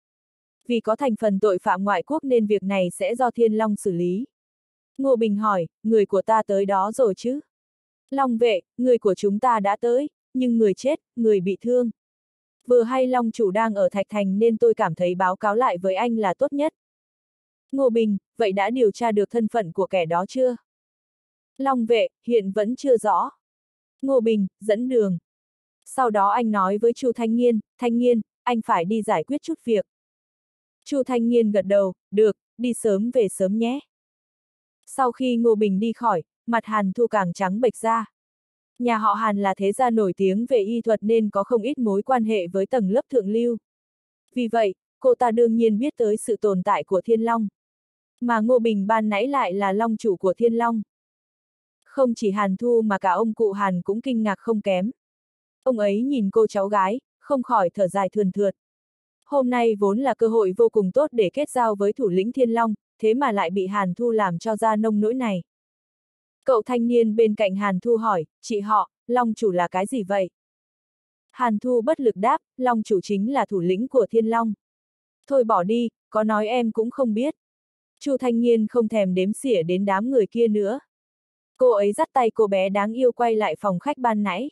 Vì có thành phần tội phạm ngoại quốc nên việc này sẽ do Thiên Long xử lý. Ngô Bình hỏi, người của ta tới đó rồi chứ? Long vệ, người của chúng ta đã tới, nhưng người chết, người bị thương. Vừa hay Long chủ đang ở Thạch Thành nên tôi cảm thấy báo cáo lại với anh là tốt nhất. Ngô Bình, vậy đã điều tra được thân phận của kẻ đó chưa? Long vệ, hiện vẫn chưa rõ. Ngô Bình, dẫn đường. Sau đó anh nói với Chu Thanh Nghiên, anh phải đi giải quyết chút việc. Chu Thanh Nghiên gật đầu, được, đi sớm về sớm nhé. Sau khi Ngô Bình đi khỏi, mặt Hàn Thu càng trắng bệch ra. Nhà họ Hàn là thế gia nổi tiếng về y thuật nên có không ít mối quan hệ với tầng lớp thượng lưu. Vì vậy, cô ta đương nhiên biết tới sự tồn tại của Thiên Long. Mà Ngô Bình ban nãy lại là long chủ của Thiên Long. Không chỉ Hàn Thu mà cả ông cụ Hàn cũng kinh ngạc không kém. Ông ấy nhìn cô cháu gái, không khỏi thở dài thườn thượt. Hôm nay vốn là cơ hội vô cùng tốt để kết giao với thủ lĩnh Thiên Long, thế mà lại bị Hàn Thu làm cho ra nông nỗi này. Cậu thanh niên bên cạnh Hàn Thu hỏi, chị họ, Long chủ là cái gì vậy? Hàn Thu bất lực đáp, Long chủ chính là thủ lĩnh của Thiên Long. Thôi bỏ đi, có nói em cũng không biết. Chu thanh niên không thèm đếm xỉa đến đám người kia nữa. Cô ấy dắt tay cô bé đáng yêu quay lại phòng khách ban nãy.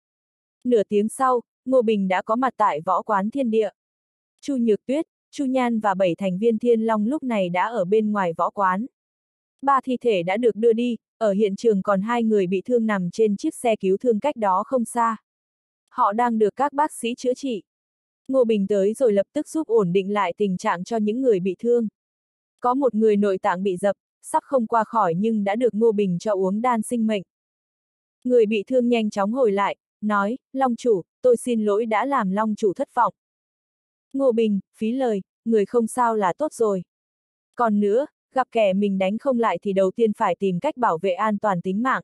Nửa tiếng sau, Ngô Bình đã có mặt tại võ quán Thiên Địa. Chu Nhược Tuyết, Chu Nhan và 7 thành viên Thiên Long lúc này đã ở bên ngoài võ quán. 3 thi thể đã được đưa đi, ở hiện trường còn 2 người bị thương nằm trên chiếc xe cứu thương cách đó không xa. Họ đang được các bác sĩ chữa trị. Ngô Bình tới rồi lập tức giúp ổn định lại tình trạng cho những người bị thương. Có một người nội tạng bị dập, sắp không qua khỏi nhưng đã được Ngô Bình cho uống đan sinh mệnh. Người bị thương nhanh chóng hồi lại, nói, Long chủ, tôi xin lỗi đã làm Long chủ thất vọng. Ngô Bình, phí lời, người không sao là tốt rồi. Còn nữa, gặp kẻ mình đánh không lại thì đầu tiên phải tìm cách bảo vệ an toàn tính mạng.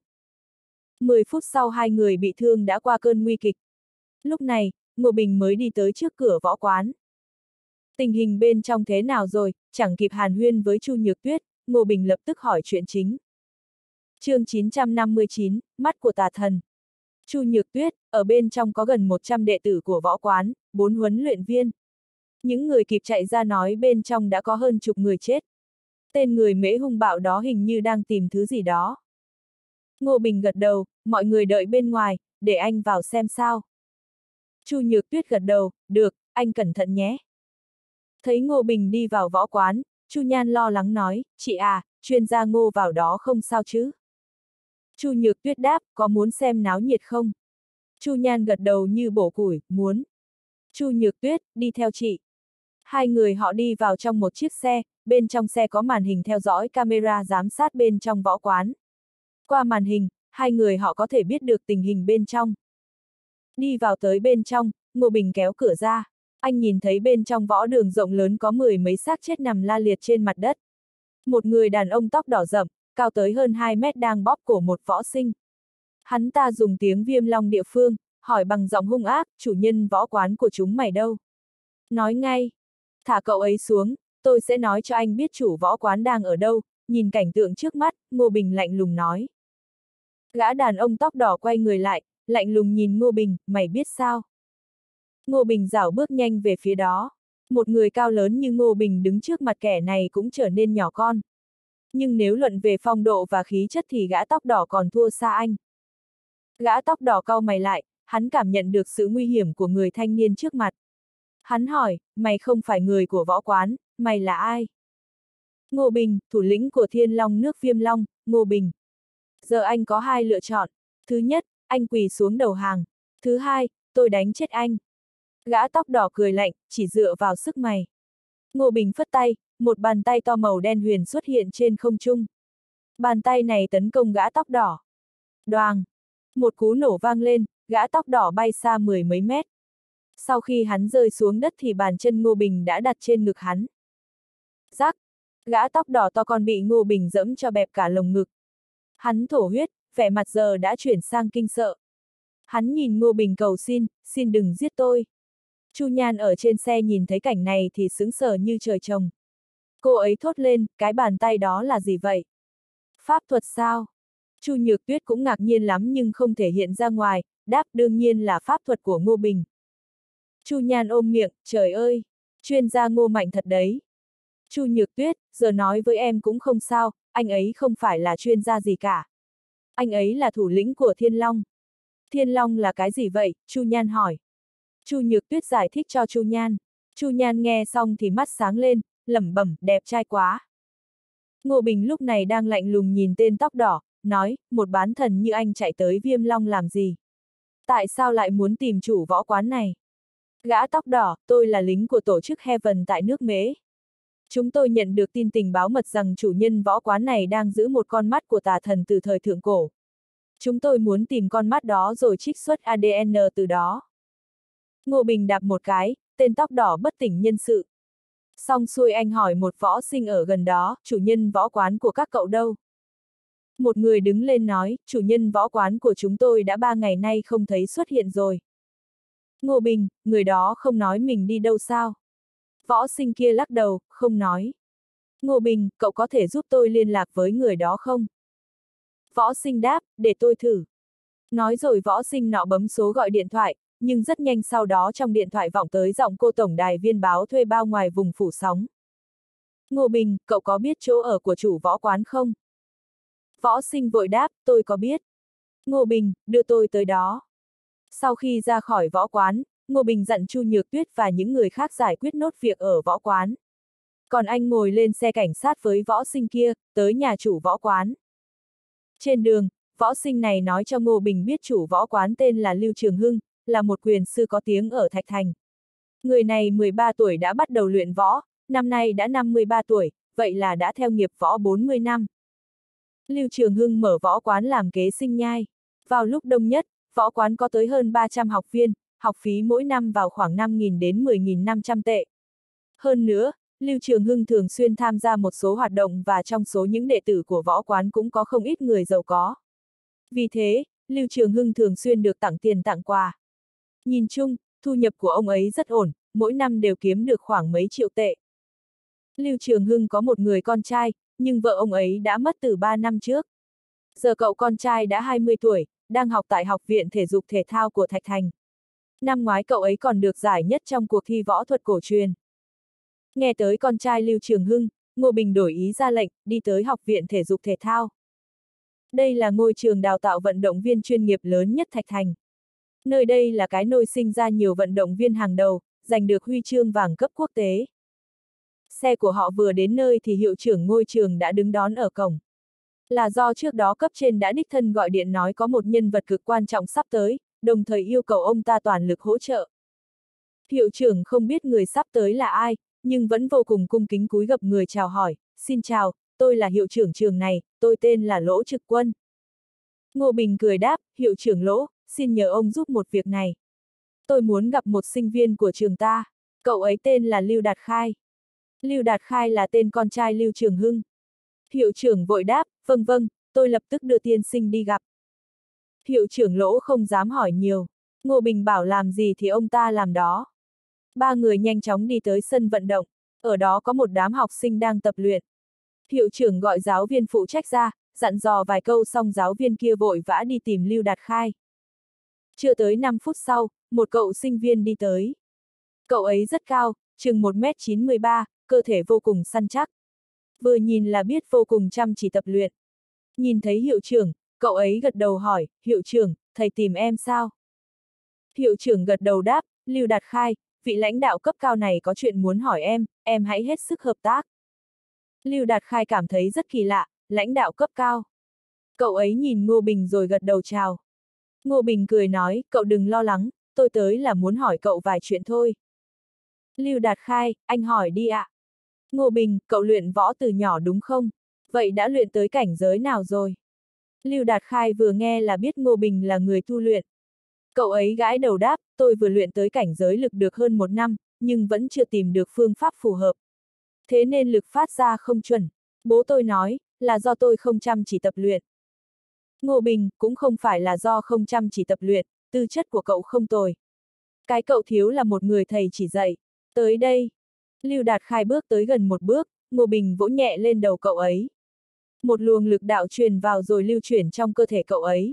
10 phút sau 2 người bị thương đã qua cơn nguy kịch. Lúc này, Ngô Bình mới đi tới trước cửa võ quán. Tình hình bên trong thế nào rồi, chẳng kịp hàn huyên với Chu Nhược Tuyết, Ngô Bình lập tức hỏi chuyện chính. Chương 959, mắt của tà thần. Chu Nhược Tuyết, ở bên trong có gần 100 đệ tử của võ quán, 4 huấn luyện viên. Những người kịp chạy ra nói bên trong đã có hơn chục người chết. Tên người mễ hung bạo đó hình như đang tìm thứ gì đó. Ngô Bình gật đầu, mọi người đợi bên ngoài, để anh vào xem sao. Chu Nhược Tuyết gật đầu, được, anh cẩn thận nhé. Thấy Ngô Bình đi vào võ quán, Chu Nhan lo lắng nói, chị à, chuyên gia Ngô vào đó không sao chứ? Chu Nhược Tuyết đáp, có muốn xem náo nhiệt không? Chu Nhan gật đầu như bổ củi, muốn. Chu Nhược Tuyết, đi theo chị. Hai người họ đi vào trong một chiếc xe, bên trong xe có màn hình theo dõi camera giám sát bên trong võ quán. Qua màn hình, hai người họ có thể biết được tình hình bên trong. Đi vào tới bên trong, Ngô Bình kéo cửa ra. Anh nhìn thấy bên trong võ đường rộng lớn có 10 mấy xác chết nằm la liệt trên mặt đất. Một người đàn ông tóc đỏ rậm, cao tới hơn 2 mét đang bóp cổ một võ sinh. Hắn ta dùng tiếng Viêm Long địa phương, hỏi bằng giọng hung ác, chủ nhân võ quán của chúng mày đâu? Nói ngay. Thả cậu ấy xuống, tôi sẽ nói cho anh biết chủ võ quán đang ở đâu. Nhìn cảnh tượng trước mắt, Ngô Bình lạnh lùng nói. Gã đàn ông tóc đỏ quay người lại, lạnh lùng nhìn Ngô Bình, mày biết sao? Ngô Bình rảo bước nhanh về phía đó. Một người cao lớn như Ngô Bình đứng trước mặt kẻ này cũng trở nên nhỏ con. Nhưng nếu luận về phong độ và khí chất thì gã tóc đỏ còn thua xa anh. Gã tóc đỏ cau mày lại, hắn cảm nhận được sự nguy hiểm của người thanh niên trước mặt. Hắn hỏi, mày không phải người của võ quán, mày là ai? Ngô Bình, thủ lĩnh của Thiên Long nước Viêm Long, Ngô Bình. Giờ anh có hai lựa chọn. Thứ nhất, anh quỳ xuống đầu hàng. Thứ hai, tôi đánh chết anh. Gã tóc đỏ cười lạnh, chỉ dựa vào sức mày. Ngô Bình phất tay, một bàn tay to màu đen huyền xuất hiện trên không trung. Bàn tay này tấn công gã tóc đỏ. Đoàng! Một cú nổ vang lên, gã tóc đỏ bay xa 10 mấy mét. Sau khi hắn rơi xuống đất thì bàn chân Ngô Bình đã đặt trên ngực hắn. Rắc! Gã tóc đỏ to còn bị Ngô Bình dẫm cho bẹp cả lồng ngực. Hắn thổ huyết, vẻ mặt giờ đã chuyển sang kinh sợ. Hắn nhìn Ngô Bình cầu xin đừng giết tôi. Chu Nhan ở trên xe nhìn thấy cảnh này thì sững sờ như trời trồng. Cô ấy thốt lên, cái bàn tay đó là gì vậy? Pháp thuật sao? Chu Nhược Tuyết cũng ngạc nhiên lắm nhưng không thể hiện ra ngoài, đáp đương nhiên là pháp thuật của Ngô Bình. Chu Nhan ôm miệng, trời ơi, chuyên gia Ngô mạnh thật đấy. Chu Nhược Tuyết, giờ nói với em cũng không sao, anh ấy không phải là chuyên gia gì cả. Anh ấy là thủ lĩnh của Thiên Long. Thiên Long là cái gì vậy? Chu Nhan hỏi. Chu Nhược Tuyết giải thích cho Chu Nhan. Chu Nhan nghe xong thì mắt sáng lên, lẩm bẩm, đẹp trai quá. Ngô Bình lúc này đang lạnh lùng nhìn tên tóc đỏ, nói, một bán thần như anh chạy tới Viêm Long làm gì? Tại sao lại muốn tìm chủ võ quán này? Gã tóc đỏ, tôi là lính của tổ chức Heaven tại nước Mễ. Chúng tôi nhận được tin tình báo mật rằng chủ nhân võ quán này đang giữ một con mắt của tà thần từ thời thượng cổ. Chúng tôi muốn tìm con mắt đó rồi trích xuất ADN từ đó. Ngô Bình đạp một cái, tên tóc đỏ bất tỉnh nhân sự. Xong xuôi anh hỏi một võ sinh ở gần đó, chủ nhân võ quán của các cậu đâu? Một người đứng lên nói, chủ nhân võ quán của chúng tôi đã 3 ngày nay không thấy xuất hiện rồi. Ngô Bình, người đó không nói mình đi đâu sao? Võ sinh kia lắc đầu, không nói. Ngô Bình, cậu có thể giúp tôi liên lạc với người đó không? Võ sinh đáp, để tôi thử. Nói rồi võ sinh nọ bấm số gọi điện thoại, nhưng rất nhanh sau đó trong điện thoại vọng tới giọng cô tổng đài viên báo thuê bao ngoài vùng phủ sóng. Ngô Bình, cậu có biết chỗ ở của chủ võ quán không? Võ sinh vội đáp, tôi có biết. Ngô Bình, đưa tôi tới đó. Sau khi ra khỏi võ quán, Ngô Bình dặn Chu Nhược Tuyết và những người khác giải quyết nốt việc ở võ quán. Còn anh ngồi lên xe cảnh sát với võ sinh kia, tới nhà chủ võ quán. Trên đường, võ sinh này nói cho Ngô Bình biết chủ võ quán tên là Lưu Trường Hưng, là một quyền sư có tiếng ở Thạch Thành. Người này 13 tuổi đã bắt đầu luyện võ, năm nay đã 53 tuổi, vậy là đã theo nghiệp võ 40 năm. Lưu Trường Hưng mở võ quán làm kế sinh nhai. Vào lúc đông nhất, võ quán có tới hơn 300 học viên, học phí mỗi năm vào khoảng 5.000 đến 10.500 tệ. Hơn nữa, Lưu Trường Hưng thường xuyên tham gia một số hoạt động và trong số những đệ tử của võ quán cũng có không ít người giàu có. Vì thế, Lưu Trường Hưng thường xuyên được tặng tiền tặng quà. Nhìn chung, thu nhập của ông ấy rất ổn, mỗi năm đều kiếm được khoảng mấy triệu tệ. Lưu Trường Hưng có một người con trai, nhưng vợ ông ấy đã mất từ 3 năm trước. Giờ cậu con trai đã 20 tuổi, đang học tại Học viện Thể dục Thể thao của Thạch Thành. Năm ngoái cậu ấy còn được giải nhất trong cuộc thi võ thuật cổ truyền. Nghe tới con trai Lưu Trường Hưng, Ngô Bình đổi ý ra lệnh, đi tới Học viện Thể dục Thể thao. Đây là ngôi trường đào tạo vận động viên chuyên nghiệp lớn nhất Thạch Thành. Nơi đây là cái nôi sinh ra nhiều vận động viên hàng đầu, giành được huy chương vàng cấp quốc tế. Xe của họ vừa đến nơi thì hiệu trưởng ngôi trường đã đứng đón ở cổng. Là do trước đó cấp trên đã đích thân gọi điện nói có một nhân vật cực quan trọng sắp tới, đồng thời yêu cầu ông ta toàn lực hỗ trợ. Hiệu trưởng không biết người sắp tới là ai, nhưng vẫn vô cùng cung kính cúi gập người chào hỏi, xin chào, tôi là hiệu trưởng trường này, tôi tên là Lỗ Trực Quân. Ngô Bình cười đáp, hiệu trưởng Lỗ, xin nhờ ông giúp một việc này. Tôi muốn gặp một sinh viên của trường ta, cậu ấy tên là Lưu Đạt Khai. Lưu Đạt Khai là tên con trai Lưu Trường Hưng. Hiệu trưởng vội đáp, vâng vâng, tôi lập tức đưa tiên sinh đi gặp. Hiệu trưởng Lỗ không dám hỏi nhiều, Ngô Bình bảo làm gì thì ông ta làm đó. Ba người nhanh chóng đi tới sân vận động, ở đó có một đám học sinh đang tập luyện. Hiệu trưởng gọi giáo viên phụ trách ra, dặn dò vài câu xong giáo viên kia vội vã đi tìm Lưu Đạt Khai. Chưa tới 5 phút sau, một cậu sinh viên đi tới. Cậu ấy rất cao, chừng 1m93, cơ thể vô cùng săn chắc. Vừa nhìn là biết vô cùng chăm chỉ tập luyện. Nhìn thấy hiệu trưởng, cậu ấy gật đầu hỏi, hiệu trưởng, thầy tìm em sao? Hiệu trưởng gật đầu đáp, Lưu Đạt Khai, vị lãnh đạo cấp cao này có chuyện muốn hỏi em hãy hết sức hợp tác. Lưu Đạt Khai cảm thấy rất kỳ lạ, lãnh đạo cấp cao. Cậu ấy nhìn Ngô Bình rồi gật đầu chào. Ngô Bình cười nói, cậu đừng lo lắng, tôi tới là muốn hỏi cậu vài chuyện thôi. Lưu Đạt Khai, anh hỏi đi ạ. Ngô Bình, cậu luyện võ từ nhỏ đúng không? Vậy đã luyện tới cảnh giới nào rồi? Lưu Đạt Khai vừa nghe là biết Ngô Bình là người tu luyện. Cậu ấy gãi đầu đáp, tôi vừa luyện tới cảnh giới lực được hơn 1 năm, nhưng vẫn chưa tìm được phương pháp phù hợp. Thế nên lực phát ra không chuẩn. Bố tôi nói, là do tôi không chăm chỉ tập luyện. Ngô Bình, cũng không phải là do không chăm chỉ tập luyện, tư chất của cậu không tồi. Cái cậu thiếu là một người thầy chỉ dạy. Tới đây. Lưu Đạt Khai bước tới gần một bước, Ngô Bình vỗ nhẹ lên đầu cậu ấy. Một luồng lực đạo truyền vào rồi lưu chuyển trong cơ thể cậu ấy.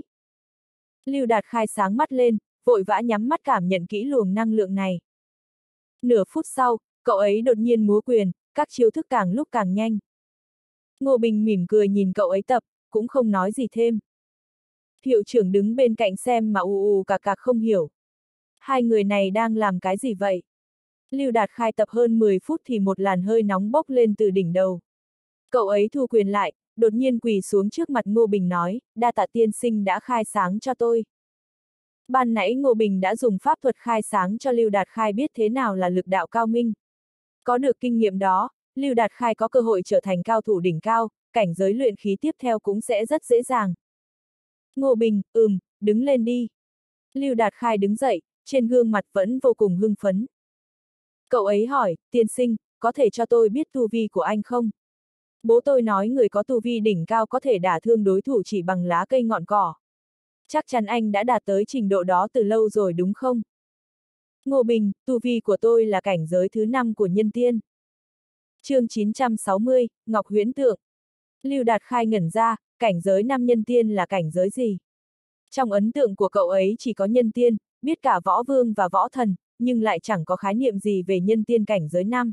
Lưu Đạt Khai sáng mắt lên, vội vã nhắm mắt cảm nhận kỹ luồng năng lượng này. Nửa phút sau, cậu ấy đột nhiên múa quyền, các chiêu thức càng lúc càng nhanh. Ngô Bình mỉm cười nhìn cậu ấy tập, cũng không nói gì thêm. Hiệu trưởng đứng bên cạnh xem mà ù cạc cạc không hiểu. Hai người này đang làm cái gì vậy? Lưu Đạt Khai tập hơn 10 phút thì một làn hơi nóng bốc lên từ đỉnh đầu. Cậu ấy thu quyền lại, đột nhiên quỳ xuống trước mặt Ngô Bình nói, đa tạ tiên sinh đã khai sáng cho tôi. Ban nãy Ngô Bình đã dùng pháp thuật khai sáng cho Lưu Đạt Khai biết thế nào là lực đạo cao minh. Có được kinh nghiệm đó, Lưu Đạt Khai có cơ hội trở thành cao thủ đỉnh cao, cảnh giới luyện khí tiếp theo cũng sẽ rất dễ dàng. Ngô Bình, đứng lên đi. Lưu Đạt Khai đứng dậy, trên gương mặt vẫn vô cùng hưng phấn. Cậu ấy hỏi, tiên sinh, có thể cho tôi biết tu vi của anh không? Bố tôi nói người có tu vi đỉnh cao có thể đả thương đối thủ chỉ bằng lá cây ngọn cỏ. Chắc chắn anh đã đạt tới trình độ đó từ lâu rồi đúng không? Ngô Bình, tu vi của tôi là cảnh giới thứ 5 của nhân tiên. Chương 960, Ngọc Huyễn Tượng. Lưu Đạt Khai ngẩn ra, cảnh giới 5 nhân tiên là cảnh giới gì? Trong ấn tượng của cậu ấy chỉ có nhân tiên, biết cả võ vương và võ thần, nhưng lại chẳng có khái niệm gì về nhân tiên cảnh giới 5.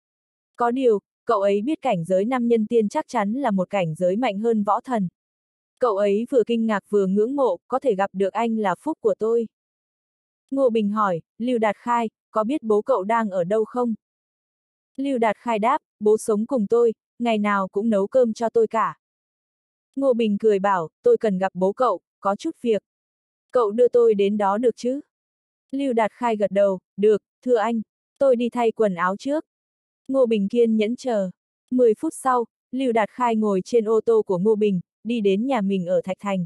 Có điều, cậu ấy biết cảnh giới 5 nhân tiên chắc chắn là một cảnh giới mạnh hơn võ thần. Cậu ấy vừa kinh ngạc vừa ngưỡng mộ, có thể gặp được anh là phúc của tôi. Ngô Bình hỏi, Lưu Đạt Khai, có biết bố cậu đang ở đâu không? Lưu Đạt Khai đáp, bố sống cùng tôi, ngày nào cũng nấu cơm cho tôi cả. Ngô Bình cười bảo, tôi cần gặp bố cậu, có chút việc. Cậu đưa tôi đến đó được chứ? Lưu Đạt Khai gật đầu, được, thưa anh, tôi đi thay quần áo trước. Ngô Bình kiên nhẫn chờ. 10 phút sau, Lưu Đạt Khai ngồi trên ô tô của Ngô Bình, đi đến nhà mình ở Thạch Thành.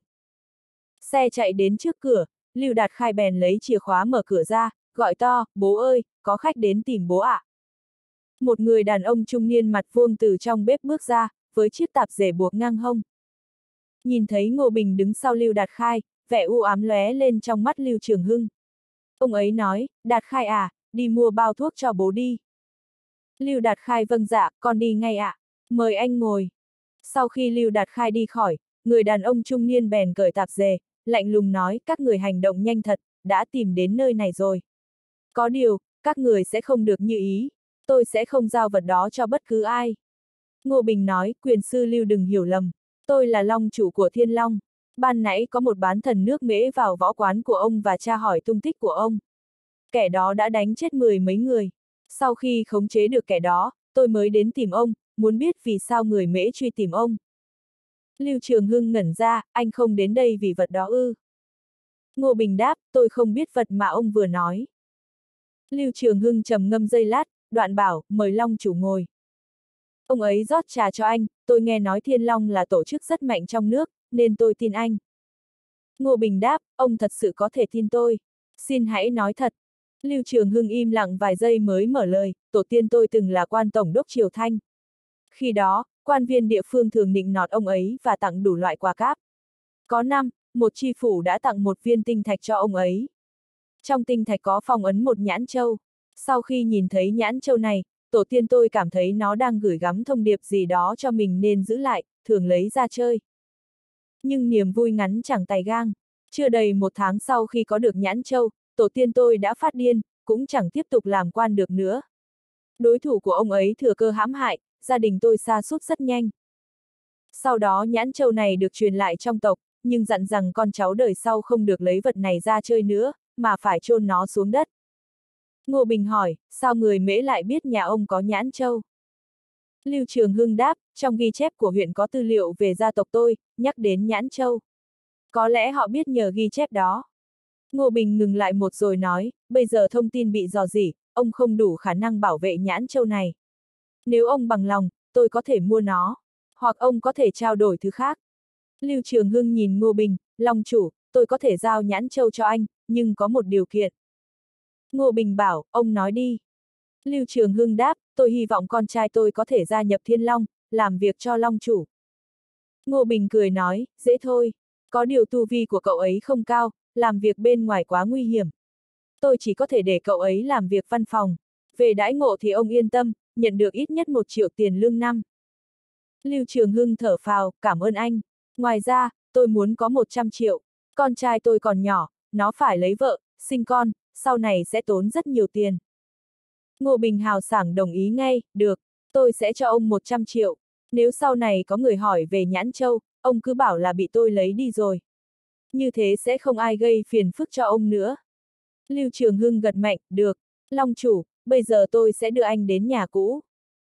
Xe chạy đến trước cửa, Lưu Đạt Khai bèn lấy chìa khóa mở cửa ra, gọi to, bố ơi, có khách đến tìm bố ạ. Một người đàn ông trung niên mặt vuông từ trong bếp bước ra, với chiếc tạp dề buộc ngang hông. Nhìn thấy Ngô Bình đứng sau Lưu Đạt Khai, vẻ u ám lóe lên trong mắt Lưu Trường Hưng. Ông ấy nói, Đạt Khai à, đi mua bao thuốc cho bố đi. Lưu Đạt Khai vâng dạ, con đi ngay ạ. Mời anh ngồi. Sau khi Lưu Đạt Khai đi khỏi, người đàn ông trung niên bèn cởi tạp dề, lạnh lùng nói, các người hành động nhanh thật, đã tìm đến nơi này rồi. Có điều, các người sẽ không được như ý, tôi sẽ không giao vật đó cho bất cứ ai. Ngô Bình nói, quyền sư Lưu đừng hiểu lầm, tôi là long chủ của Thiên Long. Ban nãy có một bán thần nước mễ vào võ quán của ông và tra hỏi tung tích của ông. Kẻ đó đã đánh chết 10 mấy người. Sau khi khống chế được kẻ đó, tôi mới đến tìm ông, muốn biết vì sao người mễ truy tìm ông. Lưu Trường Hưng ngẩn ra, anh không đến đây vì vật đó ư? Ngô Bình đáp, tôi không biết vật mà ông vừa nói. Lưu Trường Hưng trầm ngâm giây lát, đoạn bảo, mời Long chủ ngồi. Ông ấy rót trà cho anh, tôi nghe nói Thiên Long là tổ chức rất mạnh trong nước, nên tôi tin anh. Ngô Bình đáp, ông thật sự có thể tin tôi. Xin hãy nói thật. Lưu Trường Hưng im lặng vài giây mới mở lời, tổ tiên tôi từng là quan tổng đốc Triều Thanh. Khi đó, quan viên địa phương thường nịnh nọt ông ấy và tặng đủ loại quà cáp. Có năm, một tri phủ đã tặng một viên tinh thạch cho ông ấy. Trong tinh thạch có phong ấn một nhãn châu. Sau khi nhìn thấy nhãn châu này, tổ tiên tôi cảm thấy nó đang gửi gắm thông điệp gì đó cho mình nên giữ lại, thường lấy ra chơi. Nhưng niềm vui ngắn chẳng tài gang. Chưa đầy 1 tháng sau khi có được nhãn châu, tổ tiên tôi đã phát điên, cũng chẳng tiếp tục làm quan được nữa. Đối thủ của ông ấy thừa cơ hãm hại, gia đình tôi sa sút rất nhanh. Sau đó nhãn châu này được truyền lại trong tộc, nhưng dặn rằng con cháu đời sau không được lấy vật này ra chơi nữa, mà phải chôn nó xuống đất. Ngô Bình hỏi, sao người Mễ lại biết nhà ông có nhãn châu? Lưu Trường Hưng đáp, trong ghi chép của huyện có tư liệu về gia tộc tôi, nhắc đến nhãn châu. Có lẽ họ biết nhờ ghi chép đó. Ngô Bình ngừng lại một rồi nói, bây giờ thông tin bị rò rỉ, ông không đủ khả năng bảo vệ nhãn châu này. Nếu ông bằng lòng, tôi có thể mua nó, hoặc ông có thể trao đổi thứ khác. Lưu Trường Hưng nhìn Ngô Bình, Long chủ, tôi có thể giao nhãn châu cho anh, nhưng có một điều kiện. Ngô Bình bảo, ông nói đi. Lưu Trường Hưng đáp, tôi hy vọng con trai tôi có thể gia nhập Thiên Long, làm việc cho Long chủ. Ngô Bình cười nói, dễ thôi, có điều tu vi của cậu ấy không cao, làm việc bên ngoài quá nguy hiểm. Tôi chỉ có thể để cậu ấy làm việc văn phòng. Về đãi ngộ thì ông yên tâm, nhận được ít nhất 1 triệu tiền lương năm. Lưu Trường Hưng thở phào, cảm ơn anh. Ngoài ra, tôi muốn có 100 triệu. Con trai tôi còn nhỏ, nó phải lấy vợ, sinh con, sau này sẽ tốn rất nhiều tiền. Ngô Bình hào sảng đồng ý ngay, được, tôi sẽ cho ông 100 triệu. Nếu sau này có người hỏi về nhãn châu, ông cứ bảo là bị tôi lấy đi rồi. Như thế sẽ không ai gây phiền phức cho ông nữa. Lưu Trường Hưng gật mạnh, được, Long chủ, bây giờ tôi sẽ đưa anh đến nhà cũ.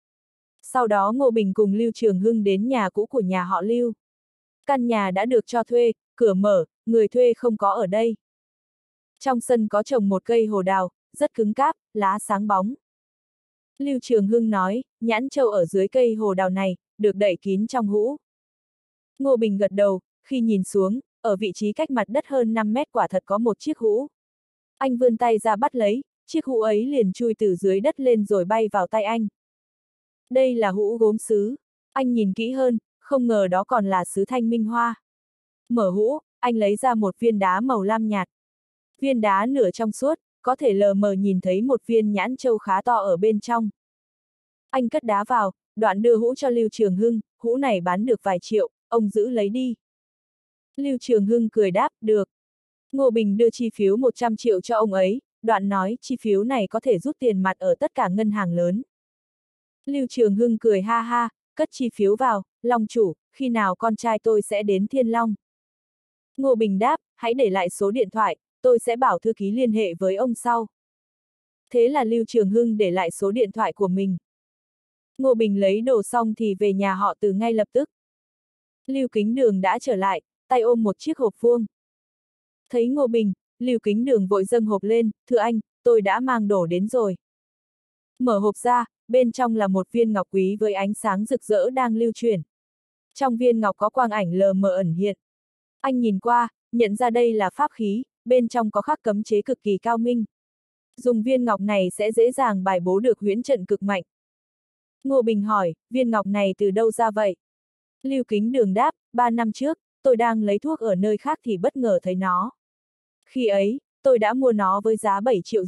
Sau đó Ngô Bình cùng Lưu Trường Hưng đến nhà cũ của nhà họ Lưu. Căn nhà đã được cho thuê, cửa mở, người thuê không có ở đây. Trong sân có trồng một cây hồ đào, rất cứng cáp, lá sáng bóng. Lưu Trường Hưng nói, nhãn châu ở dưới cây hồ đào này, được đậy kín trong hũ. Ngô Bình gật đầu, khi nhìn xuống, ở vị trí cách mặt đất hơn 5 mét quả thật có một chiếc hũ. Anh vươn tay ra bắt lấy, chiếc hũ ấy liền chui từ dưới đất lên rồi bay vào tay anh. Đây là hũ gốm sứ. Anh nhìn kỹ hơn, không ngờ đó còn là sứ thanh minh hoa. Mở hũ, anh lấy ra một viên đá màu lam nhạt. Viên đá nửa trong suốt, có thể lờ mờ nhìn thấy một viên nhãn châu khá to ở bên trong. Anh cất đá vào, đoạn đưa hũ cho Lưu Trường Hưng, hũ này bán được vài triệu, ông giữ lấy đi. Lưu Trường Hưng cười đáp, được. Ngô Bình đưa chi phiếu 100 triệu cho ông ấy, đoạn nói chi phiếu này có thể rút tiền mặt ở tất cả ngân hàng lớn. Lưu Trường Hưng cười ha ha, cất chi phiếu vào, Long chủ, khi nào con trai tôi sẽ đến Thiên Long? Ngô Bình đáp, hãy để lại số điện thoại, tôi sẽ bảo thư ký liên hệ với ông sau. Thế là Lưu Trường Hưng để lại số điện thoại của mình. Ngô Bình lấy đồ xong thì về nhà họ Từ ngay lập tức. Lưu Kính Đường đã trở lại, tay ôm một chiếc hộp vuông. Thấy Ngô Bình, Lưu Kính Đường vội dâng hộp lên, thưa anh, tôi đã mang đồ đến rồi. Mở hộp ra, bên trong là một viên ngọc quý với ánh sáng rực rỡ đang lưu chuyển. Trong viên ngọc có quang ảnh lờ mờ ẩn hiện. Anh nhìn qua, nhận ra đây là pháp khí, bên trong có khắc cấm chế cực kỳ cao minh. Dùng viên ngọc này sẽ dễ dàng bài bố được huyễn trận cực mạnh. Ngô Bình hỏi, viên ngọc này từ đâu ra vậy? Lưu Kính Đường đáp, 3 năm trước, tôi đang lấy thuốc ở nơi khác thì bất ngờ thấy nó. Khi ấy, tôi đã mua nó với giá 7,5 triệu.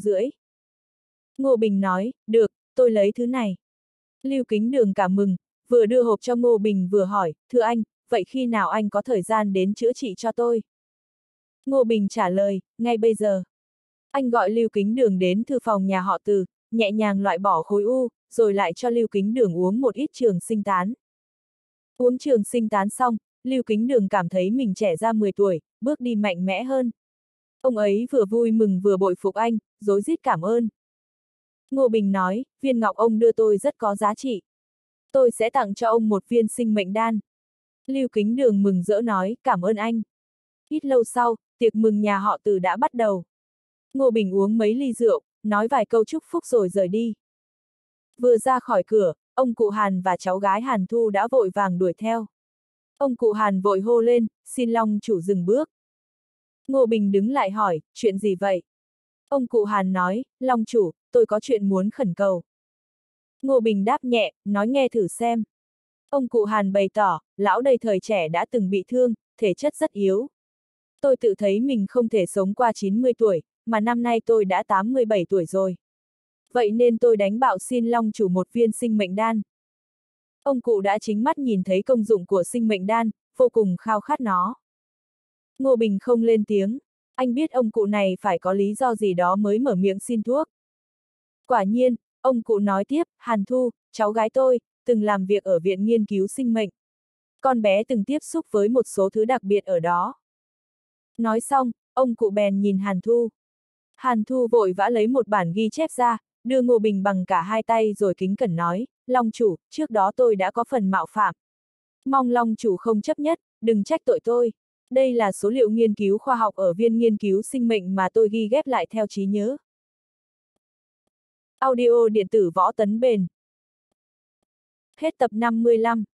Ngô Bình nói, được, tôi lấy thứ này. Lưu Kính Đường cảm mừng, vừa đưa hộp cho Ngô Bình vừa hỏi, thưa anh, vậy khi nào anh có thời gian đến chữa trị cho tôi? Ngô Bình trả lời, ngay bây giờ. Anh gọi Lưu Kính Đường đến thư phòng nhà họ Từ, nhẹ nhàng loại bỏ khối u, rồi lại cho Lưu Kính Đường uống một ít trường sinh tán. Uống trường sinh tán xong, Lưu Kính Đường cảm thấy mình trẻ ra 10 tuổi, bước đi mạnh mẽ hơn. Ông ấy vừa vui mừng vừa bội phục anh, rối rít cảm ơn. Ngô Bình nói, viên ngọc ông đưa tôi rất có giá trị. Tôi sẽ tặng cho ông một viên sinh mệnh đan. Lưu Kính Đường mừng rỡ nói, cảm ơn anh. Ít lâu sau, tiệc mừng nhà họ Từ đã bắt đầu. Ngô Bình uống mấy ly rượu, nói vài câu chúc phúc rồi rời đi. Vừa ra khỏi cửa, ông cụ Hàn và cháu gái Hàn Thu đã vội vàng đuổi theo. Ông cụ Hàn vội hô lên, xin Long chủ dừng bước. Ngô Bình đứng lại hỏi, chuyện gì vậy? Ông cụ Hàn nói, Long chủ, tôi có chuyện muốn khẩn cầu. Ngô Bình đáp nhẹ, nói nghe thử xem. Ông cụ Hàn bày tỏ, lão đây thời trẻ đã từng bị thương, thể chất rất yếu. Tôi tự thấy mình không thể sống qua 90 tuổi, mà năm nay tôi đã 87 tuổi rồi. Vậy nên tôi đánh bạo xin Long chủ một viên sinh mệnh đan. Ông cụ đã chính mắt nhìn thấy công dụng của sinh mệnh đan, vô cùng khao khát nó. Ngô Bình không lên tiếng, anh biết ông cụ này phải có lý do gì đó mới mở miệng xin thuốc. Quả nhiên, ông cụ nói tiếp, Hàn Thu, cháu gái tôi, từng làm việc ở viện nghiên cứu sinh mệnh. Con bé từng tiếp xúc với một số thứ đặc biệt ở đó. Nói xong, ông cụ bèn nhìn Hàn Thu. Hàn Thu vội vã lấy một bản ghi chép ra, đưa Ngô Bình bằng cả hai tay rồi kính cẩn nói, Long chủ, trước đó tôi đã có phần mạo phạm. Mong Long chủ không chấp nhất, đừng trách tội tôi. Đây là số liệu nghiên cứu khoa học ở viện nghiên cứu sinh mệnh mà tôi ghi ghép lại theo trí nhớ. Audio điện tử Võ Tấn Bền. Hết tập 55.